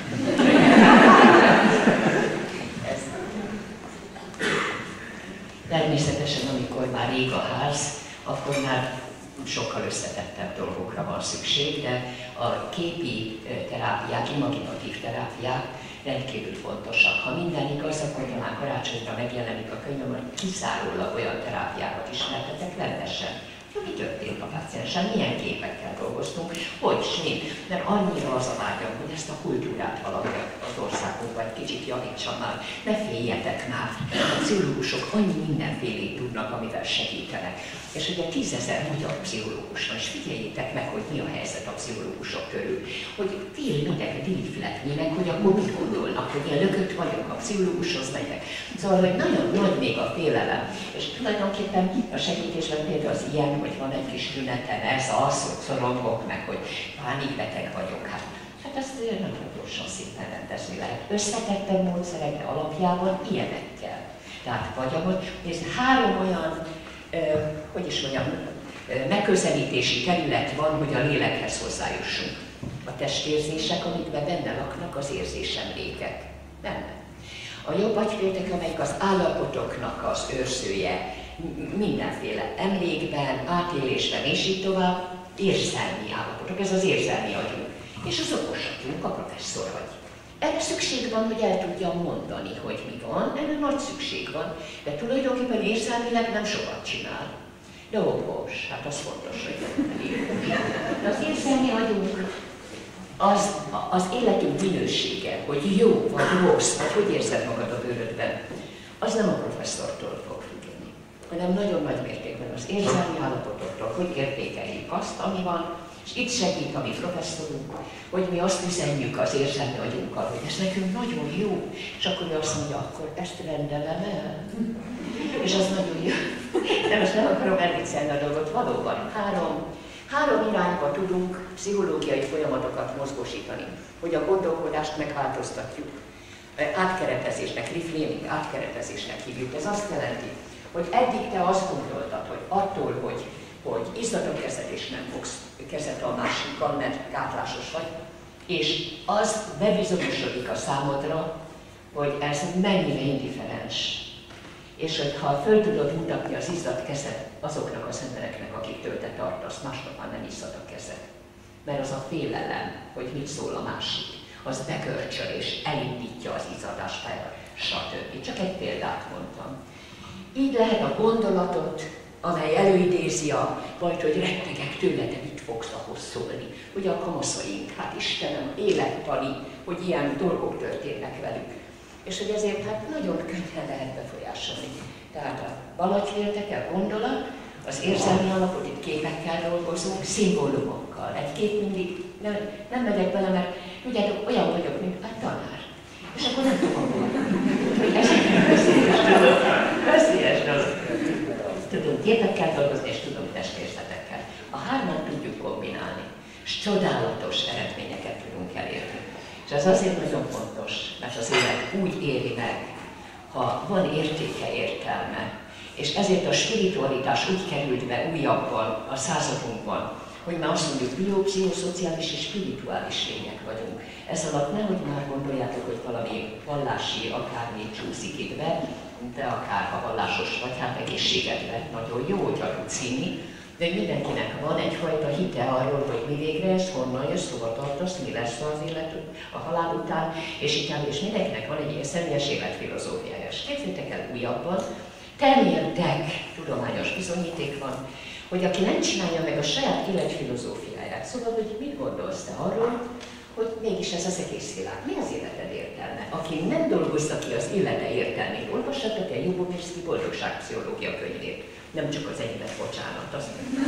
Természetesen, amikor már rég a ház, akkor már sokkal összetettebb dolgokra van szükség, de a képi terápiák, imaginatív terápiák rendkívül fontosak. Ha minden igaz, akkor talán karácsonyra megjelenik a könyvem, hogy kizárólag olyan terápiákat ismertetek rendesen. Mi történt a páciensen, milyen képekkel dolgoztunk, hogy s mi. Mert annyira az a vágyam, hogy ezt a kultúrát valahogy az országunkban egy kicsit javítsam már. Ne féljetek már, a pszichológusok annyi mindenfélét tudnak, amivel segítenek. És ugye 10 000 magyar pszichológus van, és figyeljétek meg, hogy mi a helyzet a pszichológusok körül. Hogy tényleg dilifletni meg, hogy akkor mit gondolnak, hogy én lökött vagyok, a pszichológushoz megyek. Szóval, hogy nagyon nagy még a félelem. És tulajdonképpen a segítésben például az ilyen, hogy van egy kis tünetem, ez az, hogy szorongok meg, hogy pánikbeteg vagyok. Hát ezt nagyon gyorsan szépen rendezni lehet. Összetettebb módszerekre alapjában ilyenekkel. Tehát vagy ahogy, nézd, 3 olyan, hogy is mondjam, megközelítési terület van, hogy a lélekhez hozzájussunk. A testérzések, amikben benne laknak az érzésemlékek. Benne. A jobb agyféltek, amelyik az állapotoknak az őrzője, mindenféle emlékben, átélésben és így tovább, érzelmi állapotok, ez az érzelmi agyunk. És az okos agyunk, a professzor agy. Erre szükség van, hogy el tudjam mondani, hogy mi van, erre nagy szükség van, de tulajdonképpen érzelmileg nem sokat csinál. De okos, hát az fontos, hogy elég. De az érzelmi agyunk az életünk minősége, hogy jó vagy rossz, vagy hogy érzed magad a bőrödben, az nem a professzortól fog függeni, hanem nagyon nagy mértékben az érzelmi állapotoktól, hogy értékeljük azt, ami van, és itt segít a mi professzorunk, hogy mi azt üzenjük az érzelmi agyunkkal, hogy ez nekünk nagyon jó, és akkor ő azt mondja, akkor ezt rendelem el. És az nagyon jó. De most nem akarom elviccelni a dolgot, valóban 3 irányba tudunk pszichológiai folyamatokat mozgósítani, hogy a gondolkodást megváltoztatjuk. Átkeretezésnek, reframing, átkeretezésnek hívjuk. Ez azt jelenti, hogy eddig te azt gondoltad, hogy attól, hogy izzadagkezelés nem fogsz kezet a másikkal, mert gátlásos vagy, és az bebizonyosodik a számodra, hogy ez mennyire indifferens. és hogyha föl tudod mutatni az izzadt kezed azoknak az embereknek, akiktől te tartasz, másnap már nem iszad a kezed. Mert az a félelem, hogy mit szól a másik, az bekörcsöl és elindítja az izzadást, stb. Csak egy példát mondtam. Így lehet a gondolatot, amely előidézi a bajt, hogy rettegek tőle, de mit fogsz ahhoz szólni. Ugye a kamaszaink, hát Istenem, élettani, hogy ilyen dolgok történnek velük. És hogy ezért hát nagyon könnyen lehet befolyásolni. Tehát a valagyfélteke, a gondolat, az érzelmi alapot, itt képekkel dolgozunk, szimbólumokkal. Egy kép mindig, nem megyek bele, mert tudjátok, olyan vagyok, mint a tanár. És akkor nem tudom hogy ez veszélyes dolog. Tudunk képekkel dolgozni, és tudom testképzetekkel. A hármat tudjuk kombinálni, és csodálatos eredményeket tudunk elérni. És ez azért nagyon fontos, mert az élet úgy éri meg, ha van értéke, értelme. És ezért a spiritualitás úgy került be újabban a századunkban, hogy már azt mondjuk, biopszichoszociális és spirituális lények vagyunk. Ez alatt nehogy már gondoljátok, hogy valami vallási akármi csúszik itt be, de akár ha vallásos vagy, hát egészségedre nagyon jó, hogy alucini, de mindenkinek van egyfajta hite arról, hogy mi végre ez, honnan jössz, hova tartasz, mi lesz az élet a halál után, és így és mindenkinek van egy ilyen személyes életfilozófiája. És képzeljétek el újabban, terjedtek tudományos bizonyíték van, hogy aki nem csinálja meg a saját életfilozófiáját, szóval, hogy mit gondolsz te arról, hogy mégis ez az egész világ. Mi az életed értelme? Aki nem dolgozza ki az élete értelmét, olvassatok el Jubomirszky boldogságpszichológia könyvét. Nem csak az enyémet, bocsánat, azt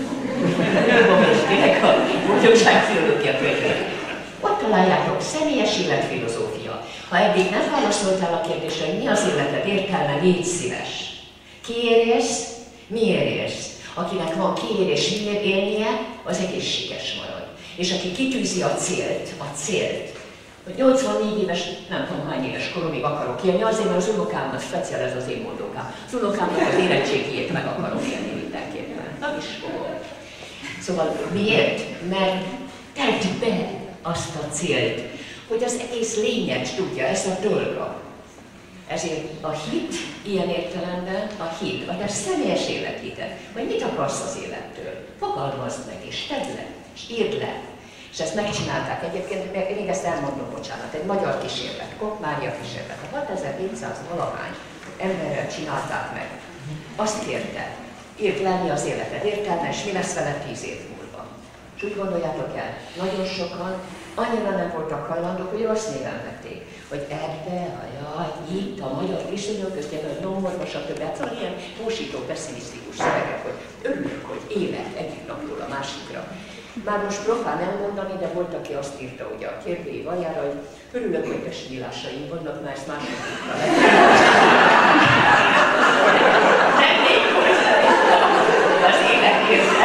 Jubomirszkynek a boldogságpszichológia könyvét. Ott találjátok személyes életfilozófia. Ha eddig nem válaszoltál a kérdésre, hogy mi az életed értelme, légy szíves. Kiért élsz, miért élsz? Akinek van kiért és miért élnie, az egészséges marad. És aki kitűzi a célt, hogy 84 éves, nem tudom hány éves koromig akarok élni, azért, mert az unokámnak speciál ez az én mondókám. Az unokámnak az érettségiét meg akarok élni mindenképpen. Nem is fogom. Szóval miért? Mert tedd be azt a célt, hogy az egész lényet tudja, ez a dolga. Ezért a hit, ilyen értelemben a hit, a te személyes élethited, hogy mit akarsz az élettől, fogalmazd meg és tedd le, és írd le. És ezt megcsinálták egyébként, még ezt elmondom, bocsánat, egy magyar kísérlet, Koch Mária kísérlet, a 6700 valahány emberrel csinálták meg. Azt kérte, írd le, mi az életed értelme, és mi lesz vele 10 év múlva. És úgy gondoljátok el, nagyon sokan annyira nem voltak hajlandók, hogy rossz néven vették, hogy ebbe, itt a magyar viszonyok köztében, a nomorba, stb. Szóval ilyen mósító, pessimisztikus szövegek, hogy örülök, hogy élet egyik napról a másikra. Már most profán elmondani, de volt, aki azt írta ugye a kérdői valjára, hogy örülök, hogy testnyílásaim vannak, már ezt másodikra tennék hozzá. Az élet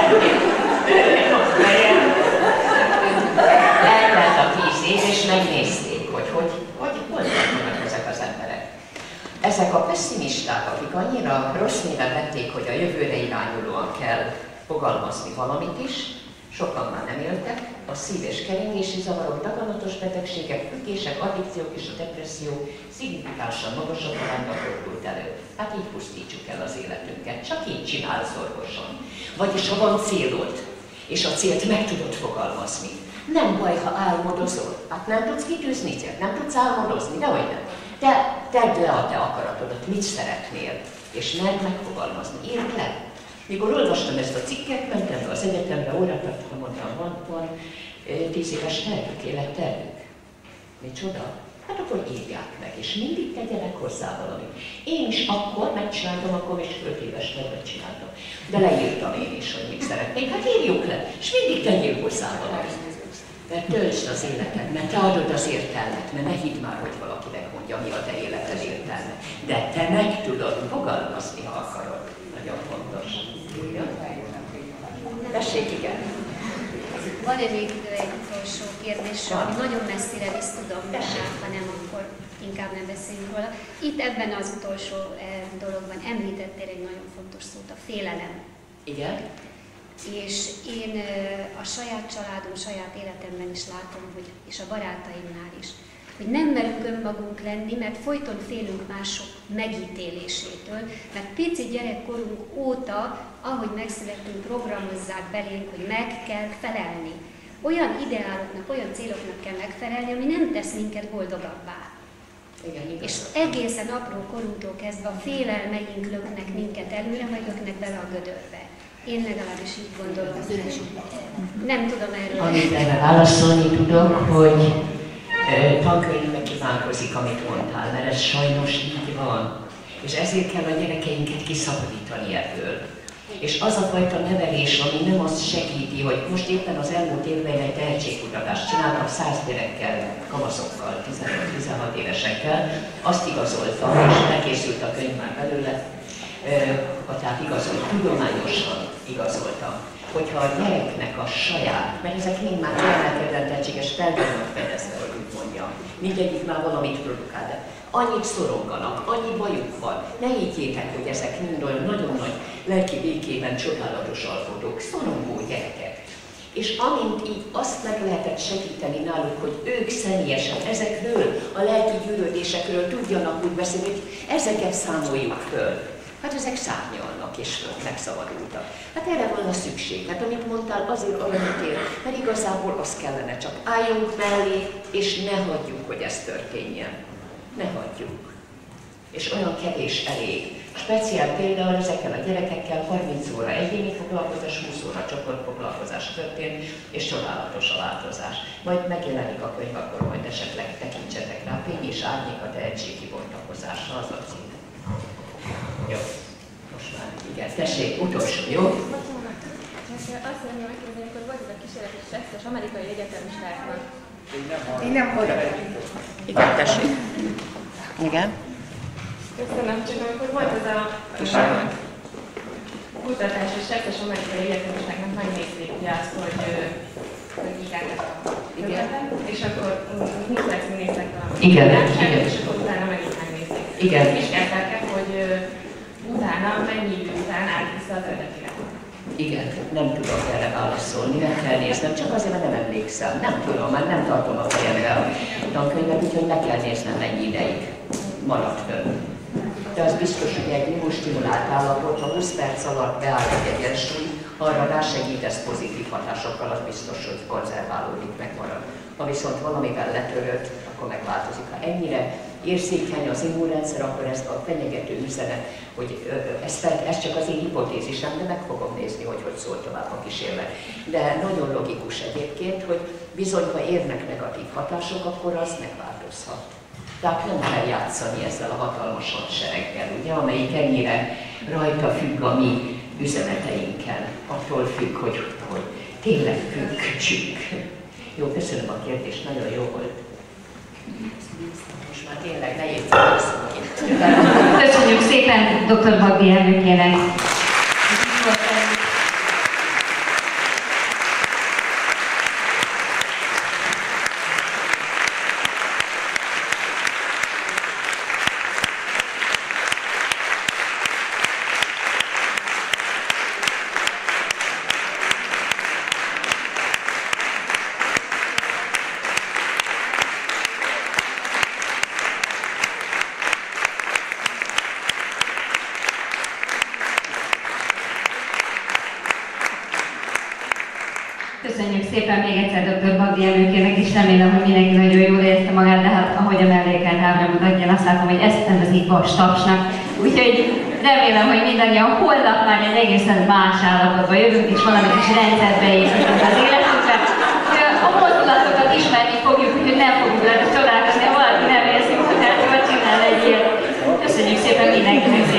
eltelt a 10 év, és megnézték, hogy hol tartanak ezek az emberek. Ezek a pessimisták, akik annyira rossz néven vették, hogy a jövőre irányulóan kell fogalmazni valamit is, sokan már nem éltek, a szív- és keringési zavarok, daganatos betegségek, függések, addikciók és a depresszió szignifikánsan magasabb arányban fordult elő. Hát így pusztítsuk el az életünket, csak így csinálsz orvoson. Vagyis ha van célod, és a célt meg tudod fogalmazni. Nem baj, ha álmodozol. Hát nem tudsz kitűzni célt, nem tudsz álmodozni, dehogy nem. De tedd le a te akaratodat, mit szeretnél, és merd megfogalmazni, írd le. Mikor olvastam ezt a cikket, mentem be az egyetemre, órát tartottam, mondtam, van 10 éves tervük, élettervük. Micsoda? Hát akkor írják meg, és mindig tegyenek hozzá valamit. Én is akkor megcsináltam, akkor is 5 éves tervet csináltam. De leírtam én is, hogy mit szeretnék, hát írjuk le, és mindig tegyél hozzá valamit. Mert töltsd az életed, mert te adod az értelmet, mert ne hidd már, hogy valaki megmondja, mi a te életed értelme. De te meg tudod fogalmazni, ha akarod. Nagyon fontos. Tessék, igen. Van még egy utolsó kérdés, ami nagyon messzire visz, tudom, de ha nem, akkor inkább nem beszéljünk róla. Itt ebben az utolsó dologban említettél egy nagyon fontos szót, a félelem. Igen. És én a saját családom, saját életemben is látom, hogy, és a barátaimnál is, hogy nem merünk önmagunk lenni, mert folyton félünk mások megítélésétől, mert pici gyerekkorunk óta, ahogy megszületünk, programozzák belénk, hogy meg kell felelni. Olyan ideáloknak, olyan céloknak kell megfelelni, ami nem tesz minket boldogabbá. Igen, és egészen apró korunktól kezdve a félelmeink löknek minket előre, vagy löknek bele a gödörbe. Én legalábbis így gondolom. Nem tudom erről. Amit erre válaszolni tudok, hogy tankönyvbe kívánkozik, amit mondtál, mert ez sajnos így van. És ezért kell a gyerekeinket kiszabadítani ebből. És az a fajta nevelés, ami nem azt segíti, hogy most éppen az elmúlt évben egy tehetségkutatást csináltam 100 gyerekkel, kamaszokkal, 15-16 évesekkel, azt igazoltam, és elkészült a könyv már belőle, tehát igazolt, tudományosan igazoltam, hogyha a gyereknek a saját, mert ezek mind már kiemelkedően tehetséges, fel vannak fedezve, hogy úgy mondjam, mindegyik már valamit produkál, de annyit szoronganak, annyi bajuk van. Ne higgyétek, hogy ezek mind olyan nagyon nagy lelki békében csodálatos alkotók, szorongó gyerekek. És amint így azt meg lehetett segíteni náluk, hogy ők személyesen ezekről, a lelki gyűlölésekről tudjanak úgy beszélni, hogy ezeket számoljuk föl. Hát ezek szárnyalnak és megszabadultak. Hát erre van a szükség. Hát amit mondtál, azért aranyat ér, mert igazából az kellene, csak álljunk mellé, és ne hagyjuk, hogy ez történjen. Ne hagyjuk. És olyan kevés elég. Speciál például ezekkel a gyerekekkel 30 óra egyéni foglalkozás, 20 óra csoportfoglalkozás történt, és csodálatos a változás. Majd megjelenik a könyv, akkor majd esetleg tekintsetek rá. Fény és árnyék a tehetségi bontakozásra, az a cím. Jó. Most már igen. Tessék, utolsó, jó? Azt szeretném megkérdezni, akkor volt ez a kísérletes tesztes amerikai egyetemistáknak. Én nem hallom. Igen, tessék. Igen. Köszönöm, csak amikor volt ez a kutatás és tesztes amerikai egyetemistáknak megnézték ugye azt, hogy írják ezt a területen, és akkor mit néztek valamit. Igen. És akkor utána megint megnézték. Igen. Vizsgálták-e, hogy utána mennyi idő után állt vissza az eredetére? Igen, nem tudok erre válaszolni, meg kell néznem, csak azért, mert nem emlékszem. Nem tudom, már nem tartom a fejemre a tankönyvet, úgyhogy meg kell néznem, mennyi ideig maradt fönn. De az biztos, hogy egy immunstimulált állapot, ha 20 perc alatt beáll egy egyensúly, arra rásegítesz pozitív hatásokkal, az biztos, hogy konzerválódik, megmarad. Ha viszont valamivel letörött, akkor megváltozik. Ha ennyire érzékeny az immunrendszer, akkor ez a fenyegető üzenet, hogy ez csak az én hipotézisem, de meg fogom nézni, hogy szól tovább a kísérlet. De nagyon logikus egyébként, hogy bizony, ha érnek negatív hatások, akkor az megváltozhat. Tehát nem kell játszani ezzel a hatalmas hadsereggel, ugye, amelyik ennyire rajta függ a mi üzeneteinkkel. Attól függ, hogy tényleg függsünk. Jó, köszönöm a kérdést, nagyon jó volt. Most már tényleg ne érteni. Köszönjük szépen dr. Bagdi elnökének. Köszönjük szépen még egyszer dr. Bagdi elnökének, és remélem, hogy mindenki nagyon jól érezte magát, de hát ahogy a mellékelt ábra mutatja, azt látom, hogy ezt nevezik vas tapsnak. Úgyhogy remélem, hogy mindannyian holnap már egy egészen más állapotba jövünk, és valami kis rendszerbe építünk az életünkbe. A mozdulatokat ismerni fogjuk, úgyhogy nem fogjuk rá csodálkozni, ha valaki nem érzi, hogy jól csinál egy ilyet. Köszönjük szépen mindenkinek!